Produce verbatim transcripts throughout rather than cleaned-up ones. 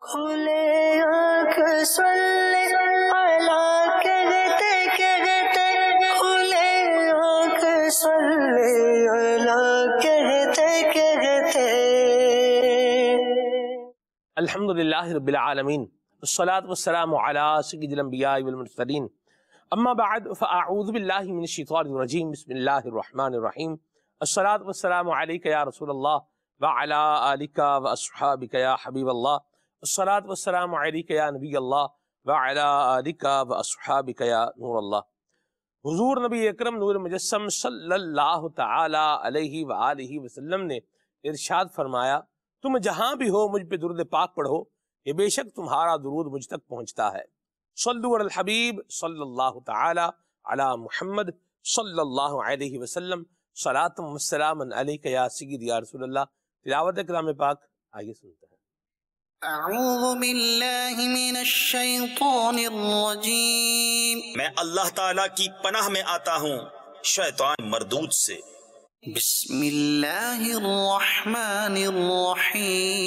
کھلے آنکھ سلے اعلیٰ کہتے کہتے، کھلے آنکھ سلے اعلیٰ کہتے کہتے۔ الحمدللہ رب العالمین، والصلاة والسلام علی سید الانبیاء والمرسلین، اما بعد فاعوذ باللہ من الشیطان الرجیم، بسم اللہ الرحمن الرحیم۔ الصلاة والسلام علیک یا رسول اللہ وعلی آلک واصحابک یا حبیب اللہ، الصلاة والسلام علیک یا نبی اللہ وعلی آلک واصحابک یا نور اللہ۔ حضور نبی اکرم نور مجسم صلی اللہ تعالی علیہ وآلہ وسلم نے ارشاد فرمایا، تم جہاں بھی ہو مجھ پہ درود پاک پڑھو، یہ بے شک تمہارا درود مجھ تک پہنچتا ہے۔ صلو علی الحبیب صلی اللہ تعالی علی محمد صلی اللہ علیہ وسلم، صلاۃ و سلام علیک یا سید یا رسول اللہ۔ تلاوت کلام پاک آئیے سنتے ہیں۔ اعوذ باللہ من الشیطان الرجیم، میں اللہ تعالیٰ کی پناہ میں آتا ہوں شیطان مردود سے۔ بسم اللہ الرحمن الرحیم،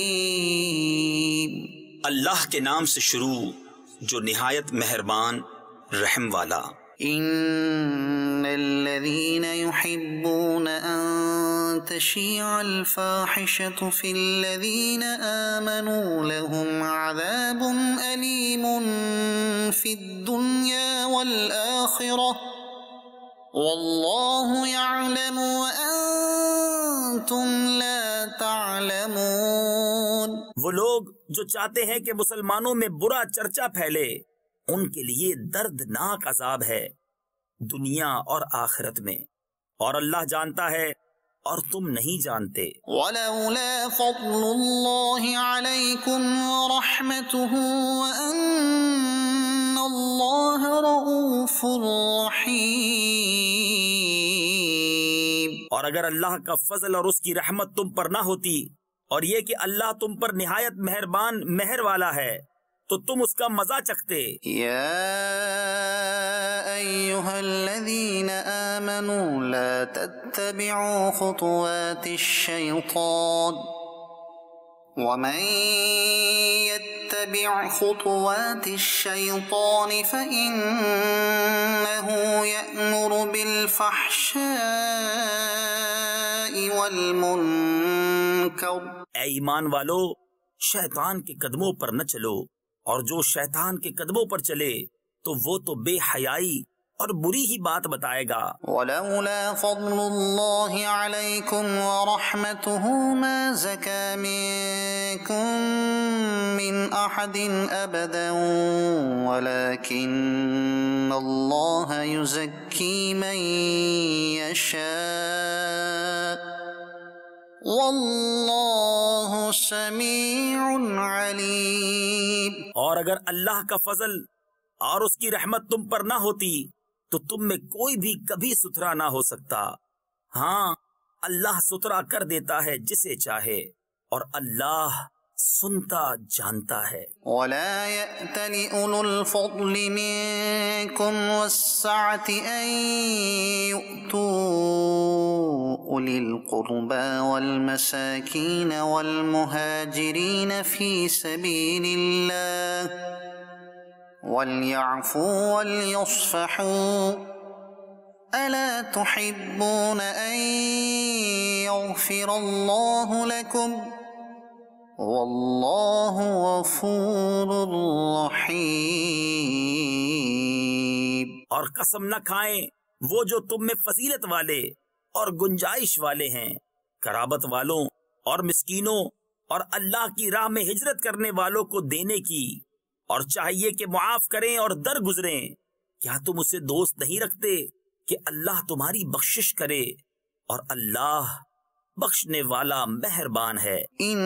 اللہ کے نام سے شروع جو نہایت مہربان رحم والا۔ ان الذین یحبون ان تشیع الفاحشة فی الذین آمنوا لهم عذاب علیم فی الدنیا والآخرہ واللہ یعلم وانتم لا تعلمون۔ وہ لوگ جو چاہتے ہیں کہ مسلمانوں میں برا چرچا پھیلے، ان کے لیے دردناک عذاب ہے دنیا اور آخرت میں، اور اللہ جانتا ہے اور تم نہیں جانتے۔ وَلَوْلَا فَضْلُ اللَّهِ عَلَيْكُمْ وَرَحْمَتُهُ وَأَنَّ اللَّهَ رَءُوفٌ رَحِيمٌ، اور اگر اللہ کا فضل اور اس کی رحمت تم پر نہ ہوتی، اور یہ کہ اللہ تم پر نہایت مہربان مہر والا ہے، تو تم اس کا مزہ چکھتے۔ یا ایہا الذین آمنوا لا تتبعوا خطوات الشیطان ومن يتبع خطوات الشیطان فإنه يأمر بالفحشاء والمنکر۔ اے ایمان والو، شیطان کے قدموں پر نہ چلو، اور جو شیطان کے قدموں پر چلے تو وہ تو بے حیائی اور بری ہی بات بتائے گا۔ وَلَوْلَا فَضْلُ اللَّهِ عَلَيْكُمْ وَرَحْمَتُهُ مَا زَكَى مِنكُم مِّنْ أَحَدٍ أَبَدًا وَلَكِنَّ اللَّهَ يُزَكِّي مَن يَشَاءُ واللہ سمیع علیم۔ اور اگر اللہ کا فضل اور اس کی رحمت تم پر نہ ہوتی تو تم میں کوئی بھی کبھی ستھرا نہ ہو سکتا۔ ہاں، اللہ ستھرا کر دیتا ہے جسے چاہے، اور اللہ سنتا جانتا ہے۔ وَلَا يَأْتَلِ أُولُو الْفَضْلِ مِنكُمْ وَالسَّعَةِ أَن يُؤْتُوا أُولِي الْقُرْبَى وَالْمَسَاكِينَ وَالْمُهَاجِرِينَ فِي سَبِيلِ اللَّهِ وَلْيَعْفُوا وَلْيَصْفَحُوا أَلَا تُحِبُّونَ أَن يَغْفِرَ اللَّهُ لَكُمْ واللہ غفور رحیم۔ اور قسم نہ کھائیں وہ جو تم میں فضیلت والے اور گنجائش والے ہیں، قرابت والوں اور مسکینوں اور اللہ کی راہ میں ہجرت کرنے والوں کو دینے کی، اور چاہیے کہ معاف کریں اور در گزریں۔ کیا تم اسے دوست نہیں رکھتے کہ اللہ تمہاری بخشش کرے، اور اللہ بخشنے والا مہربان ہے۔ ان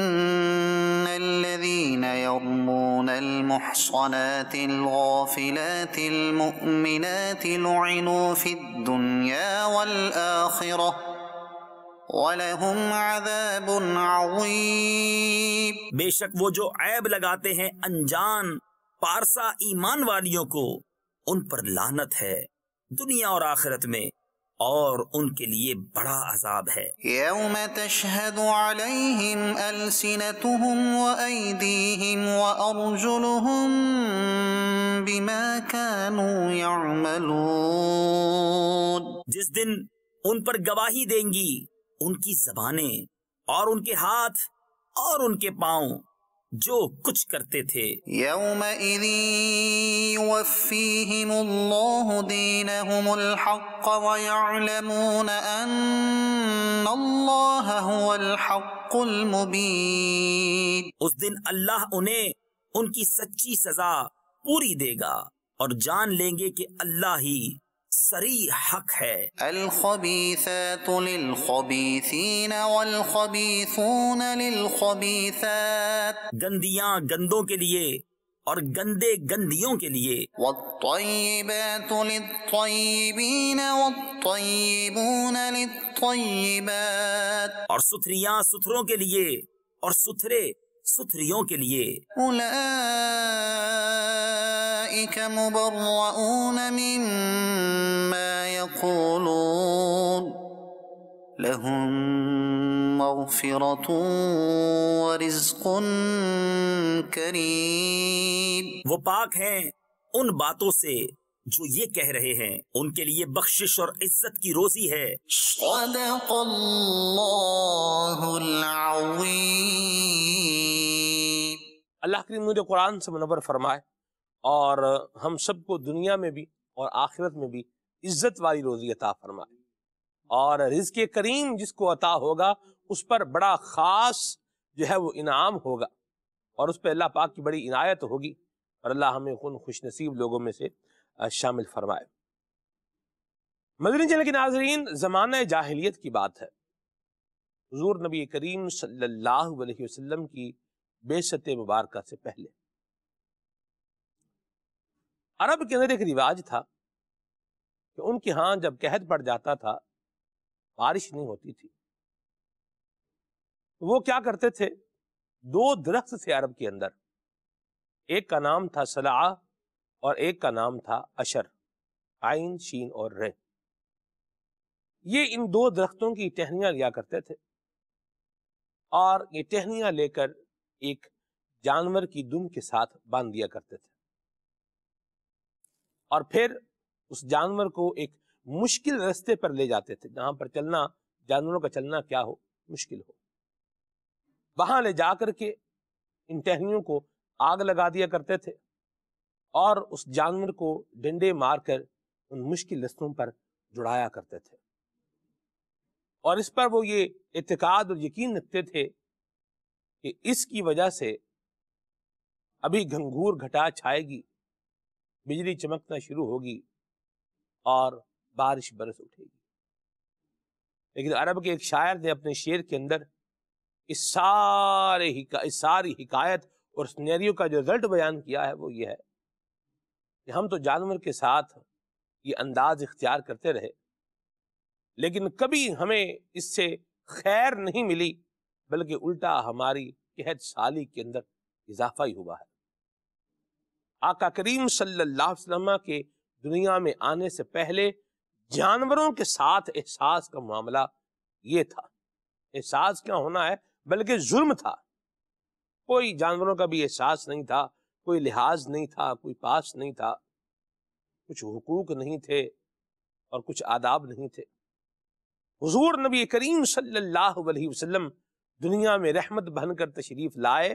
الذين يرمون المحصنات الغافلات المؤمنات لعنوا في الدنيا والآخرة وَلَهُمْ عَذَابٌ عَظِيمٌ۔ بے شک وہ جو عیب لگاتے ہیں انجان پارسا ایمان والیوں کو، ان پر لعنت ہے دنیا اور آخرت میں، اور ان کے لیے بڑا عذاب ہے۔ یوم تشہد علیہم السنتہم وایدیہم وارجلہم بما کانوا یعملون، جس دن ان پر گواہی دیں گی ان کی زبانیں اور ان کے ہاتھ اور ان کے پاؤں جو کچھ کرتے تھے۔ یومئذ یوفیہم اللہ دینہم الحق ویعلمون ان اللہ هو الحق المبین، اس دن اللہ انہیں ان کی سچی سزا پوری دے گا اور جان لیں گے کہ اللہ ہی صریح حق ہے۔ الخبیثات للخبیثین والخبیثون للخبیثات، گندیاں گندوں کے لیے اور گندے گندیوں کے لیے، والطیبات للطیبین والطیبون للطیبات، اور ستھریاں ستھروں کے لیے اور ستھرے ستھریوں کے لیے۔ اولئک مبرؤون مما یقولون لهم مغفرۃ ورزق کریم، وہ پاک ہیں ان باتوں سے جو یہ کہہ رہے ہیں، ان کے لیے بخشش اور عزت کی روزی ہے۔ صدق اللہ العظیم۔ اللہ کریم مجھے قرآن سے منور فرمائے اور ہم سب کو دنیا میں بھی اور آخرت میں بھی عزت والی روزی عطا فرمائے، اور رزق کریم جس کو عطا ہوگا اس پر بڑا خاص جو ہے وہ انعام ہوگا، اور اس پہ اللہ پاک کی بڑی عنایت ہوگی، اور اللہ ہمیں ان خوش نصیب لوگوں میں سے شامل فرمائے۔ مدنی چینل کے ناظرین، زمانہ جاہلیت کی بات ہے۔ حضور نبی کریم صلی اللہ علیہ وسلم کی بعثت مبارکہ سے پہلے عرب کے اندر ایک رواج تھا کہ ان کے ہاں جب قحط پڑ جاتا تھا، بارش نہیں ہوتی تھی، وہ کیا کرتے تھے؟ دو درخت تھے عرب کے اندر، ایک کا نام تھا سلعہ اور ایک کا نام تھا اشر، عین شین اور رے۔ یہ ان دو درختوں کی ٹہنیاں لیا کرتے تھے، اور یہ ٹہنیاں لے کر ایک جانور کی دم کے ساتھ باندھ دیا کرتے تھے، اور پھر اس جانور کو ایک مشکل راستے پر لے جاتے تھے، جہاں پر چلنا جانوروں کا چلنا کیا ہو، مشکل ہو، وہاں لے جا کر کے ان ٹہنیوں کو آگ لگا دیا کرتے تھے، اور اس جانور کو ڈنڈے مار کر ان مشکل رستوں پر جڑایا کرتے تھے، اور اس پر وہ یہ اعتقاد اور یقین رکھتے تھے کہ اس کی وجہ سے ابھی گھنگھور گھٹا چھائے گی، بجلی چمکنا شروع ہوگی اور بارش برس اٹھے گی۔ لیکن عرب کے ایک شاعر نے اپنے شعر کے اندر اس سارے اس ساری حکایت اور سینیریو کا جو رزلٹ بیان کیا ہے وہ یہ ہے کہ ہم تو جانور کے ساتھ یہ انداز اختیار کرتے رہے، لیکن کبھی ہمیں اس سے خیر نہیں ملی، بلکہ الٹا ہماری قحط سالی کے اندر اضافہ ہی ہوا ہے۔ آقا کریم صلی اللہ علیہ وسلم کے دنیا میں آنے سے پہلے جانوروں کے ساتھ احساس کا معاملہ یہ تھا۔ احساس کیا ہونا ہے، بلکہ ظلم تھا۔ کوئی جانوروں کا بھی احساس نہیں تھا، کوئی لحاظ نہیں تھا، کوئی پاس نہیں تھا، کچھ حقوق نہیں تھے اور کچھ آداب نہیں تھے۔ حضور نبی کریم صلی اللہ علیہ وسلم دنیا میں رحمت بن کر تشریف لائے،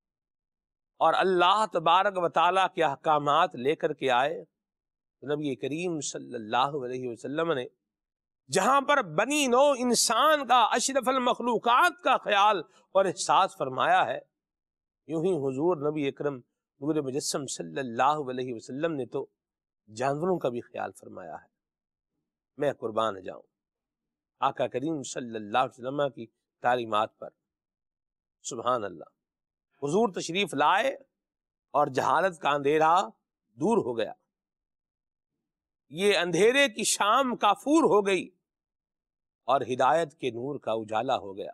اور اللہ تبارک و تعالیٰ کے احکامات لے کر کے آئے۔ نبی کریم صلی اللہ علیہ وسلم نے جہاں پر بنی نو انسان کا، اشرف المخلوقات کا خیال اور احساس فرمایا ہے، یوں ہی حضور نبی اکرم نور مجسم صلی اللہ علیہ وسلم نے تو جانوروں کا بھی خیال فرمایا ہے۔ میں قربان جاؤں آقا کریم صلی اللہ علیہ وسلم کی تعلیمات پر، سبحان اللہ۔ حضور تشریف لائے اور جہالت کا اندھیرا دور ہو گیا، یہ اندھیرے کی شام کافور ہو گئی اور ہدایت کے نور کا اجالا ہو گیا۔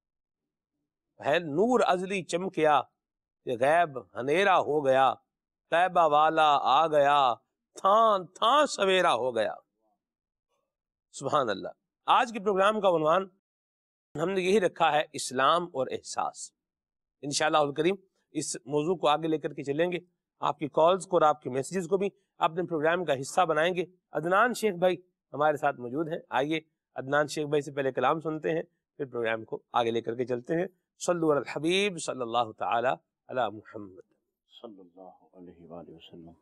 ہے نور ازلی چمکیا کہ غیب اندھیرا ہو گیا، طیبہ والا آ گیا، تھان تھان سویرا ہو گیا۔ سبحان اللہ۔ آج کے پروگرام کا عنوان ہم نے یہی رکھا ہے، اسلام اور احساس۔ انشاءاللہ الکریم اس موضوع کو آگے لے کر کے چلیں گے، آپ کی کالز کو اور آپ کے میسیجز کو بھی اپنے پروگرام کا حصہ بنائیں گے۔ عدنان شیخ بھائی ہمارے ساتھ موجود ہیں، آئیے عدنان شیخ بھائی سے پہلے کلام سنتے ہیں، پھر پروگرام کو آگے لے کر کے چلتے ہیں۔ صلو علی الحبیب صلی اللہ تعالی علی محمد صلی اللہ علیہ وآلہ وسلم۔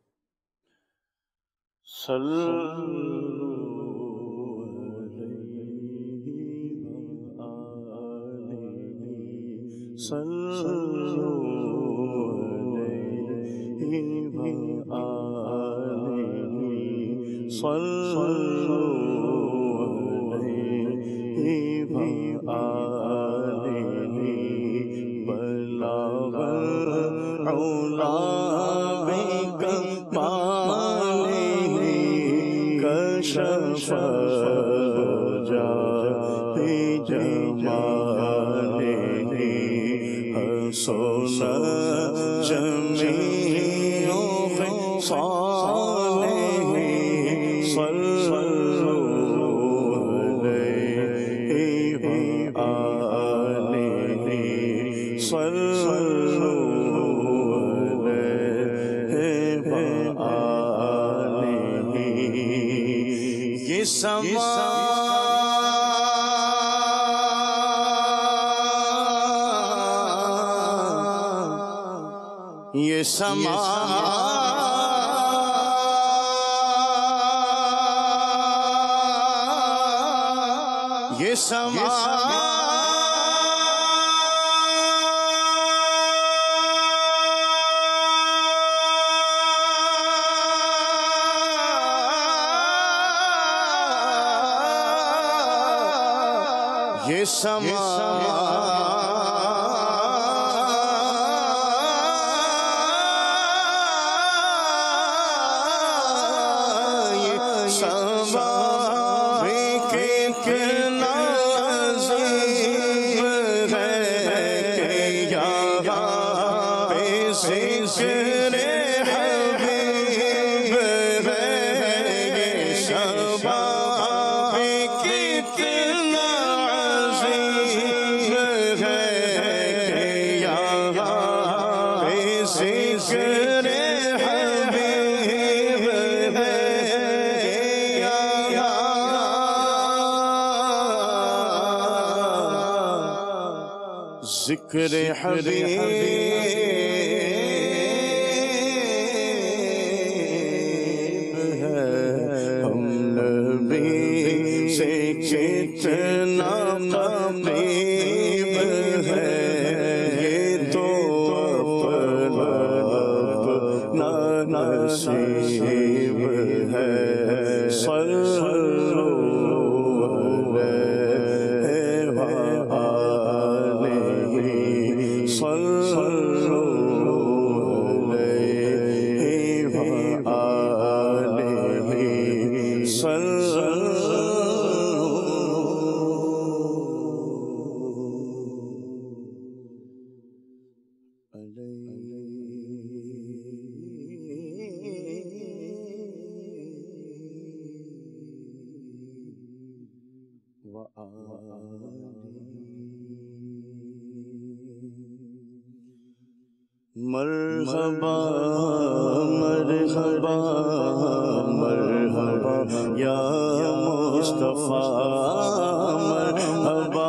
صلو صلو علیہ وآلہ صلو علیہ وآلہ بلغ العلا بکمالہ کشف الدجی بجمالہ حسن جمیع خصالہ صلو علیہ وآلہ صلو علیہ وآلہ۔ یہ سما یہ سما یہ سما یہ سما ذکر حبیب ہے، ہم نبی سے کتنا قریب ہے، یہ تو اپنا نصیب ہے۔ صلو مرحبا مرحبا مرحبا یا مصطفیٰ، مرحبا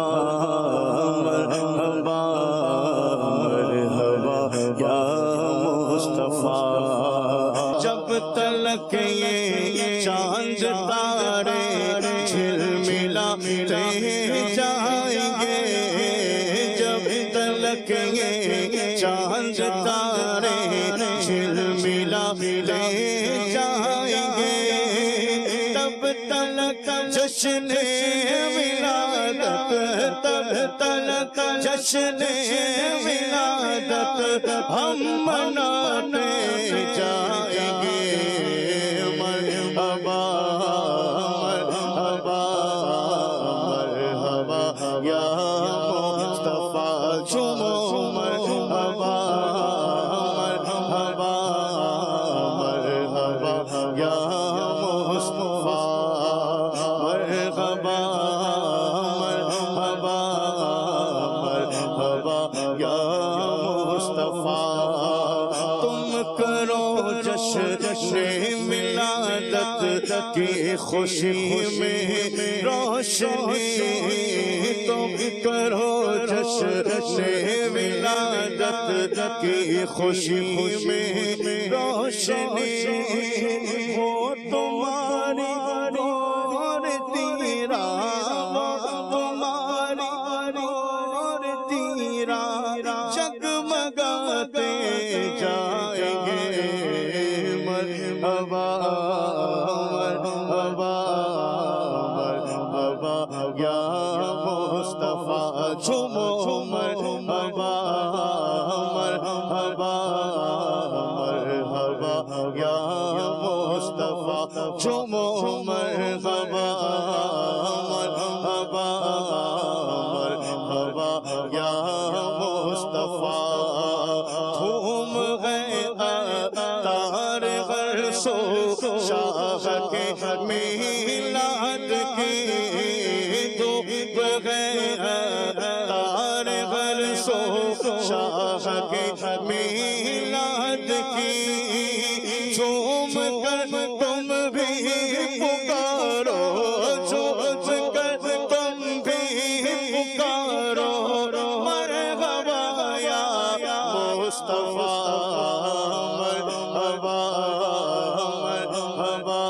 مرحبا مرحبا یا مصطفیٰ۔ جب تلک یہ چاند تارے جھلملاتے جائیں گے، جب تلک یہ چاند تارے جھلملاتے جائیں گے، تب تلک جشن ولادت، تب تلک جشن ولادت ہم مناتے جائیں گے۔ مرحبا مرحبا مرحبا یا مصطفیٰ، جھومو مرحبا مرحبا مرحبا یا مصطفیٰ، مرحبا کرو جشن ولادت کی خوشی میں روشنی تم کرو جشن ولادت کی خوشی میں روشنی وہ تمہاری نور تیرا تمہاری نور تیرا جگمگاتے جائیں گے مرحبا مرحبا مرحبا یا مصطفیٰ جھومو مرحبا مرحبا مرحبا یا مصطفیٰ جھومو مرحبا مرحبا مرحبا یا مصطفیٰ دھوم گئے تار غرسو شاہ کے میلاد کی دھوم گئے تار غرسو شاہ کے میلاد کی جھوم کر تم بھی پکارو جھوم کر تم بھی پکارو مرحبا یا مصطفیٰ مرحبا مرحبا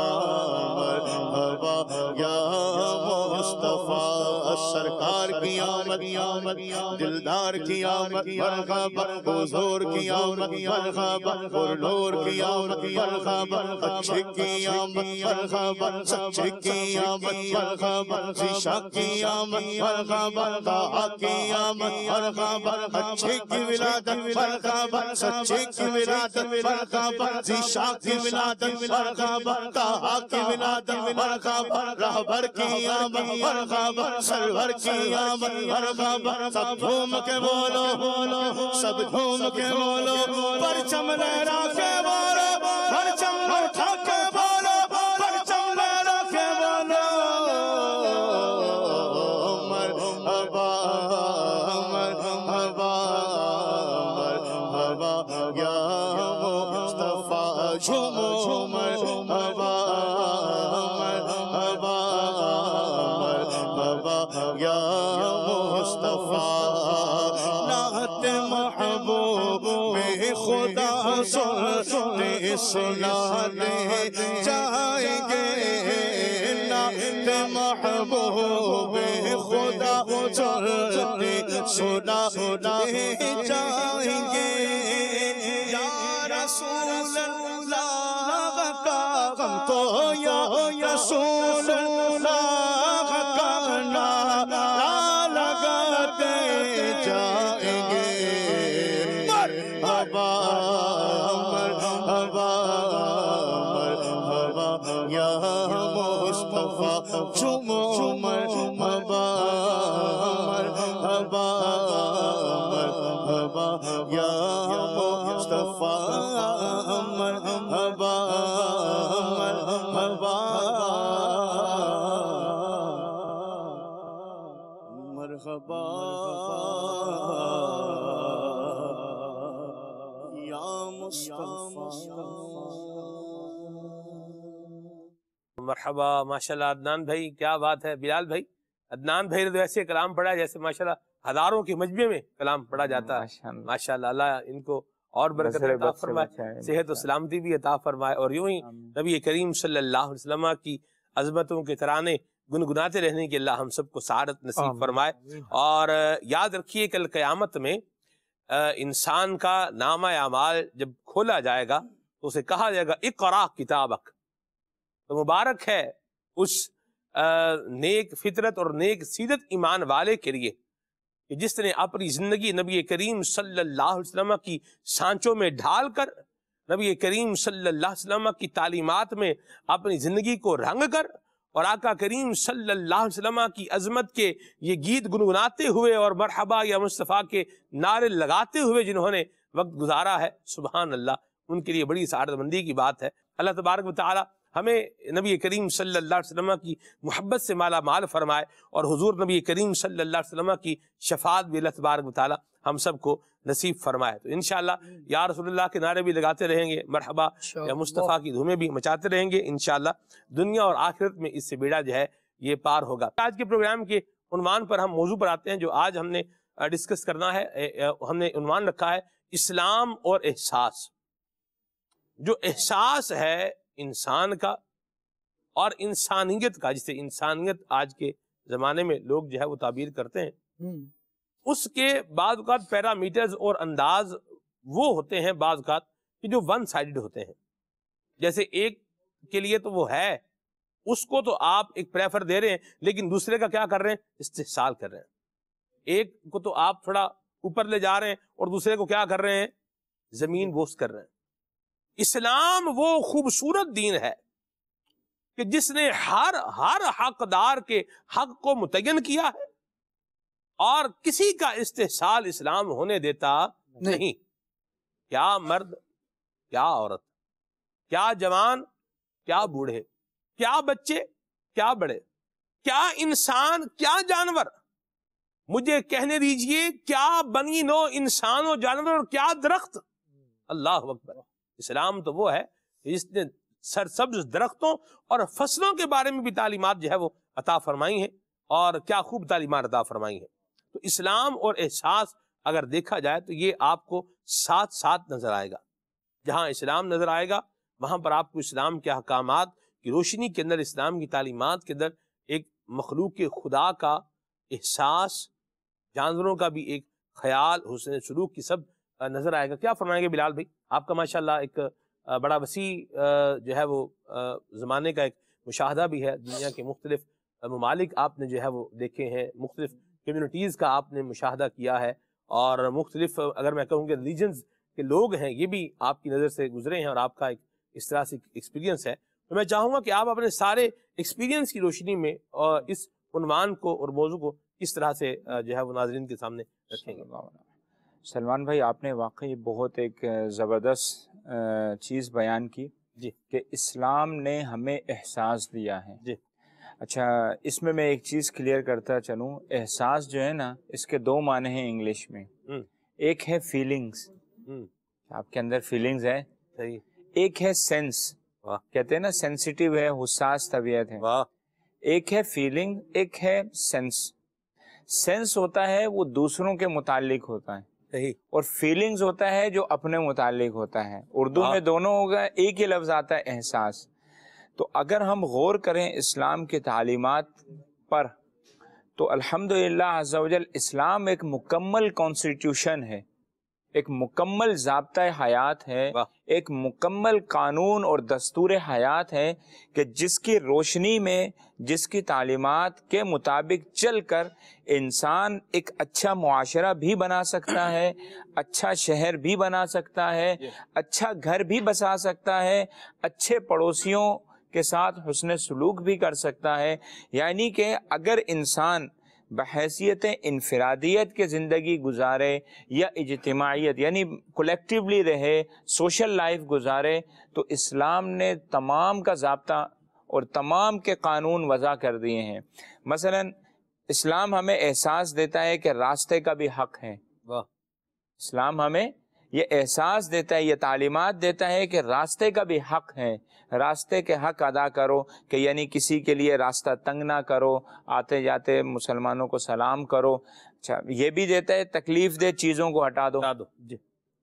مرحبا یا مصطفیٰ سرکار کی آمد آمد دلدار کی آمد مرحبا حضور کی آمد مرحبا پرنور کی آمد مرحبا اچھے کی آمد مرحبا سچے کی آمد مرحبا ذیشا کی آمد مرحبا طاہا کی آمد مرحبا اچھے کی ولادت مرحبا سچے کی ولادت مرحبا ذیشا کی ولادت مرحبا طاہا کی ولادت مرحبا رہبر کی آمد مرحبا سرور کی آمد مرحبا سب جھوم کے بولو بولو سب جھوم کے بولو پرچم لہرا کے بولو پرچم اٹھا کے بولو پرچم لہرا کے بولو مرحبا مرحبا مرحبا یا مصطفیٰ جھومو مرحبا مرحبا مرحبا یا مصطفیٰ نعت محبوب میں خدا سنتے سنانے جائیں گے نعت محبوب میں خدا سنتے سنانے جائیں گے یا رسول اللہ کا ہم تو یا رسول اللہ کا نعرہ لگاتے جائیں گے مرحبا مرحبا مرحبا یا مصطفیٰ جھومو مرحبا مرحبا مرحبا یا مصطفیٰ مرحبا مرحبا مرحبا یا مصطفیٰ مرحبا ماشاءاللہ عدنان بھائی کیا بات ہے. بلال بھائی عدنان بھائی نے تو ایسے کلام پڑھا جیسے ماشاءاللہ ہزاروں کے مجمع میں کلام پڑھا جاتا ہے. ماشاءاللہ اللہ ان کو اور برکت عطا فرمائے, صحت و سلامتی بھی عطا فرمائے, اور یوں ہی نبی کریم صلی اللہ علیہ وسلم کی عظمتوں کے ترانے گنگناتے رہنے کے اللہ ہم سب کو سعادت نصیب فرمائے. اور یاد رکھیے کل قیامت میں انسان کا نامہ اعمال جب کھولا جائے گا تو اسے کہا جائے گا اقرا کتابک. تو مبارک ہے اس نیک فطرت اور نیک سیرت ایمان والے کے لیے کہ جس نے اپنی زندگی نبی کریم صلی اللہ علیہ وسلم کی سانچوں میں ڈھال کر نبی کریم صلی اللہ علیہ وسلم کی تعلیمات میں اپنی زندگی کو رنگ کر اور آقا کریم صلی اللہ علیہ وسلم کی عظمت کے یہ گیت گنگناتے ہوئے اور مرحبا یا مصطفیٰ کے نعرے لگاتے ہوئے جنہوں نے وقت گزارا ہے, سبحان اللہ, ان کے لیے بڑی سعادت مندی کی بات ہے. اللہ تبارک و تعالی ہمیں نبی کریم صلی اللہ علیہ وسلم کی محبت سے مالا مال فرمائے اور حضور نبی کریم صلی اللہ علیہ وسلم کی شفاعت بھی اللہ تبارک و تعالی ہم سب کو نصیب فرمائے۔ تو انشاءاللہ یا رسول اللہ کے نعرے بھی لگاتے رہیں گے، مرحبا یا مصطفیٰ کی دھومیں بھی مچاتے رہیں گے، انشاءاللہ دنیا اور آخرت میں اس سے بیڑا جو ہے یہ پار ہوگا۔ آج کے پروگرام کے عنوان پر ہم موضوع پر آتے ہیں جو آج ہم نے ڈسکس کرنا ہے۔ ہم نے عنوان رکھا ہے اسلام اور احساس۔ جو احساس ہے انسان کا اور انسانیت کا، جسے انسانیت آج کے زمانے میں لوگ جو ہے وہ تعبیر کرتے ہیں، اس کے بعض اوقات پیرامیٹرز اور انداز وہ ہوتے ہیں بعض اوقات کہ جو ون سائیڈڈ ہوتے ہیں۔ جیسے ایک کے لیے تو وہ ہے، اس کو تو آپ ایک پریفر دے رہے ہیں، لیکن دوسرے کا کیا کر رہے ہیں؟ استحصال کر رہے ہیں۔ ایک کو تو آپ تھوڑا اوپر لے جا رہے ہیں اور دوسرے کو کیا کر رہے ہیں؟ زمین بوس کر رہے ہیں۔ اسلام وہ خوبصورت دین ہے کہ جس نے ہر ہر حقدار کے حق کو متعین کیا ہے اور کسی کا استحصال اسلام ہونے دیتا نہیں۔ کیا مرد، کیا عورت، کیا جوان، کیا بوڑھے، کیا بچے، کیا بڑے، کیا انسان، کیا جانور، مجھے کہنے دیجئے کیا بنی نو انسان و جانور اور کیا درخت۔ اللہ اکبر۔ اسلام تو وہ ہے جس نے سرسبز درختوں اور فصلوں کے بارے میں بھی تعلیمات جو ہے وہ عطا فرمائی ہیں، اور کیا خوب تعلیمات عطا فرمائی ہیں۔ تو اسلام اور احساس اگر دیکھا جائے تو یہ آپ کو ساتھ ساتھ نظر آئے گا۔ جہاں اسلام نظر آئے گا وہاں پر آپ کو اسلام کے احکامات کی روشنی کے اندر، اسلام کی تعلیمات کے اندر ایک مخلوق خدا کا احساس، جانوروں کا بھی ایک خیال، حسن سلوک کی سب نظر آئے گا۔ کیا فرمائیں گے بلال بھائی؟ آپ کا ماشاءاللہ ایک بڑا وسیع جو ہے وہ زمانے کا ایک مشاہدہ بھی ہے، دنیا کے مختلف ممالک آپ نے جو ہے وہ دیکھے ہیں، مختلف کمیونٹیز کا آپ نے مشاہدہ کیا ہے، اور مختلف اگر میں کہوں کہ ریلیجنز کے لوگ ہیں یہ بھی آپ کی نظر سے گزرے ہیں، اور آپ کا ایک اس طرح سے ایکسپیرینس ہے۔ تو میں چاہوں گا کہ آپ اپنے سارے ایکسپیرینس کی روشنی میں اور اس عنوان کو اور موضوع کو کس طرح سے جو ہے وہ ناظرین کے سامنے رکھیں گے۔ سلمان بھائی، آپ نے واقعی بہت ایک زبردست چیز بیان کی جی کہ اسلام نے ہمیں احساس دیا ہے۔ جی اچھا، اس میں میں ایک چیز کلیئر کرتا چلوں، احساس جو ہے نا اس کے دو معنی ہیں انگلش میں۔ ایک ہے فیلنگز، آپ کے اندر فیلنگز ہے، صحیح۔ ایک ہے سینس، کہتے ہیں نا سینسیٹیو ہے، حساس طبیعت ہے۔ ایک ہے فیلنگ، ایک ہے سینس۔ سینس ہوتا ہے وہ دوسروں کے متعلق ہوتا ہے، اور فیلنگز ہوتا ہے جو اپنے متعلق ہوتا ہے۔ اردو میں دونوں ہوگا، ایک ہی لفظ آتا ہے احساس۔ تو اگر ہم غور کریں اسلام کی تعلیمات پر تو الحمدللہ عز و جل اسلام ایک مکمل کانسٹیٹیوشن ہے، ایک مکمل ضابطہ حیات ہے، ایک مکمل قانون اور دستور حیات ہے کہ جس کی روشنی میں، جس کی تعلیمات کے مطابق چل کر انسان ایک اچھا معاشرہ بھی بنا سکتا ہے، اچھا شہر بھی بنا سکتا ہے، اچھا گھر بھی بسا سکتا ہے، اچھے پڑوسیوں کے ساتھ حسن سلوک بھی کر سکتا ہے۔ یعنی کہ اگر انسان بحیثیت انفرادیت کے زندگی گزارے یا اجتماعیت یعنی کولیکٹیولی رہے، سوشل لائف گزارے، تو اسلام نے تمام کا ضابطہ اور تمام کے قانون وضع کر دیے ہیں۔ مثلا اسلام ہمیں احساس دیتا ہے کہ راستے کا بھی حق ہے۔ اسلام ہمیں یہ احساس دیتا ہے، یہ تعلیمات دیتا ہے کہ راستے کا بھی حق ہے، راستے کے حق ادا کرو، کہ یعنی کسی کے لیے راستہ تنگ نہ کرو، آتے جاتے مسلمانوں کو سلام کرو۔ اچھا، یہ بھی دیتا ہے تکلیف دہ چیزوں کو ہٹا دو۔ جی۔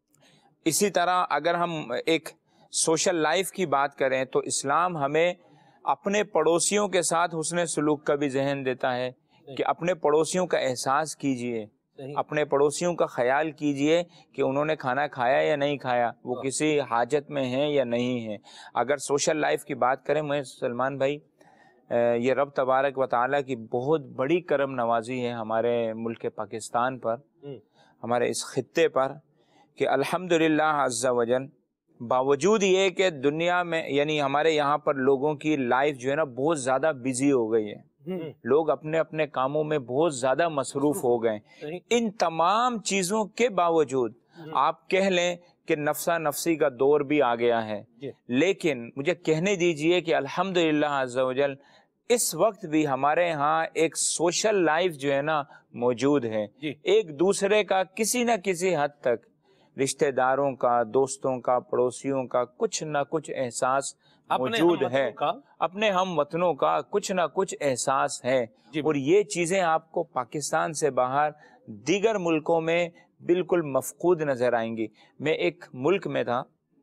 اسی طرح اگر ہم ایک سوشل لائف کی بات کریں تو اسلام ہمیں اپنے پڑوسیوں کے ساتھ حسن سلوک کا بھی ذہن دیتا ہے کہ اپنے پڑوسیوں کا احساس کیجئے، اپنے پڑوسیوں کا خیال کیجئے کہ انہوں نے کھانا کھایا یا نہیں کھایا، وہ کسی حاجت میں ہیں یا نہیں ہیں۔ اگر سوشل لائف کی بات کریں، میں سلمان بھائی یہ رب تبارک و تعالیٰ کی بہت بڑی کرم نوازی ہے ہمارے ملک پاکستان پر، ہمارے اس خطے پر، کہ الحمدللہ عز و جل باوجود یہ کہ دنیا میں یعنی ہمارے یہاں پر لوگوں کی لائف جو ہے نا بہت زیادہ بزی ہو گئی ہے، لوگ اپنے اپنے کاموں میں بہت زیادہ مصروف ہو گئے، ان تمام چیزوں کے باوجود آپ کہہ لیں کہ نفسا نفسی کا دور بھی آ گیا ہے، لیکن مجھے کہنے دیجئے کہ الحمدللہ عز و جل اس وقت بھی ہمارے یہاں ایک سوشل لائف جو ہے نا موجود ہے، ایک دوسرے کا کسی نہ کسی حد تک رشتہ داروں کا، دوستوں کا، پڑوسیوں کا کچھ نہ کچھ احساس موجود ہے، اپنے ہم وطنوں کا کچھ نہ کچھ احساس ہے، اور یہ چیزیں آپ کو پاکستان سے باہر دیگر ملکوں میں بالکل مفقود نظر آئیں گی۔ میں ایک ملک میں تھا،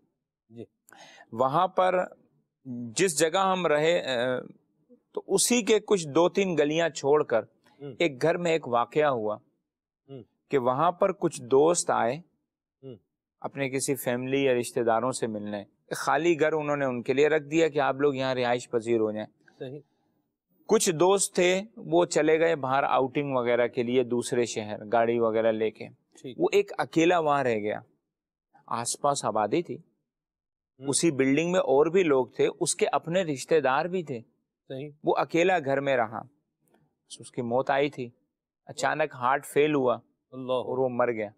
وہاں پر جس جگہ ہم رہے تو اسی کے کچھ دو تین گلیاں چھوڑ کر ایک گھر میں ایک واقعہ ہوا کہ وہاں پر کچھ دوست آئے اپنے کسی فیملی یا رشتہ داروں سے ملنے، خالی گھر انہوں نے ان کے لیے رکھ دیا کہ آپ لوگ یہاں رہائش پذیر ہو جائیں۔ کچھ دوست تھے وہ چلے گئے باہر آؤٹنگ وغیرہ کے لیے دوسرے شہر گاڑی وغیرہ لے کے، وہ ایک اکیلا وہاں رہ گیا۔ آس پاس آبادی تھی، اسی بلڈنگ میں اور بھی لوگ تھے، اس کے اپنے رشتہ دار بھی تھے، وہ اکیلا گھر میں رہا۔ اس کی موت آئی تھی، اچانک ہارٹ فیل ہوا اور وہ مر گیا۔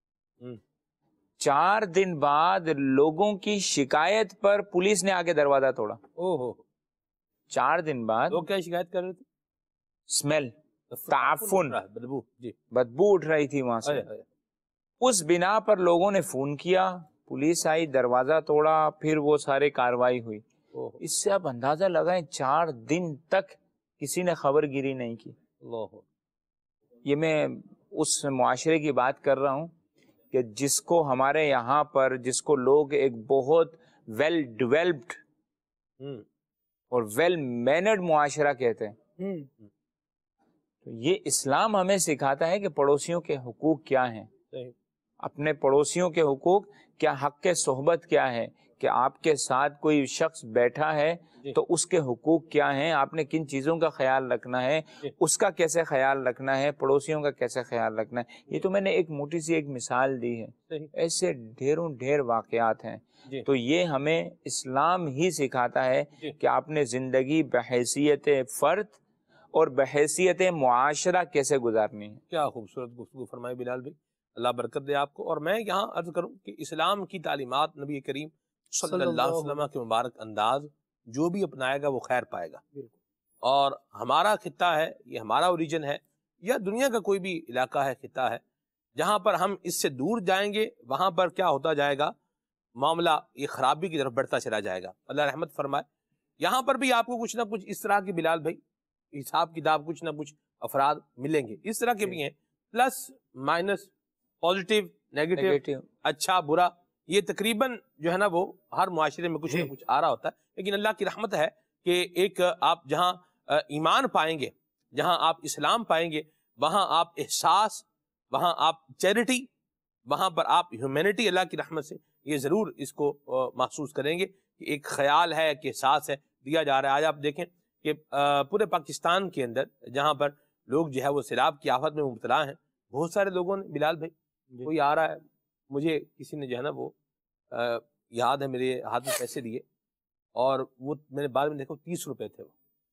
چار دن بعد لوگوں کی شکایت پر پولیس نے آگے دروازہ توڑا۔ چار دن بعد لوگ کیا شکایت کر رہے تھے؟ اسمیل، تعفن، بدبو بدبو اٹھ رہی تھی وہاں سے۔ اس بنا پر لوگوں نے فون کیا، پولیس آئی، دروازہ توڑا، پھر وہ سارے کاروائی ہوئی۔ اس سے آپ اندازہ لگائیں چار دن تک کسی نے خبر گیری نہیں کی۔ یہ میں اس معاشرے کی بات کر رہا ہوں کہ جس کو ہمارے یہاں پر جس کو لوگ ایک بہت ویل ڈیولپڈ اور ویل مینرڈ معاشرہ کہتے ہیں۔ تو یہ اسلام ہمیں سکھاتا ہے کہ پڑوسیوں کے حقوق کیا ہیں، اپنے پڑوسیوں کے حقوق کیا، حق کے صحبت کیا ہے، کہ آپ کے ساتھ کوئی شخص بیٹھا ہے تو اس کے حقوق کیا ہیں، آپ نے کن چیزوں کا خیال رکھنا ہے، اس کا کیسے خیال رکھنا ہے، پڑوسیوں کا کیسے خیال رکھنا ہے۔ یہ تو میں نے ایک موٹی سی ایک مثال دی ہے، ایسے ڈھیروں ڈھیر واقعات ہیں۔ تو یہ ہمیں اسلام ہی سکھاتا ہے کہ آپ نے زندگی بحیثیت فرد اور بحیثیت معاشرہ کیسے گزارنی ہے۔ کیا خوبصورت گفتگو فرمائی بلال بھائی، اللہ برکت دے آپ کو۔ اور میں یہاں عرض کروں کہ اسلام کی تعلیمات نبی کریم صلی اللہ علیہ وسلم کے مبارک انداز جو بھی اپنائے گا وہ خیر پائے گا۔ اور ہمارا خطہ ہے، یہ ہمارا اوریجن ہے، یا دنیا کا کوئی بھی علاقہ ہے، خطہ ہے، جہاں پر ہم اس سے دور جائیں گے وہاں پر کیا ہوتا جائے گا، معاملہ یہ خرابی کی طرف بڑھتا چلا جائے گا۔ اللہ رحمت فرمائے۔ یہاں پر بھی آپ کو کچھ نہ کچھ اس طرح کے بلال بھائی حساب کتاب کچھ نہ کچھ افراد ملیں گے، اس طرح کے بھی ہیں، پلس مائنس، پازیٹیو، نیگیٹو، اچھا برا، یہ تقریباً جو ہے نا وہ ہر معاشرے میں کچھ نہ کچھ آ رہا ہوتا ہے۔ لیکن اللہ کی رحمت ہے کہ ایک آپ جہاں ایمان پائیں گے، جہاں آپ اسلام پائیں گے، وہاں آپ احساس، وہاں آپ چیریٹی، وہاں پر آپ ہیومینٹی اللہ کی رحمت سے یہ ضرور اس کو محسوس کریں گے کہ ایک خیال ہے، ایک احساس ہے دیا جا رہا ہے۔ آج آپ دیکھیں کہ پورے پاکستان کے اندر جہاں پر لوگ جو ہے وہ سیلاب کی آفت میں مبتلا ہیں، بہت سارے لوگوں نے بلال بھائی کوئی آ رہا ہے، مجھے کسی نے جو ہے نا وہ یاد ہے میرے ہاتھ میں پیسے دیے، اور وہ میں نے بعد میں دیکھا تیس روپے تھے،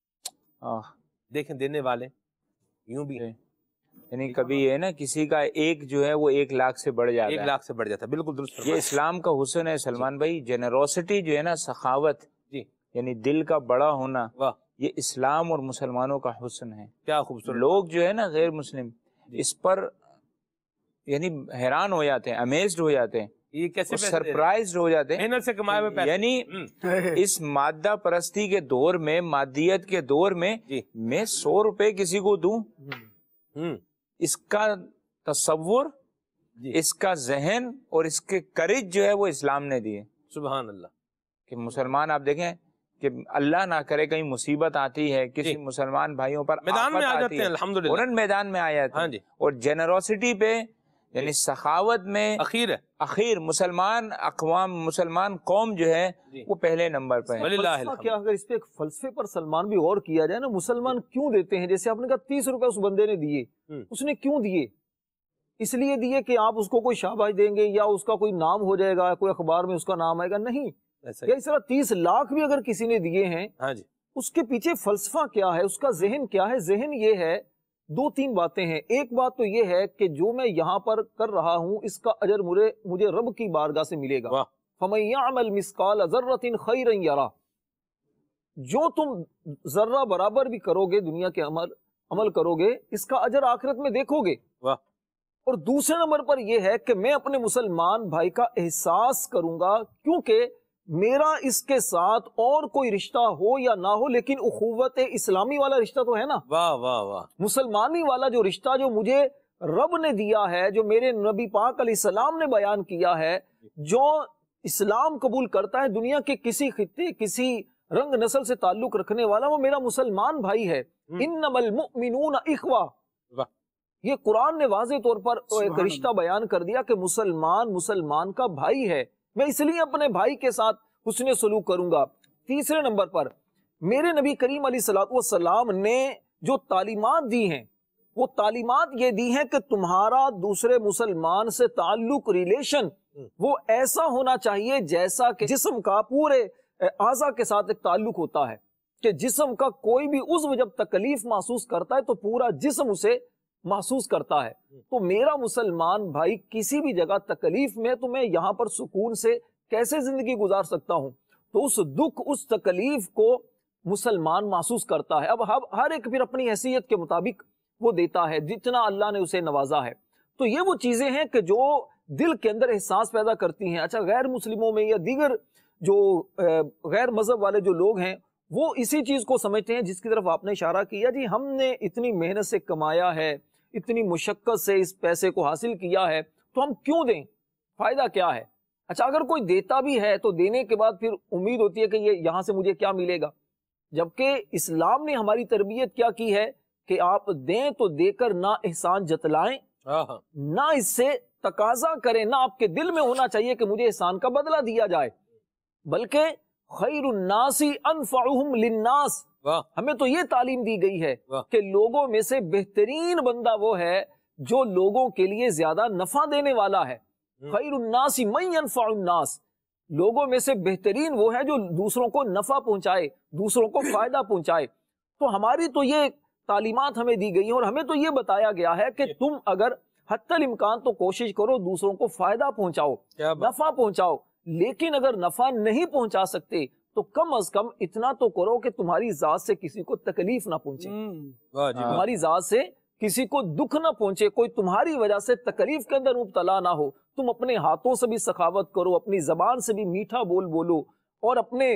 وہ دیکھیں دینے والے یوں بھی ہیں، یعنی کبھی یہ نا کسی کا ایک جو ہے وہ ایک لاکھ سے بڑھ جاتا ہے، ایک لاکھ سے بڑھ جاتا ہے، بالکل درست۔ یہ اسلام کا حسن ہے سلمان بھائی، جنروسٹی جو ہے نا، سخاوت، جی یعنی دل کا بڑا ہونا، یہ اسلام اور مسلمانوں کا حسن ہے۔ کیا خوبصورت۔ لوگ جو ہے نا غیر مسلم اس پر یعنی حیران ہو جاتے ہیں، امیزڈ ہو جاتے ہیں، یہ کیسے سرپرائزڈ ہو جاتے ہیں محنت سے کمائے ہوئے پیسے، یعنی اس مادہ پرستی کے دور میں، مادیت کے دور میں میں سو روپے کسی کو دوں، اس کا تصور، اس کا ذہن اور اس کے کرج جو ہے وہ اسلام نے دیے۔ سبحان اللہ۔ کہ مسلمان آپ دیکھیں کہ اللہ نہ کرے کہیں مصیبت آتی ہے کسی مسلمان بھائیوں پر، میدان میں آ جاتے ہیں الحمدللہ، فوراً میدان میں آ جاتے ہیں، اور جنروسٹی پہ یعنی سخاوت میں اخیر اخیر مسلمان اقوام، مسلمان قوم جو ہے وہ پہلے نمبر پہ ہے۔ کیا اگر اس پہ ایک فلسفے پر سلمان بھی غور کیا جائے نا، مسلمان کیوں دیتے ہیں؟ جیسے آپ نے کہا تیس روپے اس بندے نے دیے، اس نے کیوں دیے؟ اس لیے دیے کہ آپ اس کو کوئی شاباش دیں گے یا اس کا کوئی نام ہو جائے گا، کوئی اخبار میں اس کا نام آئے گا؟ نہیں، یا اس طرح تیس لاکھ بھی اگر کسی نے دیے ہیں، اس کے پیچھے فلسفہ کیا ہے، اس کا ذہن کیا ہے؟ ذہن یہ ہے، دو تین باتیں ہیں۔ ایک بات تو یہ ہے کہ جو میں یہاں پر کر رہا ہوں اس کا اجر مجھے مجھے رب کی بارگاہ سے ملے گا۔ فَمَن يَعْمَلْ مِثْقَالَ ذَرَّةٍ خَيْرًا يَرَهُ، جو تم ذرہ برابر بھی کرو گے دنیا کے عمل عمل کرو گے اس کا اجر آخرت میں دیکھو گے. اور دوسرے نمبر پر یہ ہے کہ میں اپنے مسلمان بھائی کا احساس کروں گا کیونکہ میرا اس کے ساتھ اور کوئی رشتہ ہو یا نہ ہو لیکن اخوت اسلامی والا رشتہ تو ہے نا. واہ واہ واہ. مسلمانی والا جو رشتہ جو مجھے رب نے دیا ہے, جو میرے نبی پاک علیہ السلام نے بیان کیا ہے, جو اسلام قبول کرتا ہے دنیا کے کسی خطے کسی رنگ نسل سے تعلق رکھنے والا, وہ میرا مسلمان بھائی ہے. انما المؤمنون اخوہ, یہ قرآن نے واضح طور پر ایک رشتہ بیان کر دیا کہ مسلمان مسلمان کا بھائی ہے. میں اس لیے اپنے بھائی کے ساتھ حسن سلوک کروں گا. تیسرے نمبر پر میرے نبی کریم علیہ الصلوۃ والسلام نے جو تعلیمات دی ہیں وہ تعلیمات یہ دی ہیں کہ تمہارا دوسرے مسلمان سے تعلق ریلیشن وہ ایسا ہونا چاہیے جیسا کہ جسم کا پورے اعضاء کے ساتھ ایک تعلق ہوتا ہے, کہ جسم کا کوئی بھی عضو جب تکلیف محسوس کرتا ہے تو پورا جسم اسے محسوس کرتا ہے. تو میرا مسلمان بھائی کسی بھی جگہ تکلیف میں تو میں یہاں پر سکون سے کیسے زندگی گزار سکتا ہوں, تو اس دکھ اس تکلیف کو مسلمان محسوس کرتا ہے. اب ہر ایک پھر اپنی حیثیت کے مطابق وہ دیتا ہے جتنا اللہ نے اسے نوازا ہے. تو یہ وہ چیزیں ہیں کہ جو دل کے اندر احساس پیدا کرتی ہیں. اچھا غیر مسلموں میں یا دیگر جو غیر مذہب والے جو لوگ ہیں وہ اسی چیز کو سمجھتے ہیں جس کی طرف آپ نے اشارہ کیا, جی ہم نے اتنی محنت سے کمایا ہے, اتنی مشقت سے اس پیسے کو حاصل کیا ہے, تو ہم کیوں دیں, فائدہ کیا ہے. اچھا اگر کوئی دیتا بھی ہے تو دینے کے بعد پھر امید ہوتی ہے کہ یہ یہاں سے مجھے کیا ملے گا, جبکہ اسلام نے ہماری تربیت کیا کی ہے کہ آپ دیں تو دے کر نہ احسان جتلائیں نہ اس سے تقاضا کریں, نہ آپ کے دل میں ہونا چاہیے کہ مجھے احسان کا بدلہ دیا جائے, بلکہ خیر الناس انفعہم للناس. ہمیں تو یہ تعلیم دی گئی ہے کہ لوگوں میں سے بہترین بندہ وہ ہے جو لوگوں کے لیے زیادہ نفع دینے والا ہے. خیر الناس من ينفع الناس, لوگوں میں سے بہترین وہ ہے جو دوسروں کو نفع پہنچائے, دوسروں کو فائدہ پہنچائے. تو ہماری تو یہ تعلیمات ہمیں دی گئی ہیں اور ہمیں تو یہ بتایا گیا ہے کہ تم اگر حتی الامکان تو کوشش کرو دوسروں کو فائدہ پہنچاؤ, نفع پہنچاؤ, لیکن اگر نفع نہیں پہنچا سکتے تو کم از کم اتنا تو کرو کہ تمہاری ذات سے کسی کو تکلیف نہ پہنچے, تمہاری ذات سے کسی کو دکھ نہ پہنچے, کوئی تمہاری وجہ سے تکلیف کے اندر مبتلا نہ ہو. تم اپنے ہاتھوں سے بھی سخاوت کرو, اپنی زبان سے بھی میٹھا بول بولو اور اپنے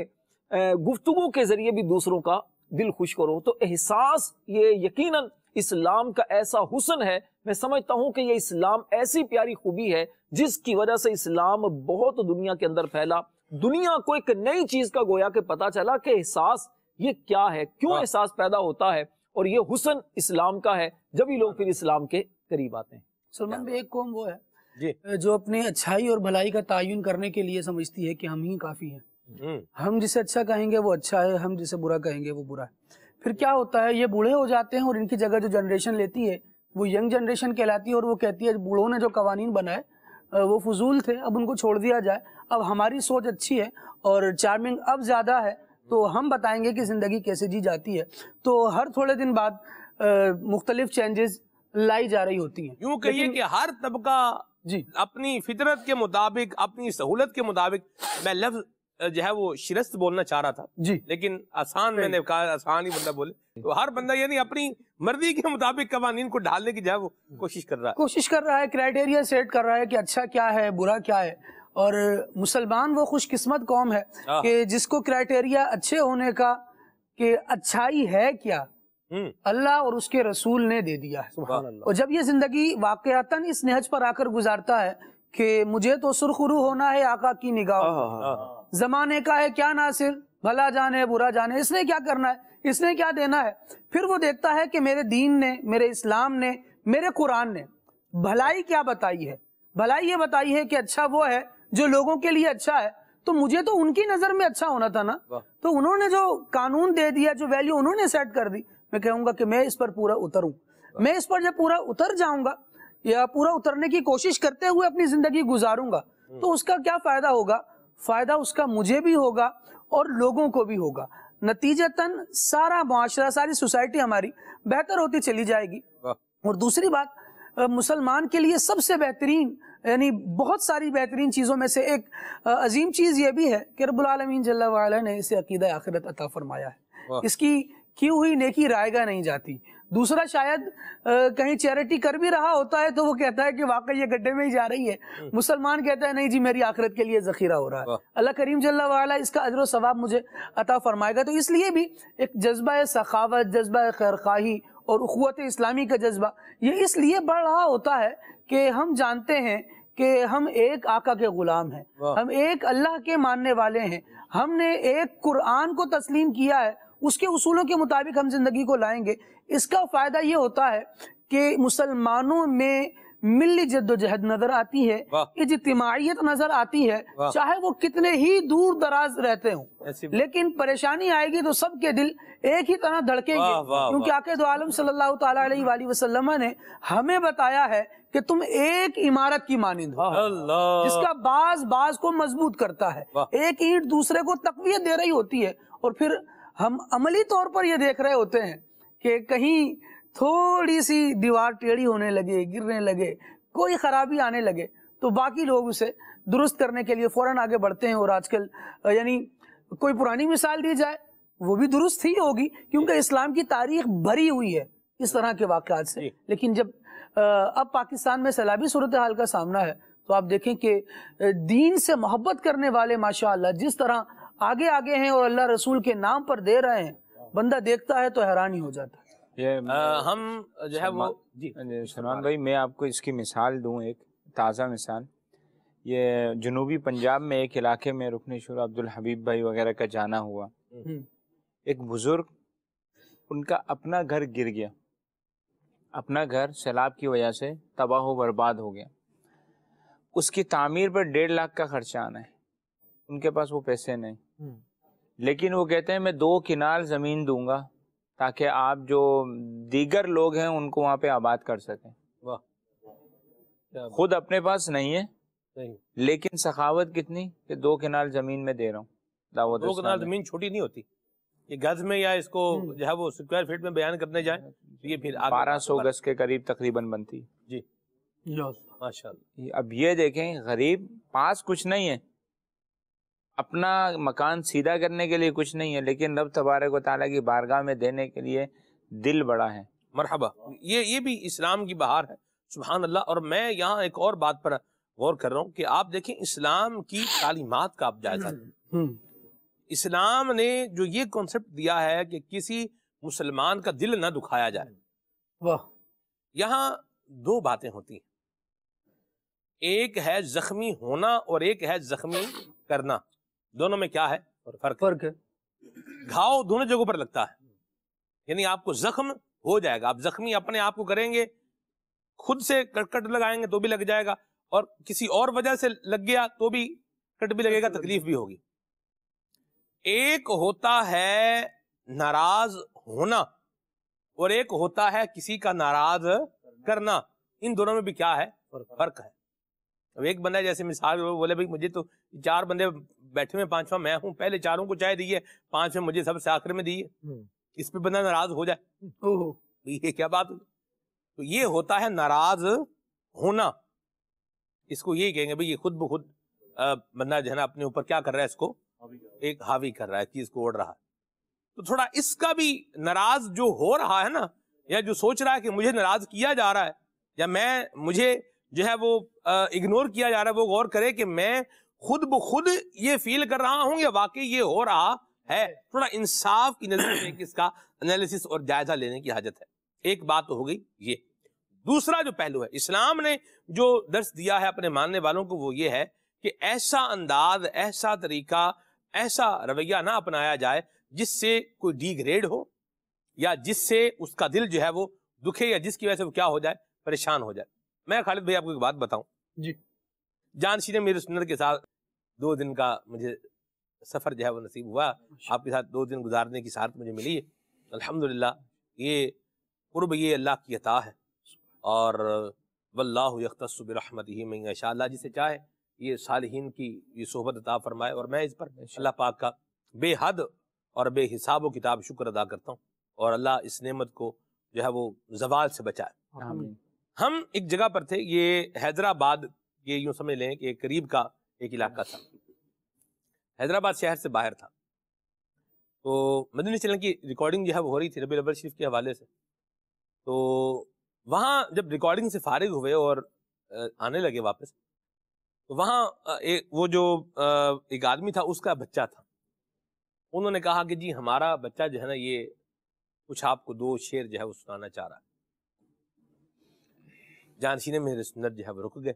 گفتگو کے ذریعے بھی دوسروں کا دل خوش کرو. تو احساس یہ یقیناً اسلام کا ایسا حسن ہے, میں سمجھتا ہوں کہ یہ اسلام ایسی پیاری خوبی ہے جس کی وجہ سے اسلام بہت دنیا کے اندر پھیلا. دنیا کو ایک نئی چیز کا گویا کہ پتا چلا کہ احساس یہ کیا ہے, کیوں احساس پیدا ہوتا ہے, اور یہ حسن اسلام کا ہے. جب ہی لوگ پھر اسلام کے قریب آتے ہیں. سلمان بھائی ایک قوم وہ ہے جو اپنے اچھائی اور بھلائی کا تعین کرنے کے لیے سمجھتی ہے کہ ہم ہی کافی ہیں, ہم جسے اچھا کہیں گے وہ اچھا ہے, ہم جسے برا کہیں گے وہ برا ہے. پھر کیا ہوتا ہے, یہ بوڑھے ہو جاتے ہیں اور ان کی جگہ جو جنریشن لیتی ہے وہ ینگ جنریشن کہلاتی ہے, اور وہ کہتی ہے بوڑھوں نے جو قوانین بنائے وہ فضول تھے, اب ان کو چھوڑ دیا جائے, اب ہماری سوچ اچھی ہے اور چارمنگ اب زیادہ ہے تو ہم بتائیں گے کہ زندگی کیسے جی جاتی ہے. تو ہر تھوڑے دن بعد مختلف چینجز لائی جا رہی ہوتی ہیں. یوں کہیے کہ ہر طبقہ جی اپنی فطرت کے مطابق, اپنی سہولت کے مطابق, میں لفظ جو ہے وہ شرست بولنا چاہ رہا تھا جی, لیکن آسان میں نے کہا آسان ہی بندہ بولے, تو ہر بندہ یعنی اپنی مرضی کے مطابق قوانین کو ڈھالنے کی جو ہے وہ کوشش کر رہا ہے کوشش کر رہا ہے کرائیٹیریا سیٹ کر رہا ہے کہ اچھا کیا ہے برا کیا ہے. اور مسلمان وہ خوش قسمت قوم ہے کہ جس کو کرائیٹیریا اچھے ہونے کا کہ اچھائی ہے کیا اللہ اور اس کے رسول نے دے دیا ہے. اور جب یہ زندگی واقعتاً اس نہج پر آ کر گزارتا ہے کہ مجھے تو سرخرو ہونا ہے آقا کی نگاہ, زمانے کا ہے کیا ناصر, بھلا جانے برا جانے, اس نے کیا کرنا ہے, اس نے کیا دینا ہے. پھر وہ دیکھتا ہے کہ میرے دین نے, میرے اسلام نے, میرے قرآن نے بھلائی کیا بتائی ہے. بھلائی یہ بتائی ہے کہ اچھا وہ ہے جو لوگوں کے لیے اچھا ہے, تو مجھے تو ان کی نظر میں اچھا ہونا تھا نا. تو انہوں نے جو قانون دے دیا, جو ویلیو انہوں نے سیٹ کر دی, میں کہوں گا کہ میں اس پر پورا اتروں. میں اس پر جب پورا اتر جاؤں گا یا پورا اترنے کی کوشش کرتے ہوئے اپنی زندگی گزاروں گا تو اس کا کیا فائدہ ہوگا, فائدہ اس کا مجھے بھی ہوگا اور لوگوں کو بھی ہوگا. نتیجتاً سارا معاشرہ, ساری سوسائٹی ہماری بہتر ہوتی چلی جائے گی. اور دوسری بات, مسلمان کے لیے سب سے بہترین یعنی بہت ساری بہترین چیزوں میں سے ایک عظیم چیز یہ بھی ہے کہ رب العالمین جل وعلا نے اسے عقیدہ آخرت عطا فرمایا ہے. اس کی کی ہوئی نیکی رائے گاہ نہیں جاتی. دوسرا شاید کہیں چیریٹی کر بھی رہا ہوتا ہے تو وہ کہتا ہے کہ واقعی یہ گڈھے میں ہی جا رہی ہے. مسلمان کہتا ہے نہیں جی میری آخرت کے لیے ذخیرہ ہو رہا ہے. اللہ کریم جل وعلا اس کا اجر و ثواب مجھے عطا فرمائے گا. تو اس لیے بھی ایک جذبہ سخاوت، جذبہ خیرخواہی اور اخوت اسلامی کا جذبہ یہ اس لیے بڑھ رہا ہوتا ہے کہ ہم جانتے ہیں کہ ہم ایک آقا کے غلام ہیں، ہم ایک اللہ کے ماننے والے ہیں، ہم نے ایک قرآن کو تسلیم کیا ہے، اس کے اصولوں کے مطابق ہم زندگی کو لائیں گے. اس کا فائدہ یہ ہوتا ہے کہ مسلمانوں میں ملی جد و جہد نظر آتی ہے، اجتماعیت نظر آتی ہے، چاہے وہ کتنے ہی دور دراز رہتے ہوں، لیکن پریشانی آئے گی تو سب کے دل ایک ہی طرح دھڑکیں گے، کیونکہ آقا دو عالم صلی اللہ تعالیٰ علیہ وآلہ وسلم نے ہمیں بتایا ہے کہ تم ایک عمارت کی مانند ہو جس کا باز باز کو مضبوط کرتا ہے. ایک اینٹ دوسرے کو تقویت دے رہی ہوتی ہے، اور پھر ہم عملی طور پر یہ دیکھ رہے ہوتے ہیں کہ کہیں تھوڑی سی دیوار ٹیڑھی ہونے لگے، گرنے لگے، کوئی خرابی آنے لگے تو باقی لوگ اسے درست کرنے کے لیے فوراً آگے بڑھتے ہیں. اور آج کل یعنی کوئی پرانی مثال دی جائے وہ بھی درست ہی ہوگی، کیونکہ اسلام کی تاریخ بھری ہوئی ہے اس طرح کے واقعات سے. لیکن جب اب پاکستان میں سیلابی صورتحال کا سامنا ہے تو آپ دیکھیں کہ دین سے محبت کرنے والے ماشاءاللہ جس طرح آگے آگے ہیں اور اللہ رسول کے نام پر دے رہے ہیں، بندہ دیکھتا ہے تو حیران ہی ہو جاتا ہے. یہ ہم جو ہے وہ جی سلمان بھائی میں آپ کو اس کی مثال دوں، ایک تازہ مثال. یہ جنوبی پنجاب میں ایک علاقے میں رکن شورا عبد الحبیب بھائی وغیرہ کا جانا ہوا. ایک بزرگ، ان کا اپنا گھر گر گیا، اپنا گھر سیلاب کی وجہ سے تباہ و برباد ہو گیا. اس کی تعمیر پر ڈیڑھ لاکھ کا خرچہ آنا ہے. ان کے پاس وہ پیسے نہیں، لیکن وہ کہتے ہیں میں دو کنال زمین دوں گا تاکہ آپ جو دیگر لوگ ہیں ان کو وہاں پہ آباد کر سکیں. خود اپنے پاس نہیں ہے، لیکن سخاوت کتنی کہ دو کنال زمین میں دے رہا ہوں. دعوت دو کنال زمین چھوٹی نہیں ہوتی، یہ گز میں یا اس کو جو ہے وہ اسکوائر فٹ میں بیان کرنے جائیں تو یہ پھر بارہ سو گز کے قریب تقریباً بنتی. جی ماشاءاللہ. اب یہ دیکھیں غریب پاس کچھ نہیں ہے، اپنا مکان سیدھا کرنے کے لیے کچھ نہیں ہے، لیکن رب تبارک و تعالیٰ کی بارگاہ میں دینے کے لیے دل بڑا ہے. مرحبا. یہ یہ بھی اسلام کی بہار ہے، سبحان اللہ. اور میں یہاں ایک اور بات پر غور کر رہا ہوں کہ آپ دیکھیں اسلام کی تعلیمات کا آپ جائزہ لیں. اسلام نے جو یہ کانسیپٹ دیا ہے کہ کسی مسلمان کا دل نہ دکھایا جائے، واہ، یہاں دو باتیں ہوتی ہیں. ایک ہے زخمی ہونا اور ایک ہے زخمی کرنا. دونوں میں کیا ہے فرق؟ فرق ہے. گھاؤ دونوں جگہوں پر لگتا ہے، یعنی آپ کو زخم ہو جائے گا. آپ زخمی اپنے آپ کو کریں گے، خود سے کٹ کٹ لگائیں گے تو بھی لگ جائے گا، اور کسی اور وجہ سے لگ گیا تو بھی کٹ بھی لگے گا، تکلیف بھی ہوگی. ایک ہوتا ہے ناراض ہونا اور ایک ہوتا ہے کسی کا ناراض کرنا. ان دونوں میں بھی کیا ہے فرق ہے. اب ایک بندہ جیسے مثال بولے بھائی مجھے تو چار بندے بیٹھے ہوئے، پانچواں میں ہوں، پہلے چاروں کو چائے دی ہے، پانچ میں مجھے سب سے آخر میں دی ہے، اس پہ بندہ ناراض ہو جائے، یہ کیا بات ہوئی؟ تو یہ ہوتا ہے ناراض ہونا. اس کو یہی کہیں گے بھائی یہ خود بخود بندہ جو ہے نا اپنے اوپر کیا کر رہا ہے، اس کو ایک حاوی کر رہا ہے، چیز کو اوڑھ رہا ہے. تو تھوڑا اس کا بھی ناراض جو ہو رہا ہے نا، یا جو سوچ رہا ہے کہ مجھے ناراض کیا جا رہا ہے یا میں مجھے جو ہے وہ اگنور کیا جا رہا ہے، وہ غور کرے کہ میں خود بخود یہ فیل کر رہا ہوں یا واقعی یہ ہو رہا ہے. تھوڑا انصاف کی نظر سے اس کا انالیسس اور جائزہ لینے کی حاجت ہے. ایک بات تو ہو گئی یہ. دوسرا جو پہلو ہے اسلام نے جو درس دیا ہے اپنے ماننے والوں کو، وہ یہ ہے کہ ایسا انداز، ایسا طریقہ، ایسا رویہ نہ اپنایا جائے جس سے کوئی ڈی گریڈ ہو یا جس سے اس کا دل جو ہے وہ دکھے یا جس کی وجہ سے وہ کیا ہو جائے، پریشان ہو جائے. میں خالد بھائی آپ کو ایک بات بتاؤں. جی جانشی نے میرے سنت کے ساتھ دو دن کا مجھے سفر جو ہے وہ نصیب ہوا. آپ کے ساتھ دو دن گزارنے کی سعادت مجھے ملی ہے. الحمدللہ یہ قرب یہ اللہ کی عطا ہے، اور واللہ یختص برحمتہ من یشاء، اللہ جسے چاہے یہ صالحین کی یہ صحبت عطا فرمائے. اور میں اس پر اللہ پاک کا بے حد اور بے حساب و کتاب شکر ادا کرتا ہوں، اور اللہ اس نعمت کو جو ہے وہ زوال سے بچائے. ہم ایک جگہ پر تھے، یہ حیدرآباد یہ یوں سمجھ لیں کہ قریب کا ایک علاقہ تھا، حیدرآباد شہر سے باہر تھا. تو مدنی چینل کی ریکارڈنگ جو ہے وہ ہو رہی تھی ربیع الاول شریف کے حوالے سے. تو وہاں جب ریکارڈنگ سے فارغ ہوئے اور آنے لگے واپس، تو وہاں وہ جو ایک آدمی تھا اس کا بچہ تھا. انہوں نے کہا کہ جی ہمارا بچہ جو ہے نا یہ کچھ آپ کو دو شعر جو ہے وہ سنانا چاہ رہا ہے. جانشین میرے سنت جو ہے وہ رک گئے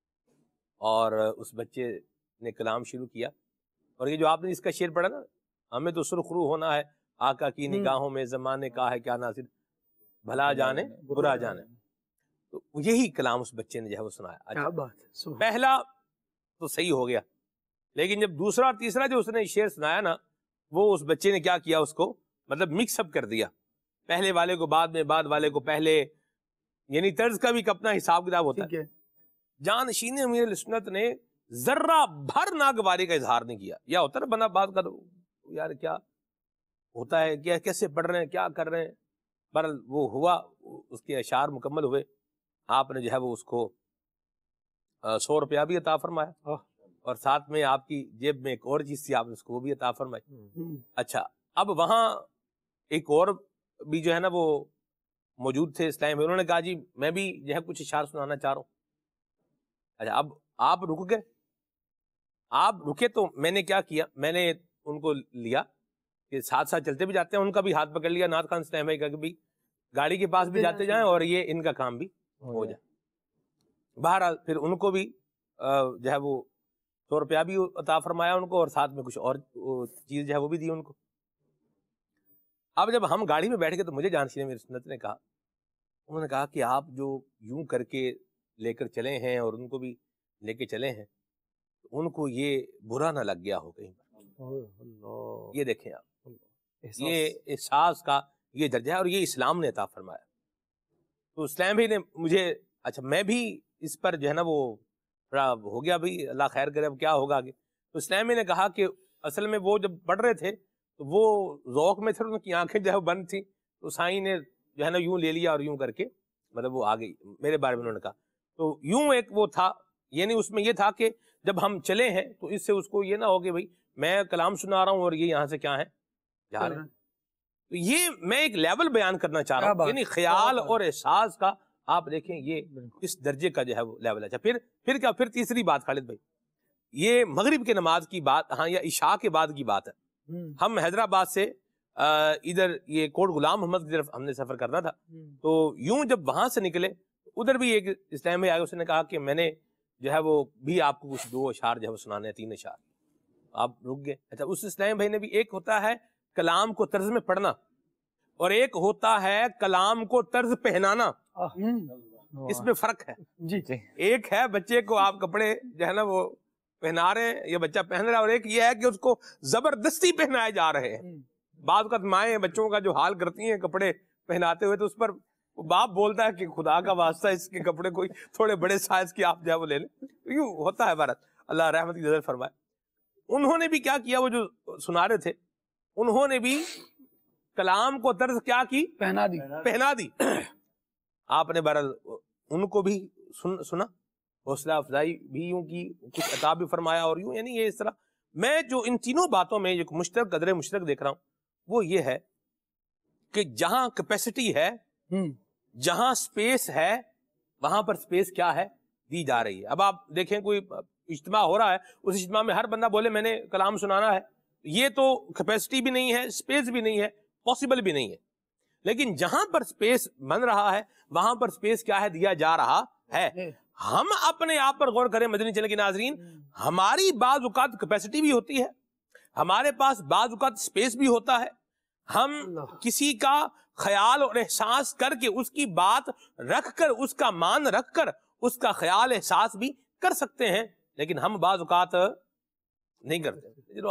اور اس بچے نے کلام شروع کیا. اور یہ جو آپ نے اس کا شعر پڑھا نا، ہمیں تو سرخ رو ہونا ہے آقا کی نگاہوں میں، زمانے کا ہے کیا ناصر، بھلا جانے برا جانے. تو یہی کلام اس بچے نے جو ہے وہ سنایا. اچھا پہلا تو صحیح ہو گیا، لیکن جب دوسرا اور تیسرا جو اس نے شعر سنایا نا، وہ اس بچے نے کیا کیا، اس کو مطلب مکس اپ کر دیا. پہلے والے کو بعد میں، بعد والے کو پہلے، یعنی طرز کا بھی اپنا حساب کتاب ہوتا ہے. جانشین امیر سنت نے ذرہ بھر ناگواری کا اظہار نہیں کیا. یا ہوتا ہے نا بنا بات کا، یار کیا ہوتا ہے، کیا کیسے پڑھ رہے ہیں، کیا کر رہے ہیں. پر وہ ہوا، اس کے اشعار مکمل ہوئے. آپ نے جو ہے وہ اس کو سو روپیہ بھی عطا فرمایا اور ساتھ میں آپ کی جیب میں ایک اور چیز تھی، آپ نے اس کو وہ بھی عطا فرمائی. اچھا اب وہاں ایک اور بھی جو ہے نا وہ موجود تھے اسلام میں، انہوں نے کہا جی میں بھی جو ہے کچھ اشعار سنانا چاہ رہا ہوں. اچھا اب آپ رک گئے. آپ رکے تو میں نے کیا کیا، میں نے ان کو لیا کہ ساتھ ساتھ چلتے بھی جاتے ہیں، ان کا بھی ہاتھ پکڑ لیا نعت خان اسلام بھائی کا کہ بھی گاڑی کے پاس بھی جاتے جائیں اور یہ ان کا کام بھی ہو جائے. بہرحال پھر ان کو بھی جو ہے وہ سو روپیہ بھی عطا فرمایا ان کو، اور ساتھ میں کچھ اور چیز جو ہے وہ بھی دی ان کو. اب جب ہم گاڑی میں بیٹھ گئے تو مجھے جانشین میری سنت نے کہا، انہوں نے کہا کہ آپ جو یوں کر کے لے کر چلے ہیں اور ان کو بھی لے کے چلے ہیں، ان کو یہ برا نہ لگ گیا ہو کہیں پر. یہ دیکھیں آپ، یہ احساس کا یہ درجہ ہے اور یہ اسلام نے عطا فرمایا. تو اسلام بھی نے مجھے، اچھا میں بھی اس پر جو ہے نا وہ تھوڑا ہو گیا بھائی اللہ خیر کرے اب کیا ہوگا آگے. تو اسلام بھی نے کہا کہ اصل میں وہ جب پڑھ رہے تھے تو وہ ذوق میں تھے، ان کی آنکھیں جو ہے بند تھی، تو سائیں نے جو ہے نا یوں لے لیا اور یوں کر کے مطلب وہ آ گئی میرے بارے میں. انہوں نے کہا تو یوں ایک وہ تھا، یعنی اس میں یہ تھا کہ جب ہم چلے ہیں تو اس سے اس کو یہ نہ ہو کہ بھائی میں کلام سنا رہا ہوں اور یہ یہاں سے کیا ہے جا رہے ہیں. تو یہ میں ایک لیول بیان کرنا چاہ رہا ہوں، یعنی خیال اور احساس کا. آپ دیکھیں یہ اس درجے کا جو ہے وہ لیول ہے. اچھا پھر پھر کیا، پھر تیسری بات خالد بھائی، یہ مغرب کے نماز کی بات، ہاں یا عشاء کے بعد کی بات ہے. ہم حیدرآباد سے ادھر یہ کوٹ غلام محمد کی طرف ہم نے سفر کرنا تھا. تو یوں جب وہاں سے نکلے ادھر بھی ایک اسلام میں آئے، اس نے کہا کہ میں نے جو ہے وہ بھی آپ کو کچھ دو اشعار جو ہے وہ سنانے ہیں، تین اشعار. آپ رک گئے. اچھا اس اسلام بھائی نے بھی، ایک ہوتا ہے کلام کو طرز میں پڑھنا اور ایک ہوتا ہے کلام کو طرز پہنانا. اس میں فرق ہے. جی ایک ہے بچے کو آپ کپڑے جو ہے نا وہ پہنا رہے ہیں یا بچہ پہن رہا ہے، اور ایک یہ ہے کہ اس کو زبردستی پہنائے جا رہے ہیں. بعض اوقات مائیں بچوں کا جو حال کرتی ہیں کپڑے پہناتے ہوئے، تو اس پر باپ بولتا ہے کہ خدا کا واسطہ اس کے کپڑے کوئی تھوڑے بڑے سائز کے آپ جو ہے وہ لے لیں. یوں ہوتا ہے بھارت، اللہ رحمت کی نظر فرمائے. انہوں نے بھی کیا کیا، وہ جو سنا رہے تھے انہوں نے بھی کلام کو طرز کیا کی، پہنا دی پہنا دی. آپ نے بہرحال ان کو بھی سن سنا، حوصلہ افزائی بھی یوں کی، کچھ عطا بھی فرمایا اور یوں. یعنی یہ اس طرح میں جو ان تینوں باتوں میں ایک مشترک قدر مشترک دیکھ رہا ہوں وہ یہ ہے کہ جہاں کیپیسٹی ہے، جہاں سپیس ہے، وہاں پر سپیس کیا ہے، دی جا رہی ہے. اب آپ دیکھیں کوئی اجتماع ہو رہا ہے، اس اجتماع میں ہر بندہ بولے میں نے کلام سنانا ہے، یہ تو کیپیسٹی بھی نہیں ہے، سپیس بھی نہیں ہے، پاسبل بھی نہیں ہے. لیکن جہاں پر سپیس بن رہا ہے وہاں پر سپیس کیا ہے، دیا جا رہا ہے. ہم اپنے آپ پر غور کریں مدنی چینل کے ناظرین، ہماری بعض اوقات کیپیسٹی بھی ہوتی ہے، ہمارے پاس بعض اوقات سپیس بھی ہوتا ہے. ہم کسی کا خیال اور احساس کر کے اس کی بات رکھ کر، اس کا مان رکھ کر اس کا خیال احساس بھی کر سکتے ہیں، لیکن ہم بعض اوقات نہیں کرتے.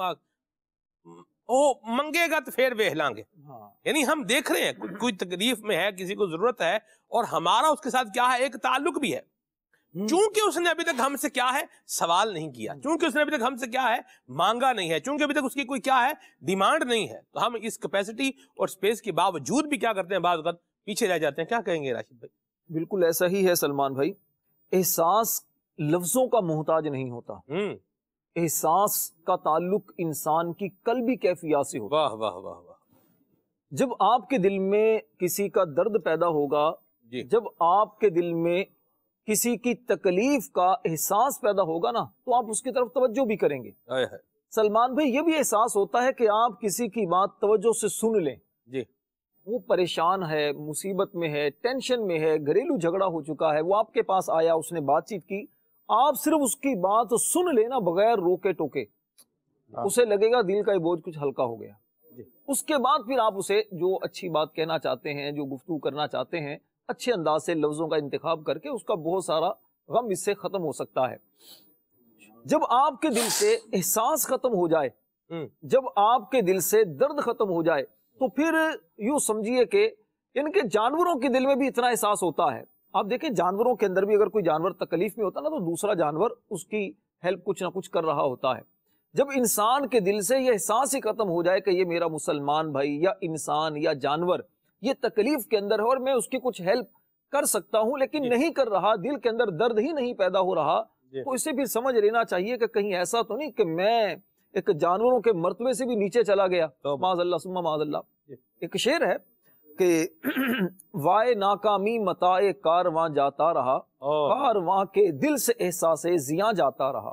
وہ منگے گا تو پھر ویہ لیں گے. یعنی ہم دیکھ رہے ہیں کوئی تکلیف میں ہے، کسی کو ضرورت ہے، اور ہمارا اس کے ساتھ کیا ہے، ایک تعلق بھی ہے. چونکہ اس نے ابھی تک ہم سے کیا ہے، سوال نہیں کیا، چونکہ اس نے ابھی تک ہم سے کیا ہے، مانگا نہیں ہے، چونکہ ابھی تک اس کی کوئی کیا ہے، ڈیمانڈ نہیں ہے، تو ہم اس کیپیسٹی اور سپیس کے باوجود بھی کیا کرتے ہیں، بعض وقت پیچھے رہ جاتے ہیں. کیا کہیں گے راشد بھائی؟ بالکل ایسا ہی ہے سلمان بھائی. احساس لفظوں کا محتاج نہیں ہوتا، احساس کا تعلق انسان کی قلبی کیفیات سے ہوتا ہے۔ واہ واہ واہ واہ۔ جب آپ کے دل میں کسی کا درد پیدا ہوگا، جب آپ کے دل میں کسی کی تکلیف کا احساس پیدا ہوگا نا، تو آپ اس کی طرف توجہ بھی کریں گے۔ سلمان بھائی، یہ بھی احساس ہوتا ہے کہ آپ کسی کی بات توجہ سے سن لیں، جی وہ پریشان ہے، مصیبت میں ہے، ٹینشن میں ہے، گھریلو جھگڑا ہو چکا ہے، وہ آپ کے پاس آیا، اس نے بات چیت کی، آپ صرف اس کی بات سن لینا بغیر روکے ٹوکے، اسے لگے گا دل کا یہ بوجھ کچھ ہلکا ہو گیا۔ اس کے بعد پھر آپ اسے جو اچھی بات کہنا چاہتے ہیں، جو گفتگو کرنا چاہتے ہیں، اچھے انداز سے لفظوں کا انتخاب کر کے اس کا بہت سارا غم اس سے ختم ہو سکتا ہے۔ جب آپ کے دل سے احساس ختم ہو جائے، جب آپ کے دل سے درد ختم ہو جائے، تو پھر یوں سمجھیے کہ ان کے جانوروں کے دل میں بھی اتنا احساس ہوتا ہے۔ آپ دیکھیں جانوروں کے اندر بھی اگر کوئی جانور تکلیف میں ہوتا نا، تو دوسرا جانور اس کی ہیلپ کچھ نہ کچھ کر رہا ہوتا ہے۔ جب انسان کے دل سے یہ احساس ہی ختم ہو جائے کہ یہ میرا مسلمان بھائی یا انسان یا جانور یہ تکلیف کے اندر ہے اور میں اس کی کچھ ہیلپ کر سکتا ہوں لیکن نہیں کر رہا، دل کے اندر درد ہی نہیں پیدا ہو رہا، تو اسے پھر سمجھ لینا چاہیے کہ کہیں ایسا تو نہیں کہ میں ایک جانوروں کے مرتبے سے بھی نیچے چلا گیا، معاذ اللہ ثم معاذ اللہ۔ ایک شعر ہے کہ وائے ناکامی متاع کارواں جاتا رہا، کارواں کے دل سے احساس زیاں جاتا رہا۔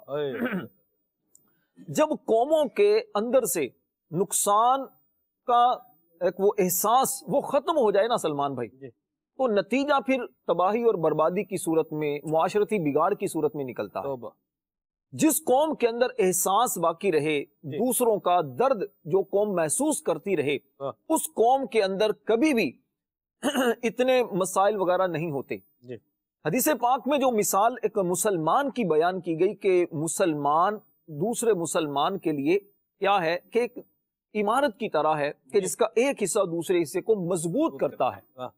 جب قوموں کے اندر سے نقصان کا ایک وہ احساس وہ ختم ہو جائے نا سلمان بھائی، تو نتیجہ پھر تباہی اور بربادی کی صورت میں، معاشرتی بگاڑ کی صورت میں نکلتا ہے۔ جس قوم کے اندر احساس باقی رہے، دوسروں کا درد جو قوم محسوس کرتی رہے، اس قوم کے اندر کبھی بھی اتنے مسائل وغیرہ نہیں ہوتے۔ حدیث پاک میں جو مثال ایک مسلمان کی بیان کی گئی کہ مسلمان دوسرے مسلمان کے لیے کیا ہے کہ ایک عمارت کی طرح ہے کہ جس کا ایک حصہ دوسرے حصے کو مضبوط کرتا ہے۔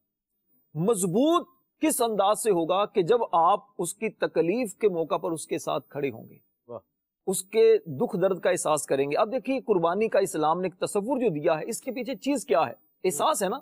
مضبوط کس انداز سے ہوگا کہ جب آپ اس کی تکلیف کے موقع پر اس کے ساتھ کھڑے ہوں گے، اس کے دکھ درد کا احساس کریں گے۔ اب دیکھیے قربانی کا اسلام نے ایک تصور جو دیا ہے، اس کے پیچھے چیز کیا ہے؟ احساس ہے نا۔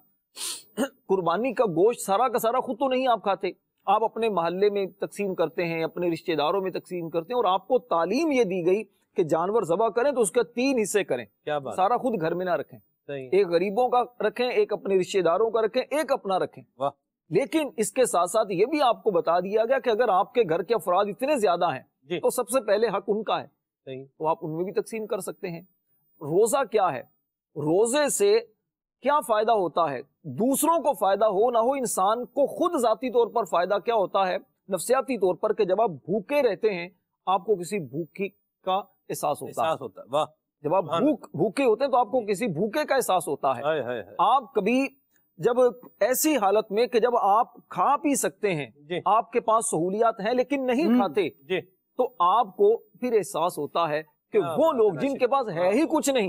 قربانی کا گوشت سارا کا سارا خود تو نہیں آپ کھاتے، آپ اپنے محلے میں تقسیم کرتے ہیں، اپنے رشتہ داروں میں تقسیم کرتے ہیں، اور آپ کو تعلیم یہ دی گئی کہ جانور ذبح کریں تو اس کے تین حصے کریں، سارا خود گھر میں نہ رکھیں، ایک غریبوں کا رکھیں، ایک اپنے رشتہ داروں کا رکھیں، ایک اپنا رکھیں۔ لیکن اس کے ساتھ ساتھ یہ بھی آپ کو بتا دیا گیا کہ اگر آپ کے گھر کے افراد اتنے زیادہ ہیں تو سب سے پہلے حق ان کا ہے، تو آپ ان میں بھی تقسیم کر سکتے ہیں۔ روزہ کیا ہے؟ روزے سے کیا فائدہ ہوتا ہے؟ دوسروں کو فائدہ ہو نہ ہو، انسان کو خود ذاتی طور پر فائدہ کیا ہوتا ہے؟ نفسیاتی طور پر کہ جب آپ بھوکے رہتے ہیں آپ کو کسی بھوکی کا احساس ہوتا ہے۔ واہ، جب آپ بھوک بھوکے ہوتے ہیں تو آپ کو کسی بھوکے کا احساس ہوتا ہے۔ آپ کبھی جب ایسی حالت میں کہ جب آپ کھا پی سکتے ہیں، آپ کے پاس سہولیات ہیں لیکن نہیں کھاتے، تو آپ کو پھر احساس ہوتا ہے کہ وہ لوگ جن کے پاس ہے ہی کچھ نہیں،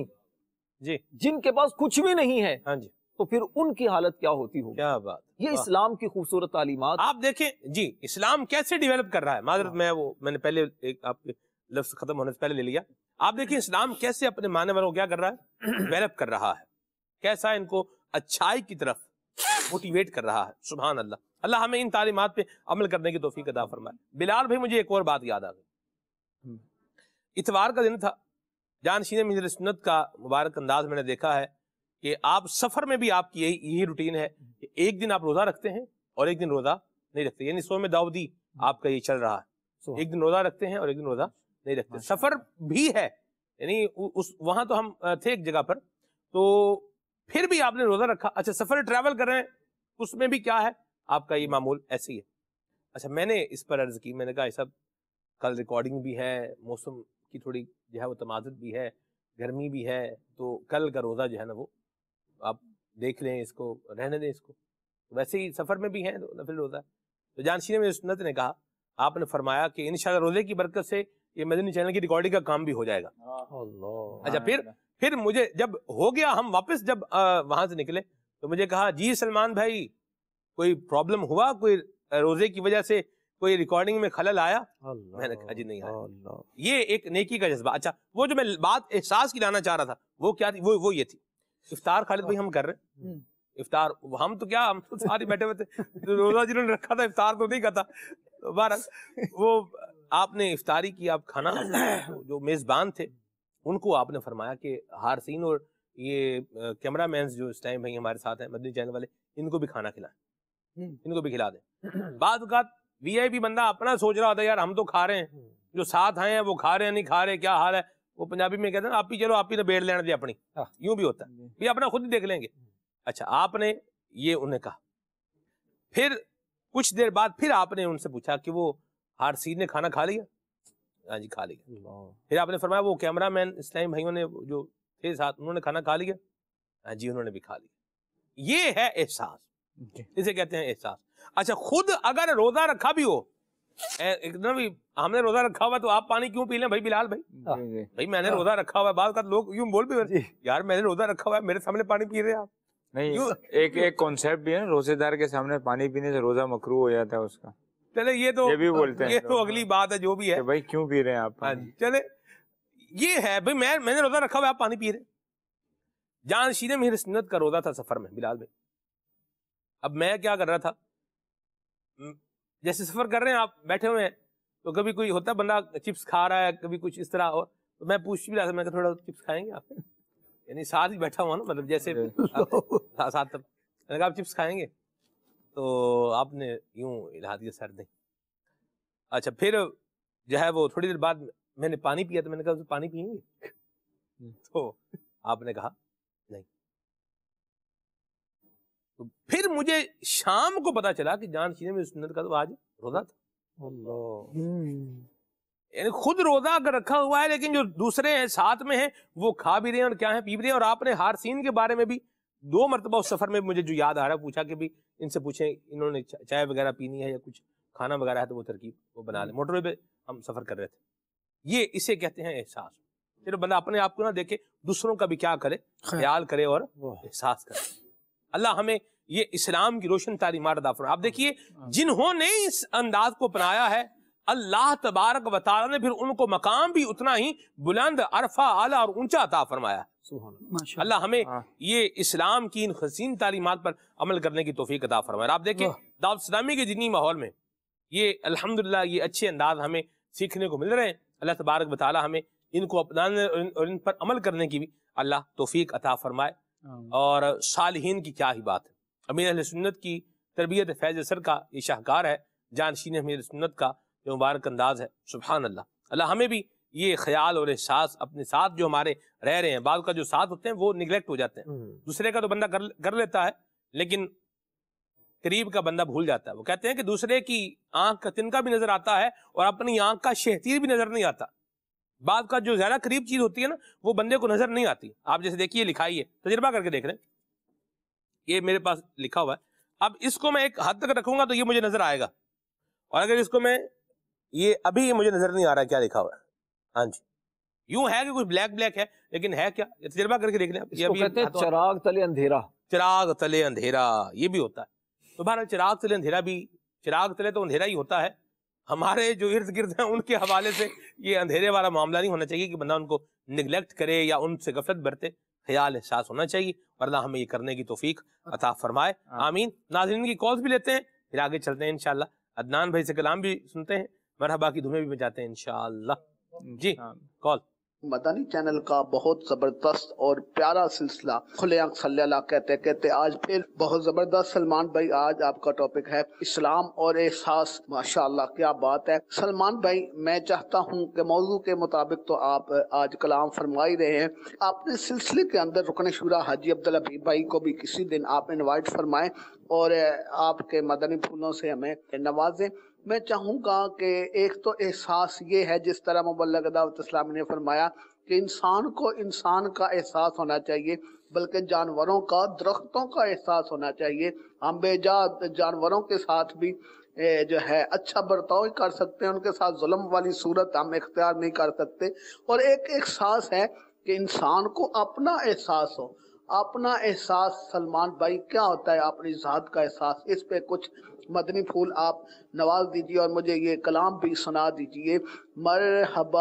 جن کے پاس کچھ بھی نہیں ہے، تو پھر ان کی حالت کیا ہوتی ہوگی؟ کیا بات! یہ اسلام کی خوبصورت تعلیمات۔ آپ دیکھیں جی اسلام کیسے ڈیولپ کر رہا ہے، معذرت میں وہ میں نے پہلے ایک آپ کے لفظ ختم ہونے سے پہلے لے لیا۔ آپ دیکھیں اسلام کیسے اپنے ماننے والوں کو کیا کر رہا ہے، ڈیولپ کر رہا ہے، کیسا ان کو اچھائی کی طرف موٹیویٹ کر رہا ہے۔ سبحان اللہ، اللہ ہمیں ان تعلیمات پہ عمل کرنے کی توفیق عطا فرمائے۔ بلال بھائی، مجھے ایک اور بات یاد آ گئی۔ اتوار کا دن تھا، جانشین منزل سنت کا مبارک انداز میں نے دیکھا ہے کہ آپ سفر میں بھی آپ کی یہی یہی روٹین ہے کہ ایک دن آپ روزہ رکھتے ہیں اور ایک دن روزہ نہیں رکھتے، یعنی سو میں داؤدی آپ کا یہ چل رہا ہے، ایک دن روزہ رکھتے ہیں اور ایک دن روزہ نہیں رکھتے۔ سفر بھی ہے، یعنی اس وہاں تو ہم تھے ایک جگہ پر، تو پھر بھی آپ نے روزہ رکھا۔ اچھا، سفر ٹریول کر رہے ہیں اس میں بھی کیا ہے آپ کا یہ معمول ایسے ہی ہے۔ اچھا، میں نے اس پر عرض کی، میں نے کہا یہ سب کل ریکارڈنگ بھی ہے، موسم کی تھوڑی جو ہے وہ تمازت بھی ہے، گرمی بھی ہے، تو کل کا روزہ جو ہے نا وہ آپ دیکھ لیں، اس کو رہنے دیں، اس کو ویسے ہی سفر میں بھی ہیں تو نفل روزہ ہے۔ تو جانشین میں سنت نے کہا، آپ نے فرمایا کہ انشاءاللہ روزے کی برکت سے یہ مدنی چینل کی ریکارڈنگ کا کام بھی ہو جائے گا۔ اچھا، پھر پھر مجھے جب ہو گیا، ہم واپس جب وہاں سے نکلے تو مجھے کہا جی سلمان بھائی کوئی پرابلم ہوا، کوئی روزے کی وجہ سے کوئی ریکارڈنگ میں خلل آیا؟ میں نے کہا جی نہیں آیا۔ یہ ایک نیکی کا جذبہ۔ اچھا، وہ جو میں بات احساس کی لانا چاہ رہا تھا وہ کیا تھی؟ وہ وہ یہ تھی، افطار خالد بھائی ہم کر رہے ہیں، افطار ہم تو کیا ہم تو سارے بیٹھے ہوئے تھے، روزہ جنہوں نے رکھا تھا افطار تو نہیں کرتا، بہرحال وہ آپ نے افطاری کی، آپ کھانا جو میزبان تھے ان کو آپ نے فرمایا کہ حارثین اور یہ کیمرہ مینز جو اس ٹائم بھائی ہمارے ساتھ ہیں مدنی چینل والے، ان کو بھی کھانا کھلائیں، ان کو بھی کھلا دیں. بعض اوقات وی آئی پی بندہ اپنا سوچ رہا ہوتا ہے یار ہم تو کھا رہے ہیں، جو ساتھ آئے ہیں وہ کھا رہے ہیں نہیں کھا رہے، کیا حال ہے، وہ پنجابی میں کہتے ہیں آپ ہی چلو آپ ہی نے بیڑ لینا دے اپنی، یوں بھی ہوتا ہے، یہ اپنا خود ہی دیکھ لیں گے. اچھا آپ نے یہ انہیں کہا. پھر کچھ دیر بعد پھر آپ نے ان سے پوچھا کہ وہ حارثین نے کھانا کھا لیا؟ ہاں جی کھا لیا. پھر آپ نے فرمایا وہ کیمرہ مین اسلامی بھائیوں نے جو تھے ساتھ انہوں نے کھانا کھا لیا؟ ہاں جی انہوں نے بھی کھا لیا. یہ ہے احساس، اسے کہتے ہیں احساس. اچھا خود اگر روزہ رکھا بھی ہو، ایک دن بھی ہم نے روزہ رکھا ہوا تو آپ پانی کیوں پی لیں بھائی بلال بھائی، بھائی میں نے روزہ رکھا ہوا ہے. بعض اوقات لوگ یوں بول بھی یار میں نے روزہ رکھا ہوا ہے میرے سامنے پانی پی رہے ہیں آپ. نہیں ایک ایک کانسیپٹ بھی ہے نا، روزے دار کے سامنے پانی پینے سے روزہ مکروہ ہو جاتا ہے اس کا. چلے یہ تو یہ بھی بولتے ہیں، یہ تو اگلی بات ہے جو بھی ہے بھائی کیوں پی رہے ہیں آپ. ہاں جی چلے یہ ہے بھائی میں میں نے روزہ رکھا ہوا ہے آپ پانی پی رہے. جان شیرے میں سنت کا روزہ تھا سفر میں بلال بھائی. اب میں کیا کر رہا تھا، جیسے سفر کر رہے ہیں آپ بیٹھے ہوئے ہیں تو کبھی کوئی ہوتا ہے بندہ چپس کھا رہا ہے کبھی کچھ اس طرح، اور تو میں پوچھ بھی رہا تھا میں کہ تھوڑا چپس کھائیں گے آپ، یعنی ساتھ ہی بیٹھا ہوا نا مطلب جیسے ساتھ میں نے کہا آپ چپس کھائیں گے تو آپ نے یوں ہلا دیا سر نہیں. اچھا پھر جو ہے وہ تھوڑی دیر بعد میں نے پانی پیا تو میں نے کہا پانی پئیں گے تو آپ نے کہا نہیں. تو پھر مجھے شام کو پتا چلا کہ جان شیرے میں سنت کا تو آج روزہ تھا. اللہ یعنی خود روزہ اگر رکھا ہوا ہے لیکن جو دوسرے ہیں ساتھ میں ہیں وہ کھا بھی رہے ہیں اور کیا ہیں پی بھی رہے ہیں. اور آپ نے حارثین کے بارے میں بھی دو مرتبہ اس سفر میں مجھے جو یاد آ رہا ہے پوچھا کہ بھی ان سے پوچھیں انہوں نے چائے وغیرہ پینی ہے یا کچھ کھانا وغیرہ ہے تو وہ ترکیب وہ بنا لیں. موٹر وے پہ ہم سفر کر رہے تھے. یہ اسے کہتے ہیں احساس. صرف بندہ اپنے آپ کو نہ دیکھے دوسروں کا بھی کیا کرے، خیال کرے اور احساس کرے. اللہ ہمیں یہ اسلام کی روشن تعلیمات عطا فرمائے. آپ دیکھیے جنہوں نے اس انداز کو اپنایا ہے اللہ تبارک و تعالی نے پھر ان کو مقام بھی اتنا ہی بلند عرفہ اعلیٰ اور اونچا عطا فرمایا. اللہ ہمیں یہ اسلام کی ان حسین تعلیمات پر عمل کرنے کی توفیق عطا فرمائے. آپ دیکھیں دعوت اسلامی کے دینی ماحول میں یہ الحمدللہ یہ اچھے انداز ہمیں سیکھنے کو مل رہے ہیں. اللہ تبارک و تعالی ہمیں ان کو اپنانے اور ان پر عمل کرنے کی بھی اللہ توفیق عطا فرمائے. اور صالحین کی کیا ہی بات ہے. امیر اہل سنت کی تربیت فیض اثر کا یہ شاہکار ہے جانشین امیر سنت کا جو مبارک انداز ہے. سبحان اللہ. اللہ ہمیں بھی یہ خیال اور احساس اپنے ساتھ جو ہمارے رہ رہے ہیں، بعض کا جو ساتھ ہوتے ہیں وہ نگلیکٹ ہو جاتے ہیں، دوسرے کا تو بندہ کر لیتا ہے لیکن قریب کا بندہ بھول جاتا ہے. وہ کہتے ہیں کہ دوسرے کی آنکھ کا تنکا بھی نظر آتا ہے اور اپنی آنکھ کا شہتیر بھی نظر نہیں آتا. بعض کا جو زیادہ قریب چیز ہوتی ہے نا وہ بندے کو نظر نہیں آتی. آپ جیسے دیکھیے لکھائی ہے، تجربہ کر کے دیکھ رہے ہیں، یہ میرے پاس لکھا ہوا ہے. اب اس کو میں ایک حد تک رکھوں گا تو یہ مجھے نظر آئے گا، اور اگر اس کو میں یہ ابھی مجھے نظر نہیں آ رہا ہے کیا لکھا ہوا ہے. ہاں جی یوں ہے کہ کچھ بلیک بلیک ہے لیکن ہے کیا، تجربہ کر کے دیکھ لیں. یہ کہتے ہیں چراغ تلے اندھیرا، چراغ تلے اندھیرا یہ بھی ہوتا ہے. تو بہرحال چراغ تلے اندھیرا بھی، چراغ تلے تو اندھیرا ہی ہوتا ہے. ہمارے جو ارد گرد ہیں ان کے حوالے سے یہ اندھیرے والا معاملہ نہیں ہونا چاہیے کہ بندہ ان کو نگلیکٹ کرے یا ان سے غفلت برتے. خیال احساس ہونا چاہیے اور اللہ ہمیں یہ کرنے کی توفیق عطا فرمائے. آمین. ناظرین کی کالز بھی لیتے ہیں پھر آگے چلتے ہیں انشاءاللہ. عدنان بھائی سے کلام بھی سنتے ہیں، مرحبا کی دھنیں بھی بجاتے ہیں انشاءاللہ. جی کال. مدانی چینل کا بہت زبردست اور پیارا سلسلہ کھلے آنکھ صلی اللہ کہتے کہتے آج پھر بہت زبردست. سلمان بھائی آج آپ کا ٹاپک ہے اسلام اور احساس. ماشاءاللہ کیا بات ہے. سلمان بھائی میں چاہتا ہوں کہ موضوع کے مطابق تو آپ آج کلام فرمائی رہے ہیں، آپ نے سلسلے کے اندر رکن شورا حاجی عبدالحبیب بھائی کو بھی کسی دن آپ انوائٹ فرمائیں اور آپ کے مدنی پھولوں سے ہمیں نوازیں. میں چاہوں گا کہ ایک تو احساس یہ ہے جس طرح مبلغ دعوت اسلامی نے فرمایا کہ انسان کو انسان کا احساس ہونا چاہیے، بلکہ جانوروں کا، درختوں کا احساس ہونا چاہیے. ہم بے جا جانوروں کے ساتھ بھی جو ہے اچھا برتاؤ کر سکتے ہیں، ان کے ساتھ ظلم والی صورت ہم اختیار نہیں کر سکتے. اور ایک احساس ہے کہ انسان کو اپنا احساس ہو. اپنا احساس سلمان بھائی کیا ہوتا ہے؟ اپنی ذات کا احساس، اس پہ کچھ مدنی پھول آپ نواز دیجیے اور مجھے یہ کلام بھی سنا دیجیے. مرحبا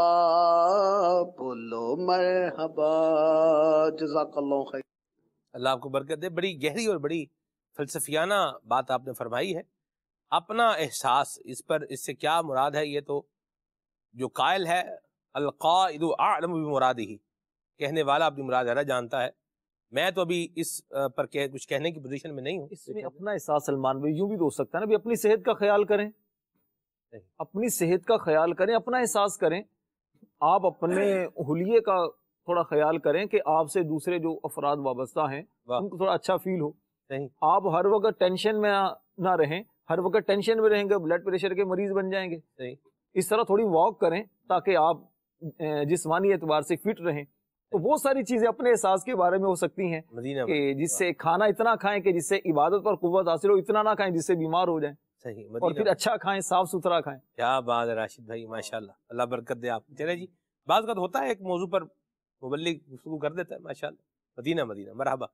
بولو مرحبا. جزاک اللہ خیر. اللہ آپ کو برکت دے. بڑی گہری اور بڑی فلسفیانہ بات آپ نے فرمائی ہے. اپنا احساس، اس پر اس سے کیا مراد ہے یہ تو جو قائل ہے القائد اعلم بمرادہ، کہنے والا اپنی مراد زیادہ جانتا ہے. میں تو ابھی اس پر کچھ کہنے کی پوزیشن میں نہیں ہوں. اس میں اپنا احساس سلمان بھائی یوں بھی تو ہو سکتا ہے نا بھی اپنی صحت کا خیال کریں، اپنی صحت کا خیال کریں، اپنا احساس کریں. آپ اپنے حلیے کا تھوڑا خیال کریں کہ آپ سے دوسرے جو افراد وابستہ ہیں ان کو تھوڑا اچھا فیل ہو. آپ ہر وقت ٹینشن میں نہ رہیں، ہر وقت ٹینشن میں رہیں گے بلڈ پریشر کے مریض بن جائیں گے. اس طرح تھوڑی واک کریں تاکہ آپ جسمانی اعتبار سے فٹ رہیں. تو بہت ساری چیزیں اپنے احساس کے بارے میں ہو سکتی ہیں کہ جس سے کھانا اتنا کھائیں کہ جس سے عبادت پر قوت حاصل ہو، اتنا نہ کھائیں جس سے بیمار ہو جائیں، اور پھر اچھا کھائیں، صاف ستھرا کھائیں. کیا بات ہے راشد بھائی، ماشاءاللہ، اللہ برکت دے آپ. چلے جی، بعض اوقات ہوتا ہے ایک موضوع پر مبلغ گفتگو کر دیتا ہے، ماشاءاللہ. مدینہ مدینہ مرحبا.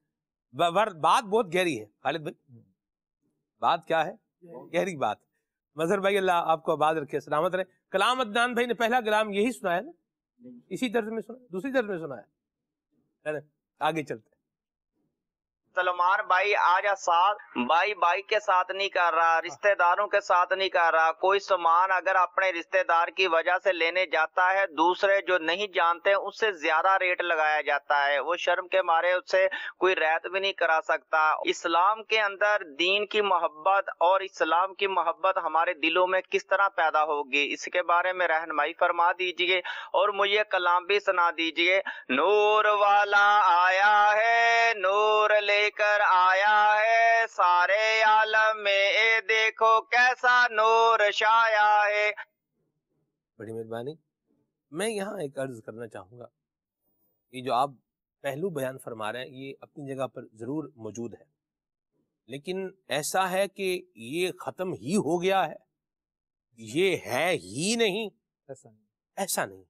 بات بہت گہری ہے خالد بھائی. بات کیا ہے؟ گہری بات. مظہر بھائی اللہ آپ کو آباد رکھے، سلامت رہے. کلام عدنان بھائی نے پہلا کلام یہی سنا ہے نا؟ اسی طرز میں سنا، دوسری طرز میں سنا ہے. آگے چلتے. سلمان بھائی آج احساس بھائی بھائی کے ساتھ نہیں کر رہا، رشتہ داروں کے ساتھ نہیں کر رہا. کوئی سامان اگر اپنے رشتہ دار کی وجہ سے لینے جاتا ہے، دوسرے جو نہیں جانتے اس سے زیادہ ریٹ لگایا جاتا ہے. وہ شرم کے مارے اس سے کوئی رعایت بھی نہیں کرا سکتا. اسلام کے اندر دین کی محبت اور اسلام کی محبت ہمارے دلوں میں کس طرح پیدا ہوگی، اس کے بارے میں رہنمائی فرما دیجئے اور مجھے کلام بھی سنا دیجئے. نور والا آیا ہے، نور لے کر آیا ہے، سارے عالم میں اے دیکھو کیسا نور چھایا ہے. بڑی مہربانی. میں یہاں ایک عرض کرنا چاہوں گا، یہ جو آپ پہلو بیان فرما رہے ہیں یہ اپنی جگہ پر ضرور موجود ہے، لیکن ایسا ہے کہ یہ ختم ہی ہو گیا ہے، یہ ہے ہی نہیں، ایسا نہیں.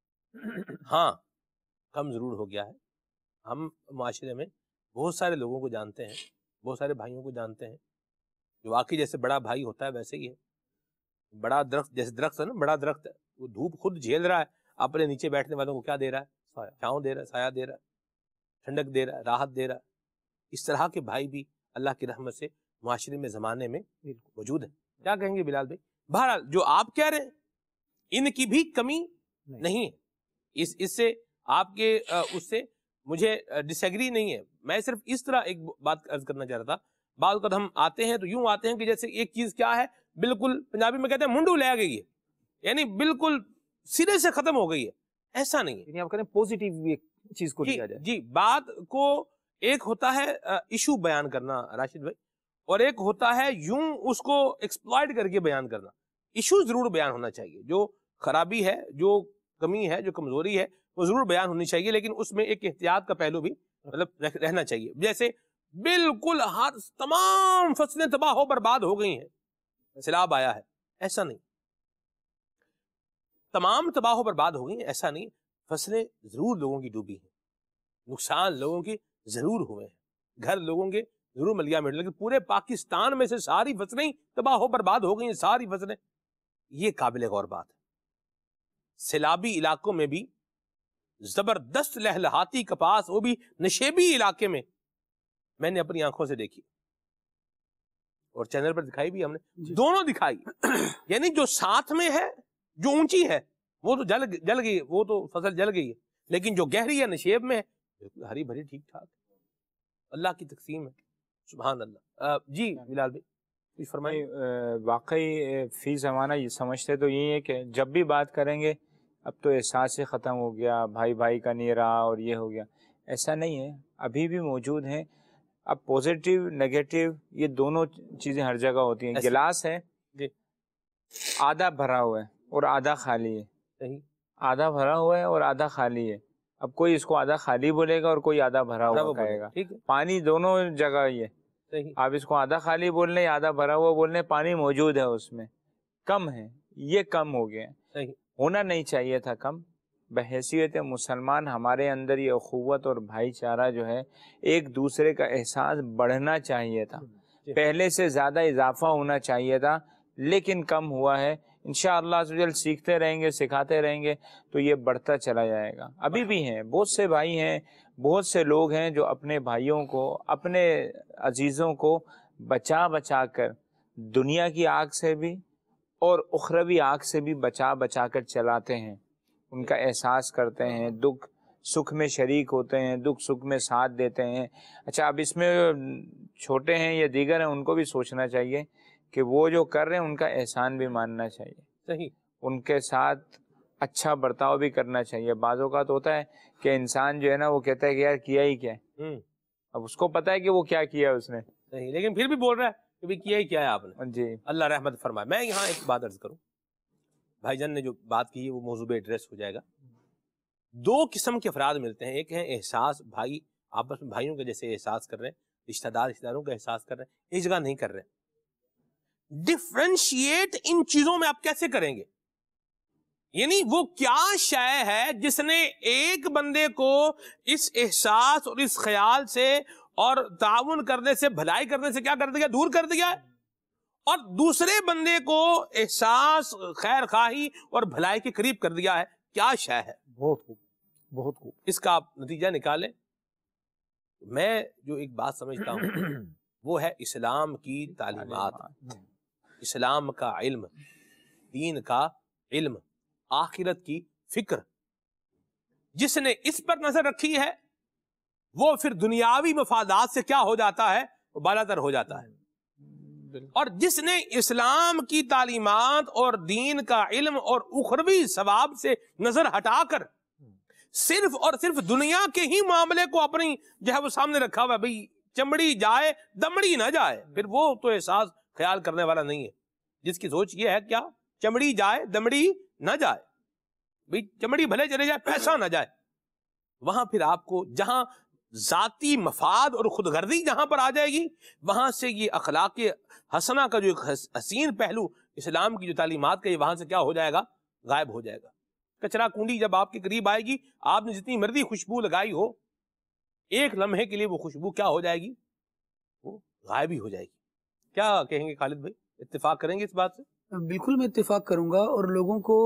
ہاں کم ضرور ہو گیا ہے. ہم معاشرے میں بہت سارے لوگوں کو جانتے ہیں، بہت سارے بھائیوں کو جانتے ہیں جو واقعی جیسے بڑا بھائی ہوتا ہے ویسے ہی ہے. بڑا درخت جیسے درخت ہے نا، بڑا درخت ہے، وہ دھوپ خود جھیل رہا ہے، اپنے نیچے بیٹھنے والوں کو کیا دے رہا ہے؟ چھاؤں دے رہا ہے، سایہ دے رہا ہے، ٹھنڈک دے رہا ہے، راحت دے رہا ہے. اس طرح کے بھائی بھی اللہ کی رحمت سے معاشرے میں زمانے میں موجود ہیں. کیا کہیں گے بلال بھائی؟ بہرحال جو آپ کہہ رہے ہیں ان کی بھی کمی نہیں ہے. اس اس سے آپ کے اس سے مجھے ڈس ایگری نہیں ہے. میں صرف اس طرح ایک بات عرض کرنا چاہ رہا تھا. بعض اوقات ہم آتے ہیں تو یوں آتے ہیں کہ جیسے ایک چیز کیا ہے، بالکل پنجابی میں کہتے ہیں منڈو لے گئی ہے، یعنی بالکل سرے سے ختم ہو گئی ہے. ایسا نہیں ہے. یعنی آپ کہہ رہے ہیں پوزیٹیو چیز کو لیا جائے. جی، بات کو ایک ہوتا ہے ایشو بیان کرنا راشد بھائی، اور ایک ہوتا ہے یوں اس کو ایکسپلائٹ کر کے بیان کرنا. ایشو ضرور بیان ہونا چاہیے، جو خرابی ہے، جو کمی ہے، جو کمزوری ہے وہ ضرور بیان ہونی چاہیے، لیکن اس میں ایک احتیاط کا پہلو بھی مطلب رہنا چاہیے. جیسے بالکل ہر تمام فصلیں تباہ ہو برباد ہو گئی ہیں، سیلاب آیا ہے، ایسا نہیں. تمام تباہ ہو برباد ہو گئی ہیں ایسا نہیں. فصلیں ضرور لوگوں کی ڈوبی ہیں، نقصان لوگوں کے ضرور ہوئے ہیں، گھر لوگوں کے ضرور ملیا مٹ، لیکن پورے پاکستان میں سے ساری فصلیں تباہ ہو برباد ہو گئی ہیں، ساری فصلیں. یہ قابل غور بات ہے. سیلابی علاقوں میں بھی زبردست لہلہاتی کپاس، وہ بھی نشیبی علاقے میں میں نے اپنی آنکھوں سے دیکھی، اور چینل پر دکھائی بھی ہم نے، دونوں دکھائی. یعنی جو ساتھ میں ہے، جو اونچی ہے وہ تو جل جل گئی، وہ تو فصل جل گئی ہے، لیکن جو گہری ہے نشیب میں ہے ہری بھری ٹھیک ٹھاک. اللہ کی تقسیم ہے، سبحان اللہ. جی بلال بھائی کچھ فرمائیں. واقعی فی زمانہ یہ سمجھتے تو یہی ہے کہ جب بھی بات کریں گے اب تو احساس سے ختم ہو گیا، بھائی بھائی کا نہیں رہا اور یہ ہو گیا. ایسا نہیں ہے، ابھی بھی موجود ہیں. اب پوزیٹیو نیگیٹو یہ دونوں چیزیں ہر جگہ ہوتی ہیں. گلاس ہے آدھا بھرا ہوا ہے اور آدھا خالی ہے، آدھا بھرا ہوا ہے اور آدھا خالی ہے. اب کوئی اس کو آدھا خالی بولے گا اور کوئی آدھا بھرا ہوا کہے گا. پانی دونوں جگہ ہی ہے. آپ اس کو آدھا خالی بول لیں، آدھا بھرا ہوا بول لیں، پانی موجود ہے اس میں. کم ہے، یہ کم ہو گیا. ہونا نہیں چاہیے تھا کم. بحیثیت مسلمان ہمارے اندر یہ اخوت اور بھائی چارہ جو ہے، ایک دوسرے کا احساس بڑھنا چاہیے تھا، پہلے سے زیادہ اضافہ ہونا چاہیے تھا، لیکن کم ہوا ہے. انشاءاللہ عز و جل سیکھتے رہیں گے، سکھاتے رہیں گے تو یہ بڑھتا چلا جائے گا. ابھی بھی ہیں بہت سے بھائی ہیں، بہت سے لوگ ہیں جو اپنے بھائیوں کو، اپنے عزیزوں کو بچا بچا کر دنیا کی آگ سے بھی اور اخروی آنکھ سے بھی بچا بچا کر چلاتے ہیں، ان کا احساس کرتے ہیں، دکھ سکھ میں شریک ہوتے ہیں، دکھ سکھ میں ساتھ دیتے ہیں۔ اچھا اب اس میں چھوٹے ہیں یا دیگر ہیں، ان کو بھی سوچنا چاہیے کہ وہ جو کر رہے ہیں ان کا احسان بھی ماننا چاہیے، صحیح، ان کے ساتھ اچھا برتاؤ بھی کرنا چاہیے۔ بعض اوقات ہوتا ہے کہ انسان جو ہے نا وہ کہتا ہے کہ یار کیا ہی کیا ہے، اب اس کو پتا ہے کہ وہ کیا کیا ہے اس نے، صحیح، لیکن پھر بھی بول رہا ہے کہ بھی کیا ہی کیا ہے آپ نے۔ جی اللہ رحمت فرمائے۔ میں یہاں ایک بات عرض کروں، بھائی جان نے جو بات کی ہے وہ موضوع پہ ایڈریس ہو جائے گا۔ دو قسم کے افراد ملتے ہیں، ایک ہے احساس، بھائی آپس میں بھائیوں کے جیسے احساس کر رہے ہیں، رشتہ دار رشتہ داروں کا احساس کر رہے ہیں، ایک جگہ نہیں کر رہے۔ ڈفرینشیٹ ان چیزوں میں آپ کیسے کریں گے؟ یعنی وہ کیا شے ہے جس نے ایک بندے کو اس احساس اور اس خیال سے اور تعاون کرنے سے، بھلائی کرنے سے کیا کر دیا، دور کر دیا ہے، اور دوسرے بندے کو احساس، خیر خواہی اور بھلائی کے قریب کر دیا ہے، کیا شے ہے؟ بہت خوب، بہت خوب۔ اس کا آپ نتیجہ نکالیں۔ میں جو ایک بات سمجھتا ہوں وہ ہے اسلام کی تعلیمات، اسلام کا علم، دین کا علم، آخرت کی فکر۔ جس نے اس پر نظر رکھی ہے وہ پھر دنیاوی مفادات سے کیا ہو جاتا ہے، وہ بالاتر ہو جاتا ہے۔ اور جس نے اسلام کی تعلیمات اور دین کا علم اور اخروی ثواب سے نظر ہٹا کر صرف اور صرف دنیا کے ہی معاملے کو اپنی جو ہے وہ سامنے رکھا ہوا ہے، بھئی چمڑی جائے دمڑی نہ جائے، پھر وہ تو احساس خیال کرنے والا نہیں ہے۔ جس کی سوچ یہ ہے کیا، چمڑی جائے دمڑی نہ جائے، بھئی چمڑی بھلے چلے جائے پیسہ نہ جائے، وہاں پھر آپ کو جہاں ذاتی مفاد اور خود غرضی جہاں پر آ جائے گی، وہاں سے یہ اخلاق حسنہ کا جو ایک حسین پہلو اسلام کی جو تعلیمات کا، یہ وہاں سے کیا ہو جائے گا، غائب ہو جائے گا۔ کچرا کنڈی جب آپ کے قریب آئے گی، آپ نے جتنی مرضی خوشبو لگائی ہو، ایک لمحے کے لیے وہ خوشبو کیا ہو جائے گی، وہ غائب ہی ہو جائے گی۔ کیا کہیں گے خالد بھائی، اتفاق کریں گے اس بات سے؟ بالکل میں اتفاق کروں گا، اور لوگوں کو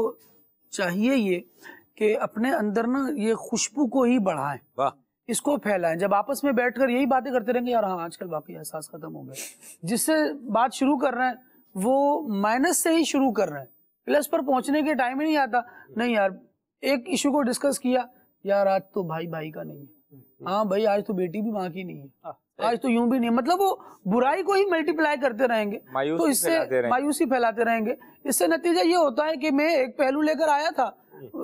چاہیے یہ کہ اپنے اندر نا یہ خوشبو کو ہی بڑھائیں، واہ، اس کو پھیلائیں۔ جب آپس میں بیٹھ کر یہی باتیں کرتے رہیں گے، یار ہاں آج کل واقعی احساس ختم ہو گئے، جس سے بات شروع کر رہے ہیں وہ مائنس سے ہی شروع کر رہے ہیں، پلس پر پہنچنے کے ٹائم ہی نہیں آتا۔ نہیں یار، ایک ایشو کو ڈسکس کیا، یار آج تو بھائی بھائی کا نہیں ہے، ہاں بھائی آج تو بیٹی بھی ماں کی نہیں ہے، آج تو یوں بھی نہیں ہے، مطلب وہ برائی کو ہی ملٹی پلائی کرتے رہیں گے، تو اس سے مایوسی پھیلاتے رہیں گے۔ اس سے نتیجہ یہ ہوتا ہے کہ میں ایک پہلو لے کر آیا تھا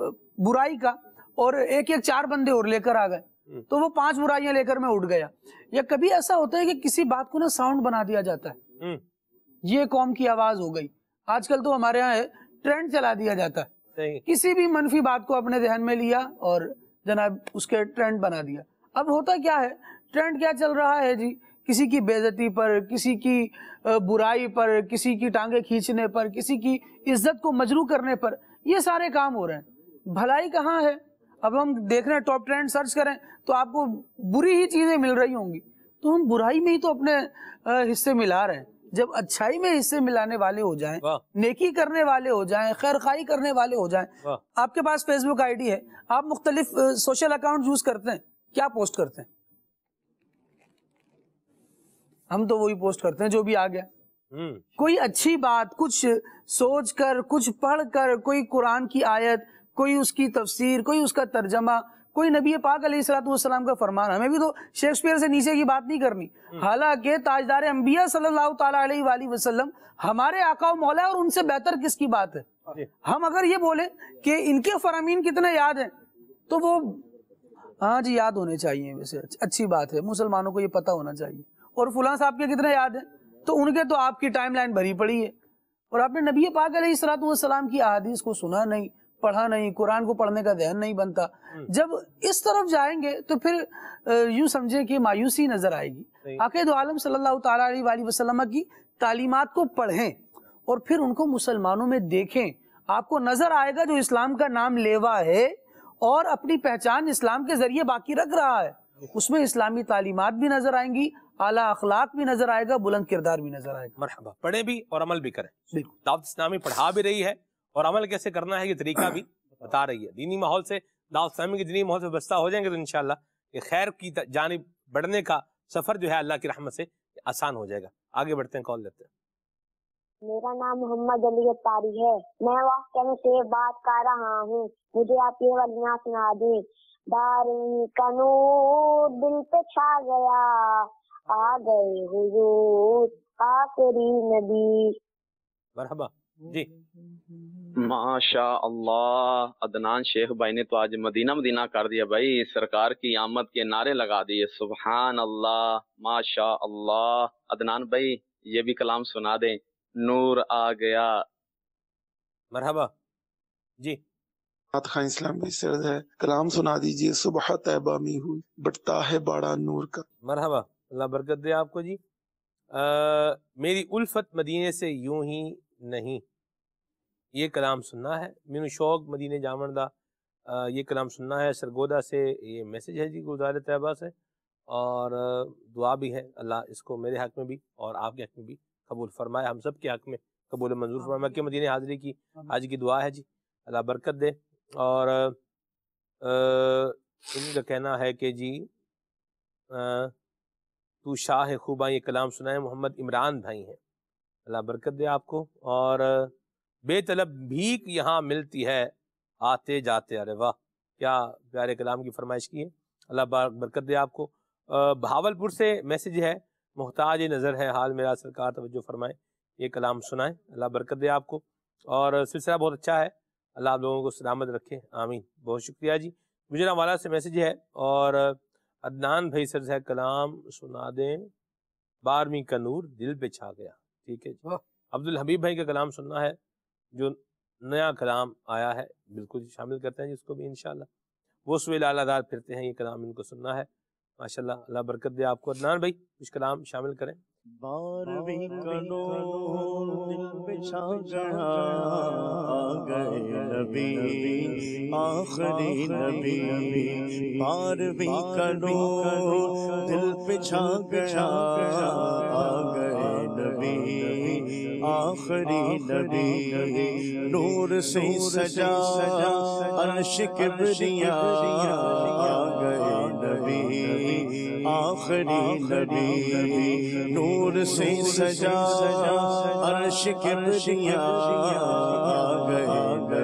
برائی کا، اور ایک ایک چار بندے اور لے کر آ گئے، تو وہ پانچ برائیاں لے کر میں اٹھ گیا۔ یا کبھی ایسا ہوتا ہے کہ کسی بات کو نا ساؤنڈ بنا دیا جاتا ہے، یہ قوم کی آواز ہو گئی۔ آج کل تو ہمارے یہاں ٹرینڈ چلا دیا جاتا ہے، کسی بھی منفی بات کو اپنے ذہن میں لیا اور جناب اس کے ٹرینڈ بنا دیا۔ اب ہوتا کیا ہے، ٹرینڈ کیا چل رہا ہے جی، کسی کی بے عزتی پر، کسی کی برائی پر، کسی کی ٹانگیں کھینچنے پر، کسی کی عزت کو مجروح کرنے پر، یہ سارے کام ہو رہے ہیں۔ بھلائی کہاں ہے؟ اب ہم دیکھ رہے ہیں ٹاپ ٹرینڈ سرچ کریں تو آپ کو بری ہی چیزیں مل رہی ہوں گی، تو ہم برائی میں ہی تو اپنے حصے ملا رہے ہیں۔ جب اچھائی میں حصے ملانے والے ہو جائیں، نیکی کرنے والے ہو جائیں، خیر خواہی کرنے والے ہو جائیں۔ آپ کے پاس فیس بک آئی ڈی ہے، آپ مختلف سوشل اکاؤنٹ یوز کرتے ہیں، کیا پوسٹ کرتے ہیں؟ ہم تو وہی پوسٹ کرتے ہیں جو بھی آ گیا۔ کوئی اچھی بات کچھ سوچ کر، کچھ پڑھ کر، کوئی قرآن کی آیت، کوئی اس کی تفسیر، کوئی اس کا ترجمہ، کوئی نبی پاک علیہ الصلوۃ والسلام کا فرمان۔ ہمیں بھی تو شیکسپیئر سے نیچے کی بات نہیں کرنی، حالانکہ تاجدار انبیاء صلی اللہ تعالیٰ علیہ وآلہ وسلم ہمارے آقا و مولا ہے، اور ان سے بہتر کس کی بات ہے؟ ہم اگر یہ بولیں کہ ان کے فرامین کتنے یاد ہیں، تو وہ ہاں جی یاد ہونے چاہیے، ویسے اچھی بات ہے، مسلمانوں کو یہ پتہ ہونا چاہیے۔ اور فلاں صاحب کے کتنے یاد ہیں، تو ان کے تو آپ کی ٹائم لائن بھری پڑی ہے، اور آپ نے نبی پاک علیہ الصلوۃ والسلام کی احادیث کو سنا نہیں، پڑھا نہیں، قرآن کو پڑھنے کا ذہن نہیں بنتا۔ جب اس طرف جائیں گے تو پھر یوں سمجھیں کہ مایوسی نظر آئے گی۔ آقا دو عالم صلی اللہ تعالیٰ علیہ وآلہ وسلم کی تعلیمات کو پڑھیں اور پھر ان کو مسلمانوں میں دیکھیں، آپ کو نظر آئے گا جو اسلام کا نام لیوا ہے اور اپنی پہچان اسلام کے ذریعے باقی رکھ رہا ہے، اس میں اسلامی تعلیمات بھی نظر آئیں گی، اعلیٰ اخلاق بھی نظر آئے گا، بلند کردار بھی نظر آئے گا۔ مرحبا، پڑھیں بھی اور عمل بھی کریں۔ دعوت اسلامی پڑھا بھی رہی ہے اور عمل کیسے کرنا ہے یہ طریقہ بھی بتا رہی ہے۔ دینی ماحول سے، دعوت اسلامی کے دینی ماحول سے وابستہ ہو جائیں گے تو انشاءاللہ یہ خیر کی جانب بڑھنے کا سفر جو ہے اللہ کی رحمت سے آسان ہو جائے گا۔ آگے بڑھتے ہیں، کال لیتے ہیں۔ میرا نام محمد علی اتاری ہے، میں واسطے سے بات کر رہا ہوں، مجھے آپ یہ ولیاں سنا دیں۔ بارہویں کا نور دل پہ چھا گیا، آ گئے حضور آخری نبی۔ مرحبا جی۔ ماشاء اللہ، عدنان شیخ بھائی نے تو آج مدینہ مدینہ کر دیا بھائی، سرکار کی آمد کے نعرے لگا دیے، سبحان اللہ، ماشاء اللہ۔ عدنان بھائی یہ بھی کلام سنا دیں، نور آ گیا۔ مرحبا جی۔ خان اسلام بھی سرد ہے، کلام سنا دیجئے، صبح طیبہ میں ہوئی بٹتا ہے باڑا نور کا۔ مرحبا، اللہ برکت دے آپ کو جی۔ آ, میری الفت مدینے سے یوں ہی نہیں، یہ کلام سننا ہے، مینو شوق مدینے جامن دا، آ, یہ کلام سننا ہے۔ سرگودا سے یہ میسج ہے جی گلزار طیبہ سے، اور دعا بھی ہے، اللہ اس کو میرے حق میں بھی اور آپ کے حق میں بھی قبول فرمائے، ہم سب کے حق میں قبول منظور فرمائے۔ کہ مدینے حاضری کی آج کی دعا ہے جی، اللہ برکت دے۔ اور ان کا کہنا ہے کہ جی آ, تو شاہ خوباں، یہ کلام سنا ہے، محمد عمران بھائی ہیں، اللہ برکت دے آپ کو۔ اور بے طلب بھیک یہاں ملتی ہے آتے جاتے، ارے واہ کیا پیارے کلام کی فرمائش کی ہے، اللہ برکت دے آپ کو۔ بہاولپور سے میسج ہے، محتاج نظر ہے حال میرا سرکار توجہ فرمائے، یہ کلام سنائیں، اللہ برکت دے آپ کو۔ اور سلسلہ بہت اچھا ہے، اللہ آپ لوگوں کو سلامت رکھے، آمین، بہت شکریہ جی۔ گجرا والا سے میسج ہے، اور عدنان بھائی سر ہے، کلام سنا دیں، بارہویں کا نور دل پہ چھا گیا، ٹھیک ہے جی۔ عبد الحبیب بھائی کا کلام سننا ہے، جو نیا کلام آیا ہے، بالکل شامل کرتے ہیں جس کو بھی انشاءاللہ۔ وہ سوئے لالہ دار پھرتے ہیں، یہ کلام ان کو سننا ہے، ماشاءاللہ، اللہ برکت دے آپ کو۔ عدنان بھائی کچھ کلام شامل کریں۔ بارہویں کا نور دل پہ چھا گیا، آ گئے نبی آخری نبی۔ بارہویں کا نور دل پہ چھا گیا، آ گئے نبی آخری نبی۔ نور سے سجا عرش کبریا، آ گئے نبی آخری نبی۔ نور سے سجا عرش کبریا، آ گئے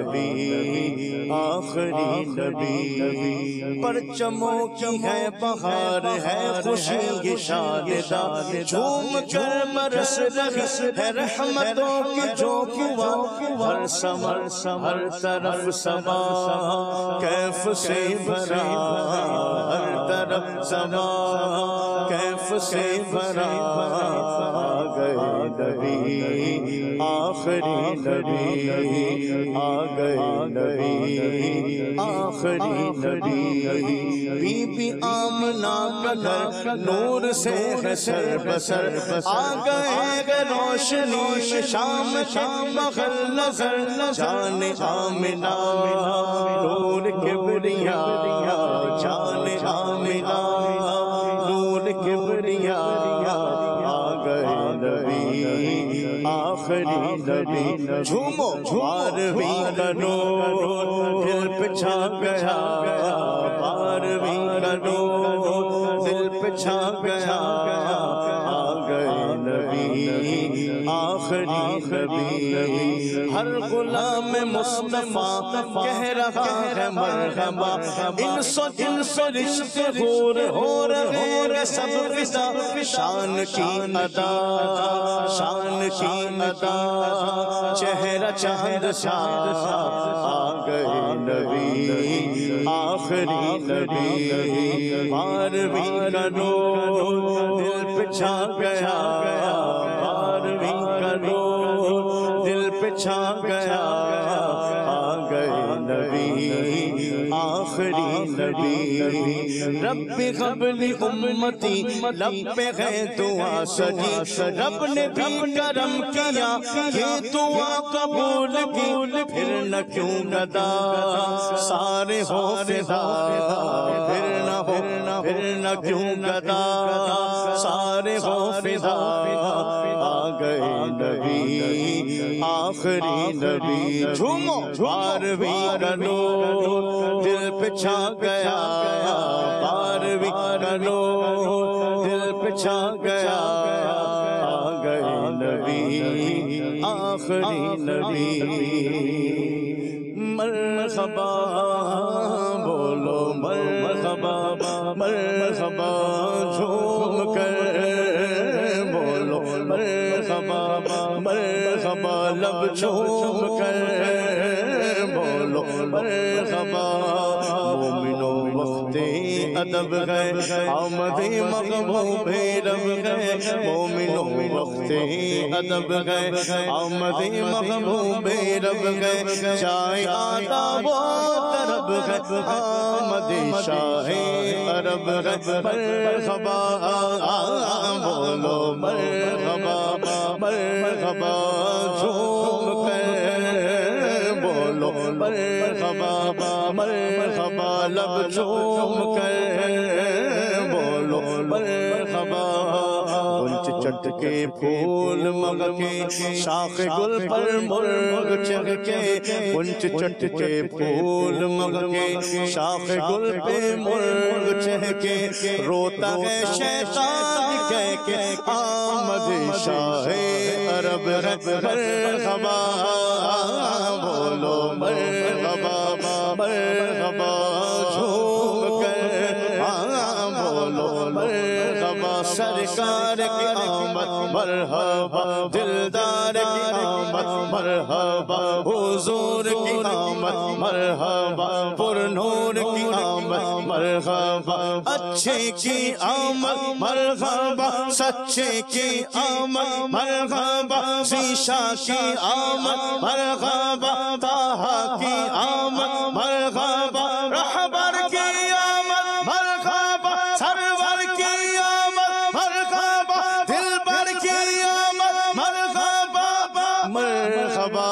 نبی آخری نبی۔ پرچموں کی ہے بہار، ہے خوشی یہ شاد داد، جھوم کر برس رہی ہے رحمتوں کی جو ہوا، ہر سمر ہر طرف سما کیف سے بھرا، ہر طرف سما کیف سے بھرا، آ گئے نبی آخری نبی، آ گئے نبی آخری نبی۔ بی بی آمنہ کا گھر نور سے ہے سر بسر، آ گئے گے روشنی میں شام شام مغل نظر، جان آمنہ نور کبریا، جان آمنہ نور کبریا، آ گئے نبی آخری نبی۔ جھومو بارہویں کا نور دل پہ چھا گیا، بارہویں کا نور دل پہ چھا گیا، آ گئے نبی آخری نبی۔ ہر غلام مصطفیٰ کہہ رہا ہے مرحبا، انس و جن فرشتے حور ہو رہے ہیں سب فدا، شان کی ادا شان کی ادا، چہرہ چاند سا، آ گئے نبی آخری نبی۔ بارہویں کا نور دل پہ چھا گیا، بارہویں کا نور دل پہ چھا گیا، آ گئے نبی آخری نبی۔ رب قبل امتی لب پہ ہے دعا سجی، رب نے بھی کرم کیا یہ دعا قبول کی، پھر نہ کیوں گدا سارے ہو فدا، پھر نہ ہو پھر نہ کیوں گدا سارے ہو فدا، آ گئے نبی آخری نبی۔ جھومو بارہویں کا نور دل پہ چھا گیا، بارہویں کا نور دل پہ چھا گیا، آ گئے نبی آخری نبی مرحبا بولو مرحبا مرحبا جھوم کر بولو مرحبا مرحبا لب چوم کر بولو مرحبا مومنو وقت ادب ہے آمد محبوب رب ہے مومنو وقت ادب ہے آمد محبوب رب ہے چائے آتا وہ طرب ہے آمد شاہ عرب ہے مرحبا بولو مرحبا مرحبا جھوم کر بولو مرحبا مرحبا لب چوم کر بولو مرحبا گنچ چٹ کے پھول مگ کے شاخ گل پر مرغ چڑھ کے گنچ چٹ کے پھول مگ کے شاخ گل پہ مرغ چڑھ کے روتا ہے شیطان کہہ کے آمد شاہ عرب ہے مرحبا بولو مرحبا مرحبا جھوم کر بولو مرحبا سرکار کی آمد مرحبا دلدار کی آمد مرحبا حضور کی آمد مرحبا پر نور کی آمد مرحبا اچھے کی آمد مرحبا سچے کی آمد مرحبا شیشہ کی آمد مرحبا طاہا کی آمد مرحبا رہبر کی آمد مرحبا سرور کی آمد مرحبا دلبر کی آمد مرحبا مرحبا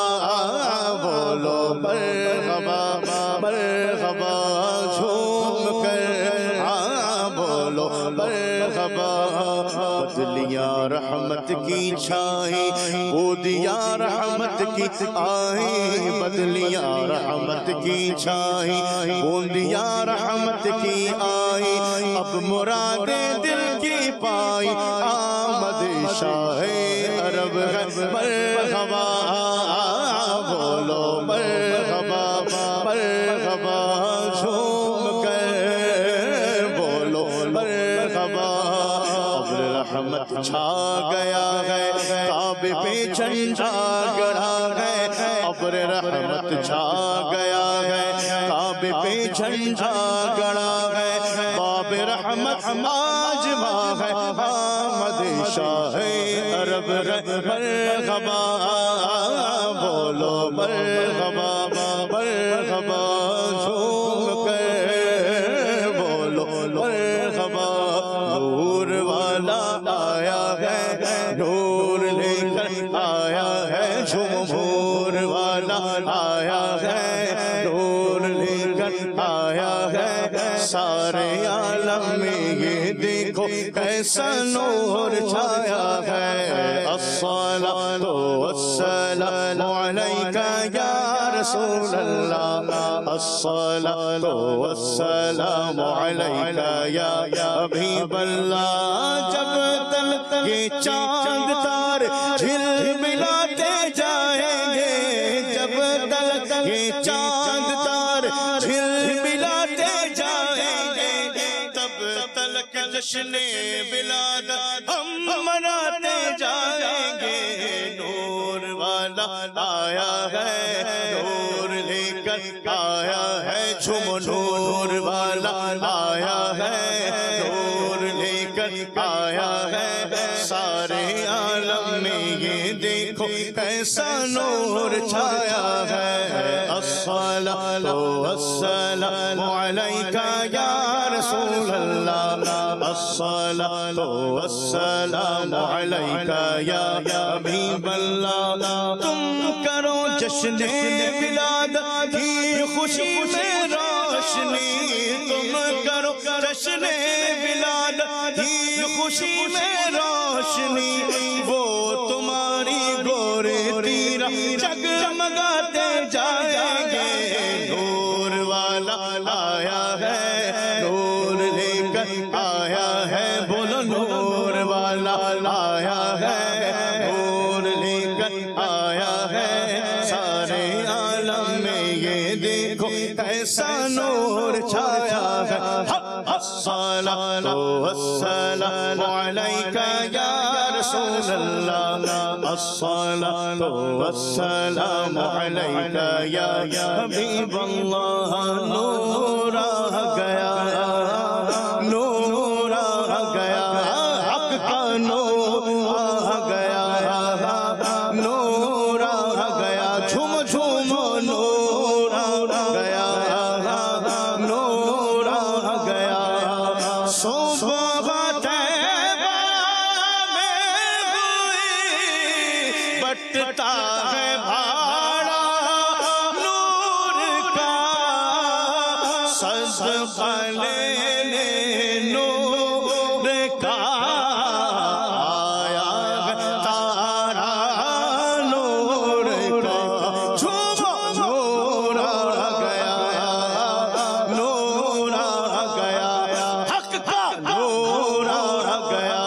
بولو مرحبا مرحبا جھوم کر بولو مرحبا بدلیاں رحمت کی چھائی بودیاں رحمت کی آئی بدلیاں رحمت کی چھائی بودیاں رحمت کی آئی اب مرادیں دل کی پائی آمد شاہ عرب ہے مرحبا بولو مرحبا مرحبا جھوم کر بولو مرحبا ابر رحمت چھا گیا ہے کعبے پہ جھنڈا گڑا ہے ابر رحمت چھا گیا ہے کعبے پہ جھنڈا گڑا ہے باب رحمت آج ماں ہے آمد شاہ عرب ہے مرحبا بولو مرحبا مرحبا جھوم کر بولو مرحبا نور والا آیا ہے نور لے کر آیا ہے جمہور والا آیا ہے نور لے کر آیا ہے سارے عالم میں یہ دیکھو کیسا نور چھایا ہے الصلاۃ والسلام علیک یا رسول اللہ الصلاۃ والسلام علیک یا حبیب اللہ جب تک یہ چاند تار جھل ملاتے جائیں گے جب تک یہ چاند تار جھل ملاتے جائیں گے تب تک جشن ولادت ہم مناتے جائیں گے نور والا آیا ہے نور لے کر آیا ہے جھم نور والا آیا ہے نور لے کر آیا ہے سارے عالم میں یہ دیکھو کیسا نور چھایا ہے الصلاۃ والسلام علیک یا رسول اللہ الصلاۃ والسلام علیک یا حبیب اللہ تم کرو جشن ولادت کی خوشی میں روشنی تم کرو جشن ولادت کی خوشی میں روشنی وہ تمہاری گورے تیرا جگمگاتے جائیں گے نور والا آیا ہے نور لے کر آیا ہے بولو نور والا آیا ہے نور لے کر آیا الصلاة والسلام عليك يا رسول الله الصلاة والسلام عليك يا حبيب الله نور آ گیا نور آ گیا حق کا نور آ گیا نور آ گیا جھوم جھوم نور آ گیا نور آ گیا صبح طیبہ میں ہوئی بٹتا ہے بھاڑا نور کا صدقہ لینے نور کا آیا تارا نور کا جھومو نور آ گیا نور آ گیا حق کا نور آ گیا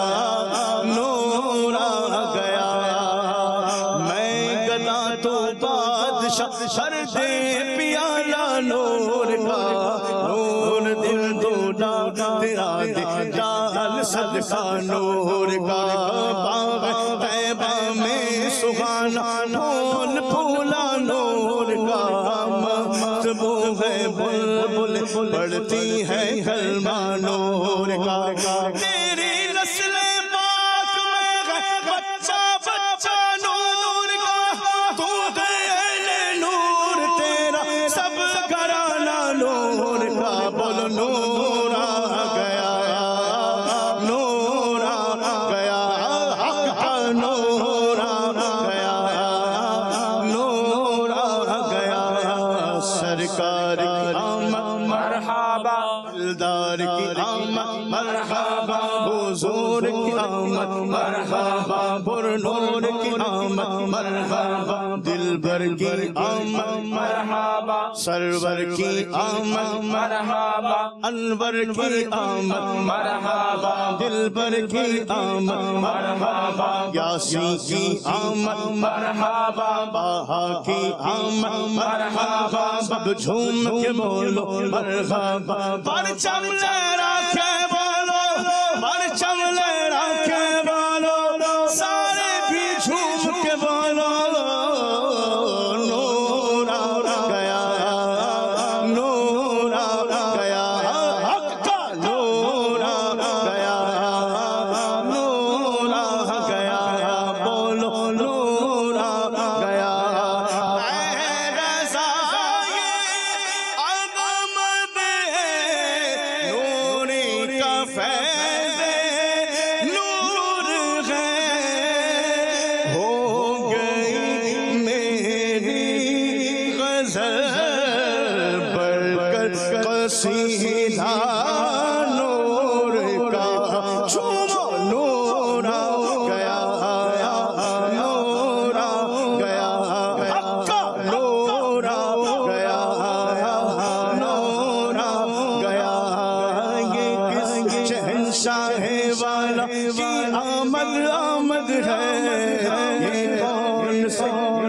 نور آ گیا میں گدا تو بادشاہ سر دے پیالہ نور کا نور دل دونا تیرا ڈال صدقہ نور کا باغ طیبہ میں سہانا پھول پھولا نور کا مطبوع ہے بلبل پڑھتی ہے کلمہ نور کا تیری نسل پاک میں ہے بچہ بچہ نور کا تو ہے اہل نور تیرا سب گھرانہ نور کا بولو نور آ گیا نور آ گیا حق کا نور آ گیا نور آ گیا سرکار کی آمد مرحبا دلدار کی آمد مرحبا حضور کی آمد مرحبا پر نور کی آمد مرحبا دلبر کی آمد مرحبا سرور کی آمد مرحبا انور کی آمد مرحبا دلبر کی آمد مرحبا یاسی کی آمد مرحبا باہا کی آمد مرحبا سب جھوم کے بولو مرحبا پرچم لہرا کے بولو پرچم لہرا کے بولو سارے بھی جھوم کے بولو نور آ گیا نور آ گیا حق کا نور آ گیا نور آ گیا بولو نور آ گیا اے رضا یہ عظمت ہے نوری کا فیض نور ہے ہو گئی میری غزل برکت قصیدہ نور کا جھومو نور آ گیا نور آ گیا حق کا نور آ گیا نور آ گیا یہ کس شہنشاہ والا کی آمد آمد ہے یہ کون سے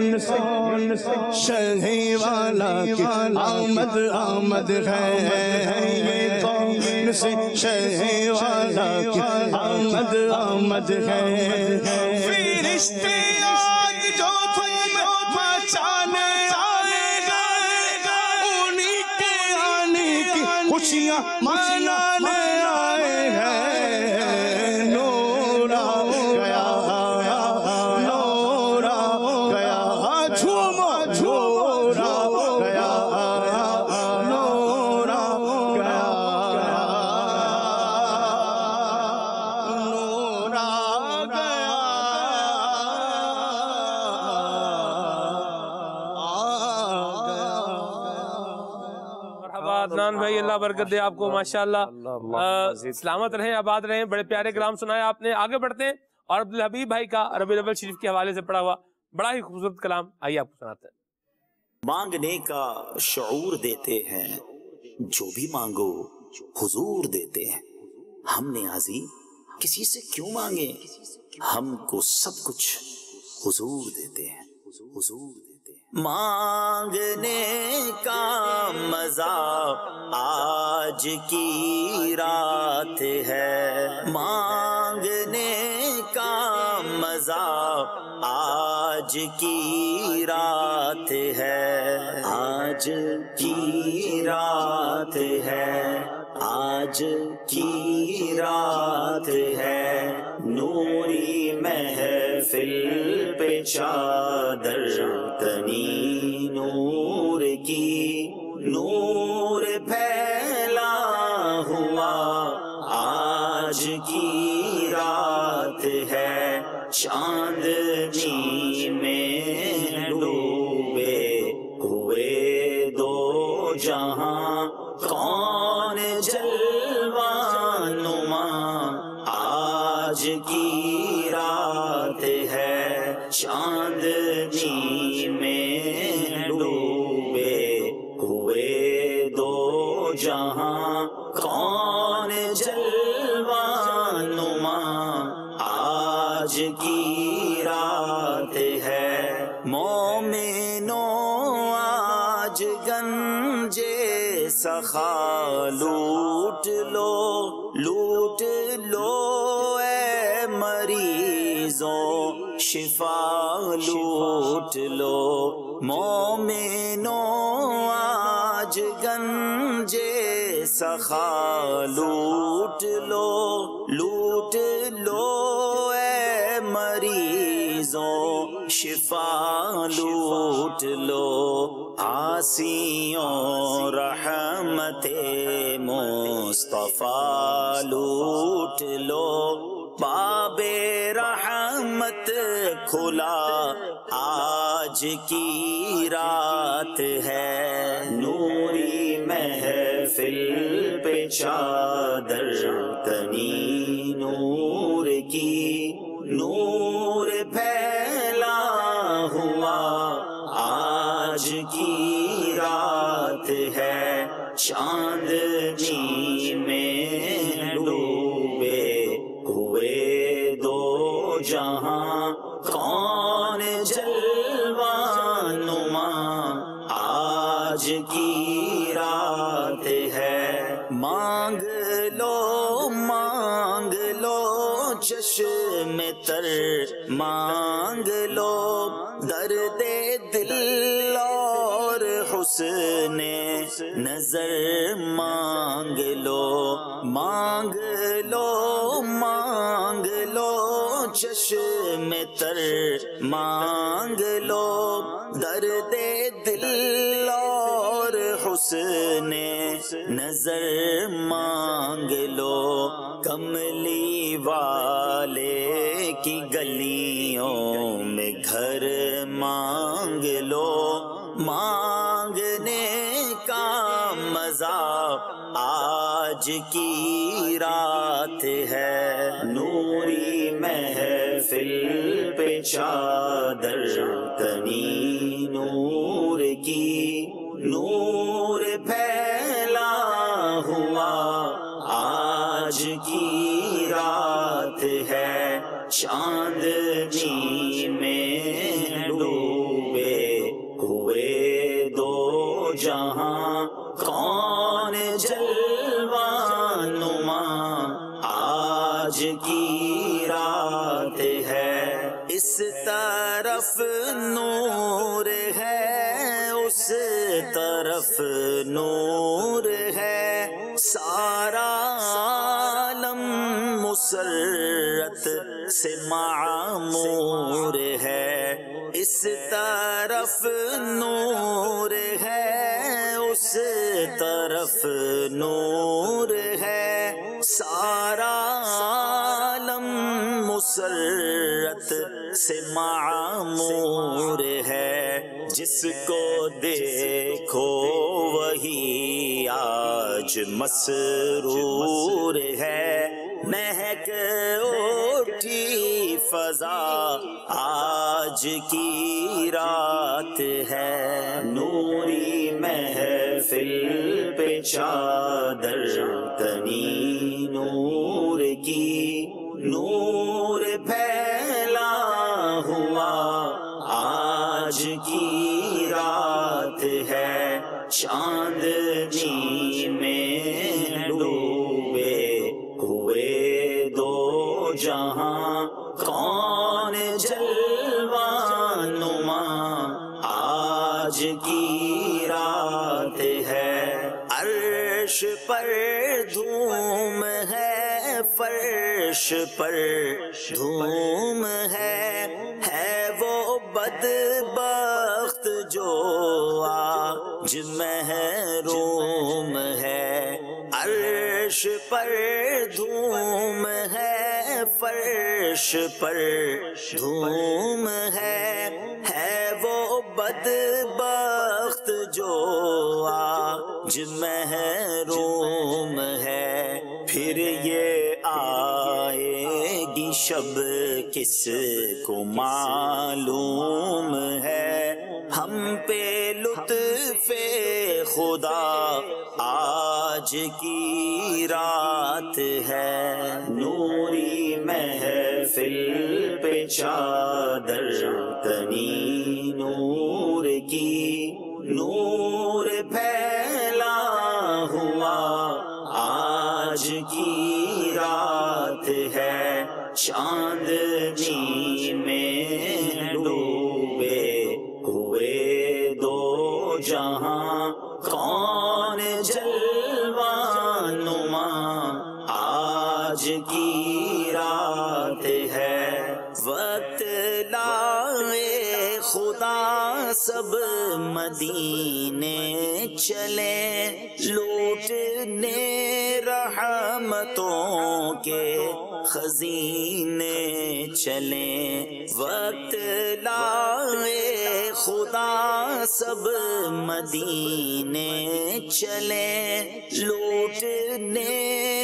شہنشاہ والا کی آمد آمد ہے یہ کون سے شہنشاہ والا کی آمد آمد ہے فرشتے آج جو تمہیں بچانے آئے گئے انہی کے آنے کی خوشیاں منانے آئے ہیں نور آ گیا نور آ گیا جھومو نور آ گیا نور آ گیا نور آ گیا مرحبا عدنان بھائی، اللہ برکت دے آپ کو ماشاءاللہ، سلامت رہیں، آباد رہیں، بڑے پیارے کلام سنائے آپ نے۔ آگے بڑھتے ہیں اور عبدالحبیب بھائی کا ربیع الاول شریف کے حوالے سے پڑھا ہوا بڑا ہی خوبصورت کلام آئیے آپ کو سناتے ہیں۔ مانگنے کا شعور دیتے ہیں، جو بھی مانگو حضور دیتے ہیں۔ ہم نیازی کسی سے کیوں مانگے، ہم کو سب کچھ حضور دیتے ہیں، حضور دیتے ہیں۔ مانگنے کا مزہ آج کی رات ہے، مانگنے کا مزہ آج کی رات ہے، آج کی رات ہے، آج کی رات ہے، نوری محفل پہ چادر تنی نور کی، نور پھیلا ہوا آج کی رات ہے، چاندنی میں ڈوبے ہوئے دو جہاں، کون جلوہ نما آج کی رات ہے، چاندنی میں ڈوبے ہوئے دو جہاں، کون جلوہ نما آج کی رات ہے، مومنوں آج گنجے سخا لوٹ لو، لوٹ لو اے مریضوں شفا لوٹ لو، مومنوں آج گنجے سخا لوٹ لو، لوٹ لو اے مریضوں شفا لوٹ لو، عاصیوں رحمت مصطفیٰ لوٹ لو، باب رحمت کھلا آج کی رات ہے، نوری محفل پہ چادر تنی نور کی، نور پھیلا ہوا آج کی رات ہے، چاندنی میں ڈوبے ہوئے دو جہاں، کون جلوہ نما آج کی رات ہے، مانگ لو مانگ لو چشم تر، مانگ لو درد دل اور حسن نظر، مانگ لو مانگ لو مانگ لو چشم تر، مانگ لو درد دل اور حسن نظر، مانگ لو کملی والے کی گلیوں میں گھر، مانگ لو مانگنے کا مزہ آج کی رات ہے، نوری محفل پہ چادر تنی نور کی، نور پھیلا ہوا آج کی رات ہے، چاندنی میں ڈوبے ہوئے دو جہاں، کون جلوہ نما آج کی رات ہے، اس طرف نور ہے اس طرف نور ہے، سارا عالم مسرت سے معمور ہے، اس طرف نور ہے اس طرف نور ہے، سارا عالم مسرت سے معمور ہے، جس کو دیکھو وہی آج مسرور ہے، مہک اٹھی فضا آج کی رات ہے، نوری محفل پہ چادر تنی نور کی، نور پھیلا ہوا آج کی فرش پر دھوم ہے ہے وہ بدبخت جو آج محروم ہے عرش پر دھوم ہے فرش پر دھوم ہے ہے وہ بدبخت جو آج محروم ہے پھر یہ آئے گی شب کس کو معلوم ہے ہم پہ لطف خدا آج کی رات ہے نوری محفل پہ چادر تنی نور کی نور پھیلا ہوا آج کی رات ہے چاندنی میں ڈوبے ہوئے دو جہاں کون جلوہ نما آج کی رات ہے وقت لائے خدا سب مدینے چلے لوٹنے رحمتوں کے خزینے چلیں وقت لائے خدا سب مدینے چلیں لوٹنے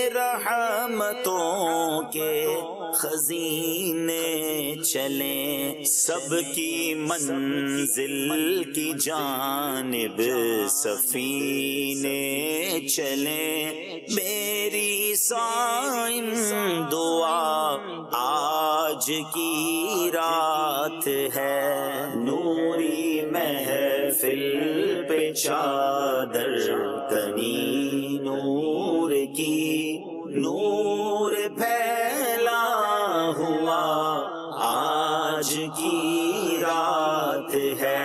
رحمتوں کے خزینے چلیں سب کی منزل کی جانب سفینے چلیں میری صائم دعا آج کی رات ہے نوری محفل پہ چادر تنی نور کی نور پھیلا ہوا آج کی رات ہے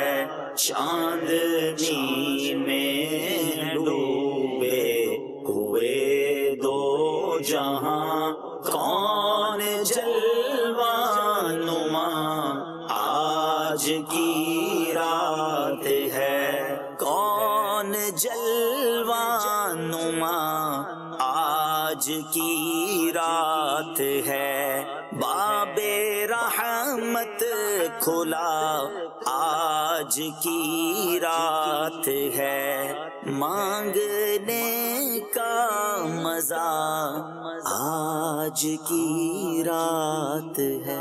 چاندنی میں ڈوبے ہوئے دو جہاں کون جلوہ نما آج کی رات ہے کون جلوہ نما آج کی رات ہے باب رحمت کھلا آج کی رات ہے مانگنے کا مزہ آج کی رات ہے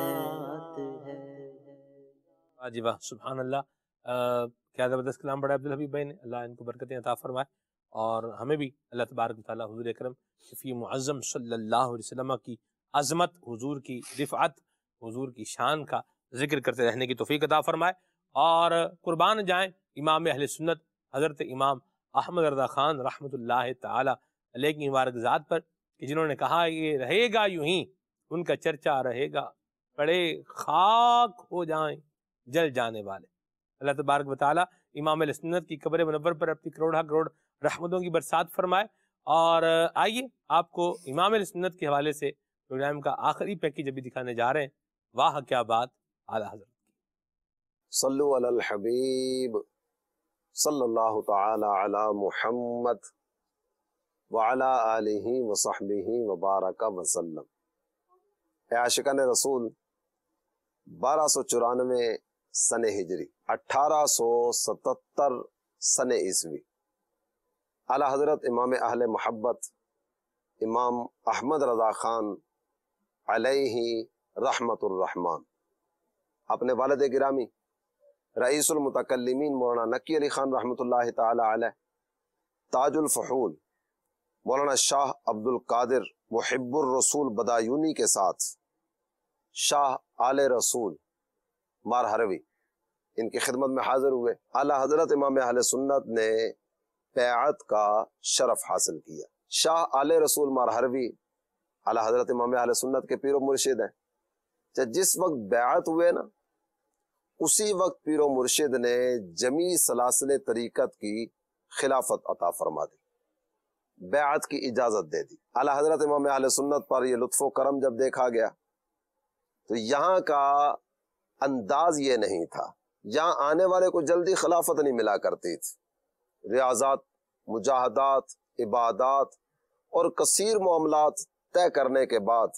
جی واہ سبحان اللہ کیا زبردست کلام پڑھا عبدالحبیب بھائی نے اللہ ان کو برکتیں عطا فرمائے اور ہمیں بھی اللہ تبارک و تعالیٰ حضور اکرم شفیع معظم صلی اللہ علیہ وسلم کی عظمت حضور کی رفعت حضور کی شان کا ذکر کرتے رہنے کی توفیق عطا فرمائے اور قربان جائیں امام اہل سنت حضرت امام احمد رضا خان رحمۃ اللہ تعالی علیہ کی مبارک ذات پر کہ جنہوں نے کہا یہ رہے گا یوں ہی ان کا چرچا رہے گا پڑے خاک ہو جائیں جل جانے والے اللہ تبارک و تعالی امام اہل سنت کی قبر منور پر اپنی کروڑا کروڑ رحمتوں کی برسات فرمائے اور آئیے آپ کو امام اہل سنت کے حوالے سے پروگرام کا آخری پیکیج ابھی دکھانے جا رہے ہیں واہ کیا بات اعلیٰ حضرت صلو علی الحبیب صلی اللہ تعالی علی محمد وعلی آلہ وصحبہ وبارک وسلم اے عاشقان رسول بارہ سو چورانوے سن ہجری اٹھارہ سو ستتر سن عیسوی اعلیٰ حضرت امام اہل محبت امام احمد رضا خان علیہ رحمت الرحمان اپنے والد گرامی رئیس المتکلمین مولانا نقی علی خان رحمۃ اللہ تعالی علیہ تاج الفحول مولانا شاہ عبد القادر محب الرسول بدایونی کے ساتھ شاہ آل رسول مار ہروی ان کی خدمت میں حاضر ہوئے اعلیٰ حضرت امام اہل سنت نے بیعت کا شرف حاصل کیا شاہ آل رسول مار ہروی اعلیٰ حضرت امام اہل سنت کے پیر و مرشد ہیں جس وقت بیعت ہوئے نا اسی وقت پیر و مرشد نے جمی سلاسل طریقت کی خلافت عطا فرما دی بیعت کی اجازت دے دی۔ اعلیٰ حضرت امام اہل سنت پر یہ لطف و کرم جب دیکھا گیا تو یہاں کا انداز یہ نہیں تھا، یہاں آنے والے کو جلدی خلافت نہیں ملا کرتی تھی، ریاضات، مجاہدات، عبادات اور کثیر معاملات طے کرنے کے بعد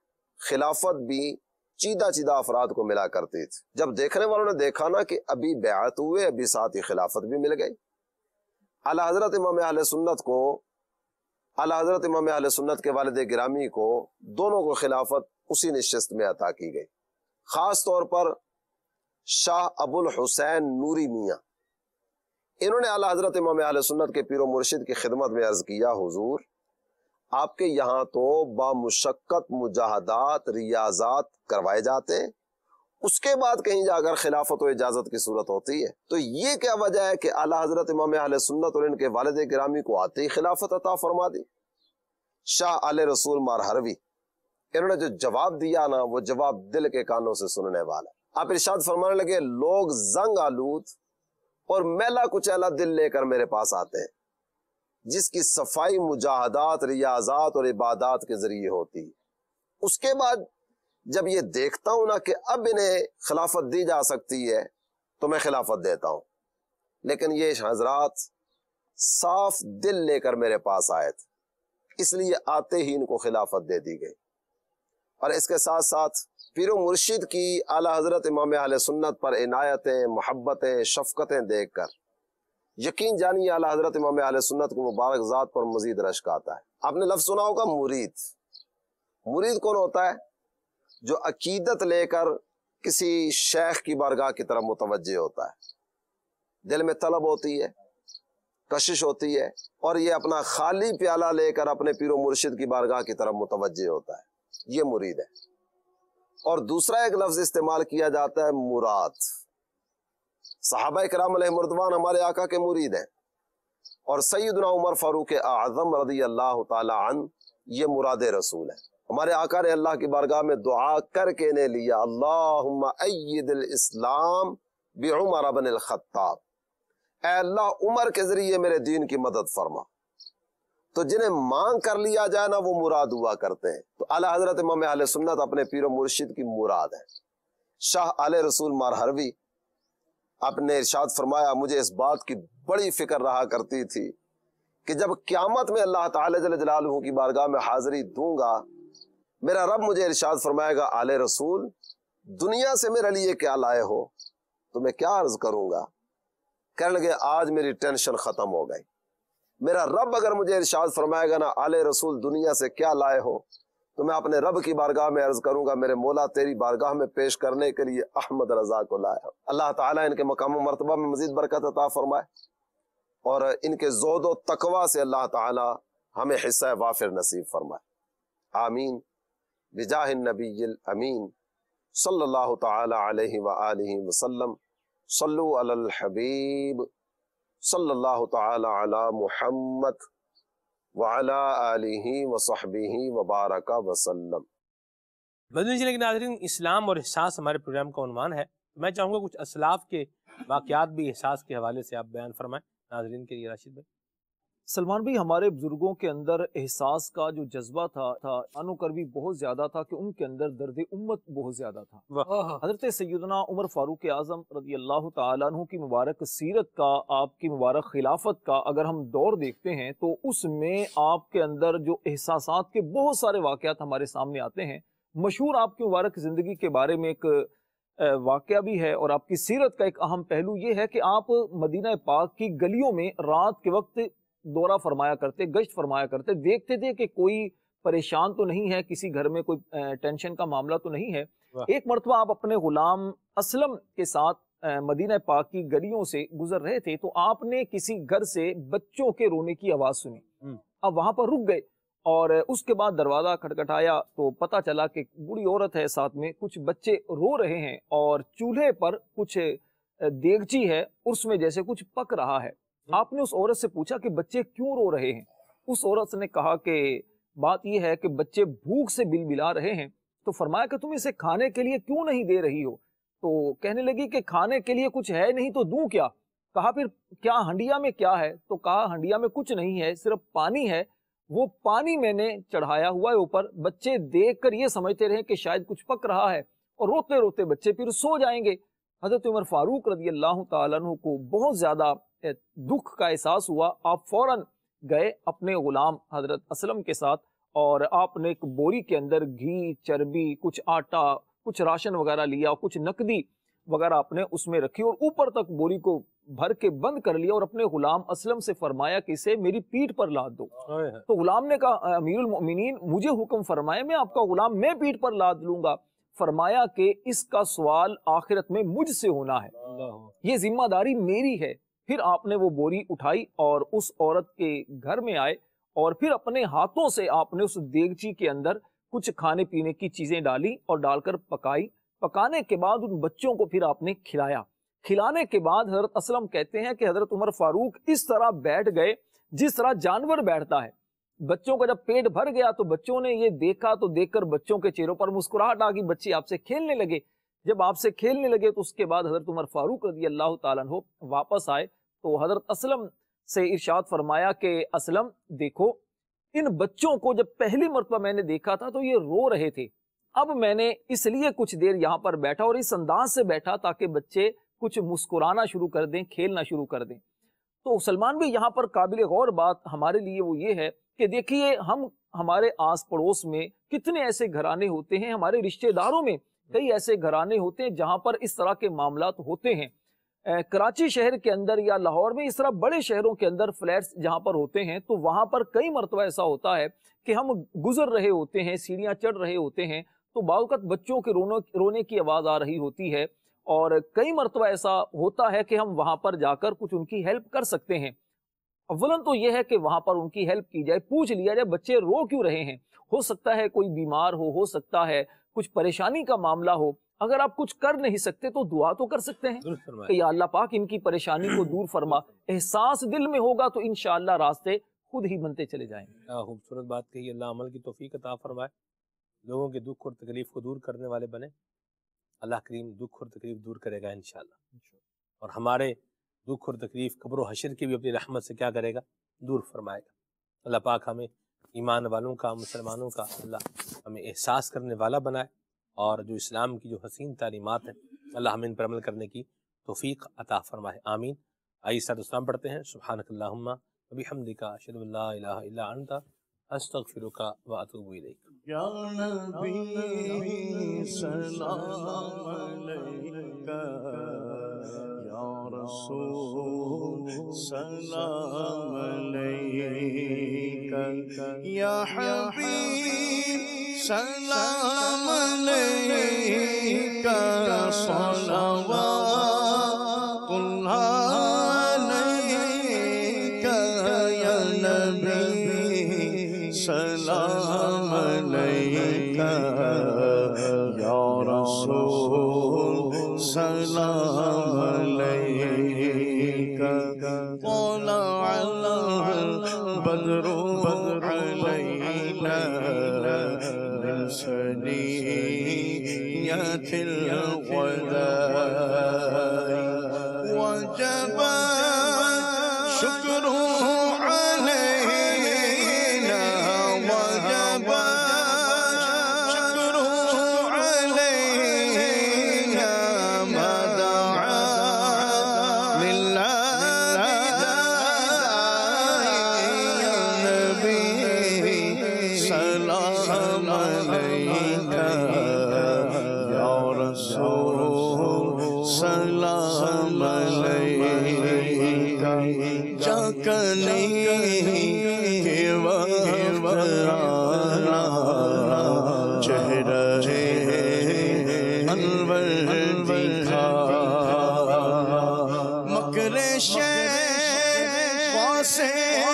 خلافت بھی چیدہ چیدہ افراد کو ملا کرتی تھی۔ جب دیکھنے والوں نے دیکھا نا کہ ابھی بیعت ہوئے، ابھی ساتھ ہی خلافت بھی مل گئی، اعلیٰ حضرت امام اہل سنت کو، اعلیٰ حضرت امام اہل سنت کے والد گرامی کو، دونوں کو خلافت اسی نشست میں عطا کی گئی۔ خاص طور پر شاہ ابو الحسین نوری میاں، انہوں نے اعلیٰ حضرت امام اہل سنت کے پیر و مرشد کی خدمت میں عرض کیا، حضور آپ کے یہاں تو بامشقت مجاہدات، ریاضات کروائے جاتے ہیں، اس کے بعد کہیں جا کر خلافت و اجازت کی صورت ہوتی ہے، تو یہ کیا وجہ ہے کہ اعلیٰ حضرت امام اہل سنت اور ان کے والد گرامی کو آتے ہی خلافت عطا فرما دی؟ شاہ آل رسول مارہروی، انہوں نے جو جواب دیا نا، وہ جواب دل کے کانوں سے سننے والا۔ آپ ارشاد فرمانے لگے، لوگ زنگ آلود اور میلا کچیلا دل لے کر میرے پاس آتے ہیں، جس کی صفائی مجاہدات، ریاضات اور عبادات کے ذریعے ہوتی ہے۔ اس کے بعد جب یہ دیکھتا ہوں نا کہ اب انہیں خلافت دی جا سکتی ہے تو میں خلافت دیتا ہوں، لیکن یہ حضرات صاف دل لے کر میرے پاس آئے تھے، اس لیے آتے ہی ان کو خلافت دے دی گئی۔ اور اس کے ساتھ ساتھ پیر و مرشد کی اعلیٰ حضرت امام اہل سنت پر عنایتیں، محبتیں، شفقتیں دیکھ کر یقین جانیے اعلیٰ حضرت امام اہل سنت کو مبارک ذات پر مزید رشک آتا ہے۔ آپ نے لفظ سنا ہوگا مرید۔ مرید کون ہوتا ہے؟ جو عقیدت لے کر کسی شیخ کی بارگاہ کی طرف متوجہ ہوتا ہے، دل میں طلب ہوتی ہے، کشش ہوتی ہے، اور یہ اپنا خالی پیالہ لے کر اپنے پیر و مرشد کی بارگاہ کی طرف متوجہ ہوتا ہے، یہ مرید ہے۔ اور دوسرا ایک لفظ استعمال کیا جاتا ہے مراد۔ صحابہ کرام علیہ مردوان ہمارے آقا کے مرید ہیں، اور سیدنا عمر فاروق اعظم رضی اللہ تعالی عنہ یہ مراد رسول ہے۔ ہمارے آقا نے اللہ کی بارگاہ میں دعا کر کے نے لیا، اللہم اید الاسلام بعمر بن الخطاب، اے اللہ عمر کے ذریعے میرے دین کی مدد فرما۔ تو جنہیں مانگ کر لیا جائے نا وہ مراد ہوا کرتے ہیں۔ تو اعلیٰ حضرت امام اہل سنت اپنے پیر و مرشد کی مراد ہے۔ شاہ آل رسول مارہروی، آپ نے ارشاد فرمایا، مجھے اس بات کی بڑی فکر رہا کرتی تھی کہ جب قیامت میں اللہ تعالی جل جلالہ کی بارگاہ میں حاضری دوں گا، میرا رب مجھے ارشاد فرمائے گا، آل رسول دنیا سے میرے لیے کیا لائے ہو؟ تو میں کیا عرض کروں گا؟ کہنے لگے آج میری ٹینشن ختم ہو گئی۔ میرا رب اگر مجھے ارشاد فرمائے گا نا، آل رسول دنیا سے کیا لائے ہو، تو میں اپنے رب کی بارگاہ میں عرض کروں گا، میرے مولا تیری بارگاہ میں پیش کرنے کے لیے احمد رضا کو لایا۔ اللہ تعالیٰ ان کے مقام و مرتبہ میں مزید برکت عطا فرمائے، اور ان کے زہد و تقوی سے اللہ تعالیٰ ہمیں حصہ وافر نصیب فرمائے، آمین بجاہ النبی الامین صلی اللہ تعالی علیہ وآلہ وسلم۔ صلو علی الحبیب صلی اللہ تعالی علی محمد وعلی آلہ وصحبہ وبارک وسلم۔ مدنی چینل کے ناظرین، اسلام اور احساس ہمارے پروگرام کا عنوان ہے۔ میں چاہوں گا کچھ اسلاف کے واقعات بھی احساس کے حوالے سے آپ بیان فرمائیں ناظرین کے لیے۔ راشد بھائی۔ سلمان بھائی، ہمارے بزرگوں کے اندر احساس کا جو جذبہ تھا تھا انو کر بھی بہت زیادہ تھا کہ ان کے اندر درد امت بہت زیادہ تھا۔ حضرت سیدنا عمر فاروق اعظم رضی اللہ تعالیٰ عنہ کی مبارک سیرت کا، آپ کی مبارک خلافت کا اگر ہم دور دیکھتے ہیں تو اس میں آپ کے اندر جو احساسات کے بہت سارے واقعات ہمارے سامنے آتے ہیں۔ مشہور آپ کی مبارک زندگی کے بارے میں ایک واقعہ بھی ہے، اور آپ کی سیرت کا ایک اہم پہلو یہ ہے کہ آپ مدینہ پاک کی گلیوں میں رات کے وقت دورہ فرمایا کرتے، گشت فرمایا کرتے، دیکھتے تھے کہ کوئی پریشان تو نہیں ہے، کسی گھر میں کوئی ٹینشن کا معاملہ تو نہیں ہے۔ ایک مرتبہ آپ اپنے غلام اسلم کے ساتھ مدینہ پاک کی گلیوں سے گزر رہے تھے تو آپ نے کسی گھر سے بچوں کے رونے کی آواز سنی۔ اب وہاں پر رک گئے اور اس کے بعد دروازہ کھٹکھٹایا تو پتہ چلا کہ بوڑھی عورت ہے، ساتھ میں کچھ بچے رو رہے ہیں، اور چولہے پر کچھ دیگچی ہے، اس میں جیسے کچھ پک رہا ہے۔ آپ نے اس عورت سے پوچھا کہ بچے کیوں رو رہے ہیں؟ اس عورت نے کہا کہ بات یہ ہے کہ بچے بھوک سے بل بلا رہے ہیں۔ تو فرمایا کہ تم اسے کھانے کے لیے کیوں نہیں دے رہی ہو؟ تو کہنے لگی کہ کھانے کے لیے کچھ ہے نہیں تو دوں کیا؟ کہا پھر کیا ہنڈیا میں کیا ہے؟ تو کہا ہنڈیا میں کچھ نہیں ہے، صرف پانی ہے وہ پانی میں نے چڑھایا ہوا ہے اوپر، بچے دیکھ کر یہ سمجھتے رہے کہ شاید کچھ پک رہا ہے اور روتے روتے بچے پھر سو جائیں گے۔ حضرت عمر فاروق رضی اللہ تعالیٰ عنہ کو بہت زیادہ دکھ کا احساس ہوا۔ آپ فوراً گئے اپنے غلام حضرت اسلم کے ساتھ اور آپ نے ایک بوری کے اندر گھی، چربی، کچھ آٹا، کچھ راشن وغیرہ لیا، کچھ نقدی وغیرہ آپ نے اس میں رکھی اور اوپر تک بوری کو بھر کے بند کر لیا اور اپنے غلام اسلم سے فرمایا کہ اسے میری پیٹھ پر لاد دو۔ تو غلام نے کہا امیر المؤمنین مجھے حکم فرمائے، میں آپ کا غلام میں پیٹھ پر لاد لوں گا۔ فرمایا کہ اس کا سوال آخرت میں مجھ سے ہونا ہے، یہ ذمہ داری میری ہے۔ پھر آپ نے وہ بوری اٹھائی اور اس عورت کے گھر میں آئے اور پھر اپنے ہاتھوں سے آپ نے اس دیگچی کے اندر کچھ کھانے پینے کی چیزیں ڈالی اور ڈال کر پکائی۔ پکانے کے بعد ان بچوں کو پھر آپ نے کھلایا۔ کھلانے کے بعد حضرت اسلم کہتے ہیں کہ حضرت عمر فاروق اس طرح بیٹھ گئے جس طرح جانور بیٹھتا ہے۔ بچوں کا جب پیٹ بھر گیا تو بچوں نے یہ دیکھا تو دیکھ کر بچوں کے چہروں پر مسکراہٹ آ گئی، بچے آپ سے کھیلنے لگے۔ جب آپ سے کھیلنے لگے تو اس کے بعد حضرت عمر فاروق رضی اللہ تعالیٰ عنہ واپس آئے تو حضرت اسلم سے ارشاد فرمایا کہ اسلم دیکھو، ان بچوں کو جب پہلی مرتبہ میں نے دیکھا تھا تو یہ رو رہے تھے، اب میں نے اس لیے کچھ دیر یہاں پر بیٹھا اور اس انداز سے بیٹھا تاکہ بچے کچھ مسکرانا شروع کر دیں، کھیلنا شروع کر دیں۔ تو سلمان بھی یہاں پر قابل غور بات ہمارے لیے وہ یہ ہے کہ دیکھیے ہم ہمارے آس پڑوس میں کتنے ایسے گھرانے ہوتے ہیں، ہمارے رشتہ داروں میں کئی ایسے گھرانے ہوتے ہیں جہاں پر اس طرح کے معاملات ہوتے ہیں۔ کراچی شہر کے اندر یا لاہور میں اس طرح بڑے شہروں کے اندر فلیٹس جہاں پر ہوتے ہیں تو وہاں پر کئی مرتبہ ایسا ہوتا ہے کہ ہم گزر رہے ہوتے ہیں، سیڑھیاں چڑھ رہے ہوتے ہیں تو بعض اوقات بچوں کے رونے کی آواز آ رہی ہوتی ہے اور کئی مرتبہ ایسا ہوتا ہے کہ ہم وہاں پر جا کر کچھ ان کی ہیلپ کر سکتے ہیں۔ اولاً تو یہ ہے کہ وہاں پر ان کی ہیلپ کی جائے، پوچھ لیا جائے بچے رو کیوں رہے ہیں، ہو سکتا ہے کوئی بیمار ہو ہو سکتا ہے کچھ پریشانی کا معاملہ ہو، اگر آپ کچھ کر نہیں سکتے تو دعا تو کر سکتے ہیں کہ یا اللہ پاک ان کی پریشانی کو دور فرما۔ احساس دل میں ہوگا تو انشاءاللہ راستے خود ہی بنتے چلے جائیں گے۔ کیا خوبصورت بات کہی، اللہ عمل کی توفیق عطا فرمائے، لوگوں کے دکھ اور تکلیف کو دور کرنے والے بنے، اللہ کریم دکھ اور تکلیف دور کرے گا انشاءاللہ، اور ہمارے دکھ اور تکلیف قبر و حشر کی بھی اپنی رحمت سے کیا کرے گا، دور فرمائے گا۔ اللہ پاک ہمیں ایمان والوں کا، مسلمانوں کا اللہ ہمیں احساس کرنے والا بنائے، اور جو اسلام کی جو حسین تعلیمات ہیں اللہ ہمیں ان پر عمل کرنے کی توفیق عطا فرمائے، آمین۔ آئیے ساتھ اسلام پڑھتے ہیں۔ سبحانک اللہم و بحمدک، اشہد ان لا الہ الا انت، استغفرک و اتوب الیک۔ یا نبی سلام علیکہ، یا رسول سلام علیکہ، یا حبیب سلام علیکہ، صلوات اللہ علیکہ، یا نبی سلام علیکہ، یا رسول سلام علیکہ، طلع البدر علینا من ثنیۃ الوداع، وجب شکر علینا، وجب شکر علینا، ما دعا للہ یا نبی سلام علیکہ، یا رسول سلام علیکہ، جاکنی کے وقت آنا چہرہ انور دکھا، مکر شیطان سے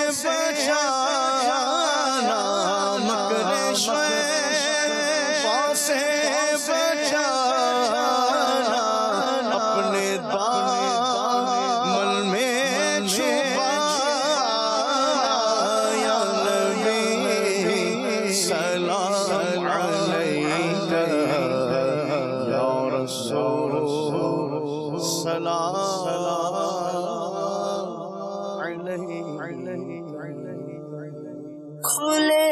بچانا، مکر شیطان سے بچانا، اپنے دامن میں چھپانا، یا نبی سلام علیکہ، یا رسول سلام علیکہ۔ खुले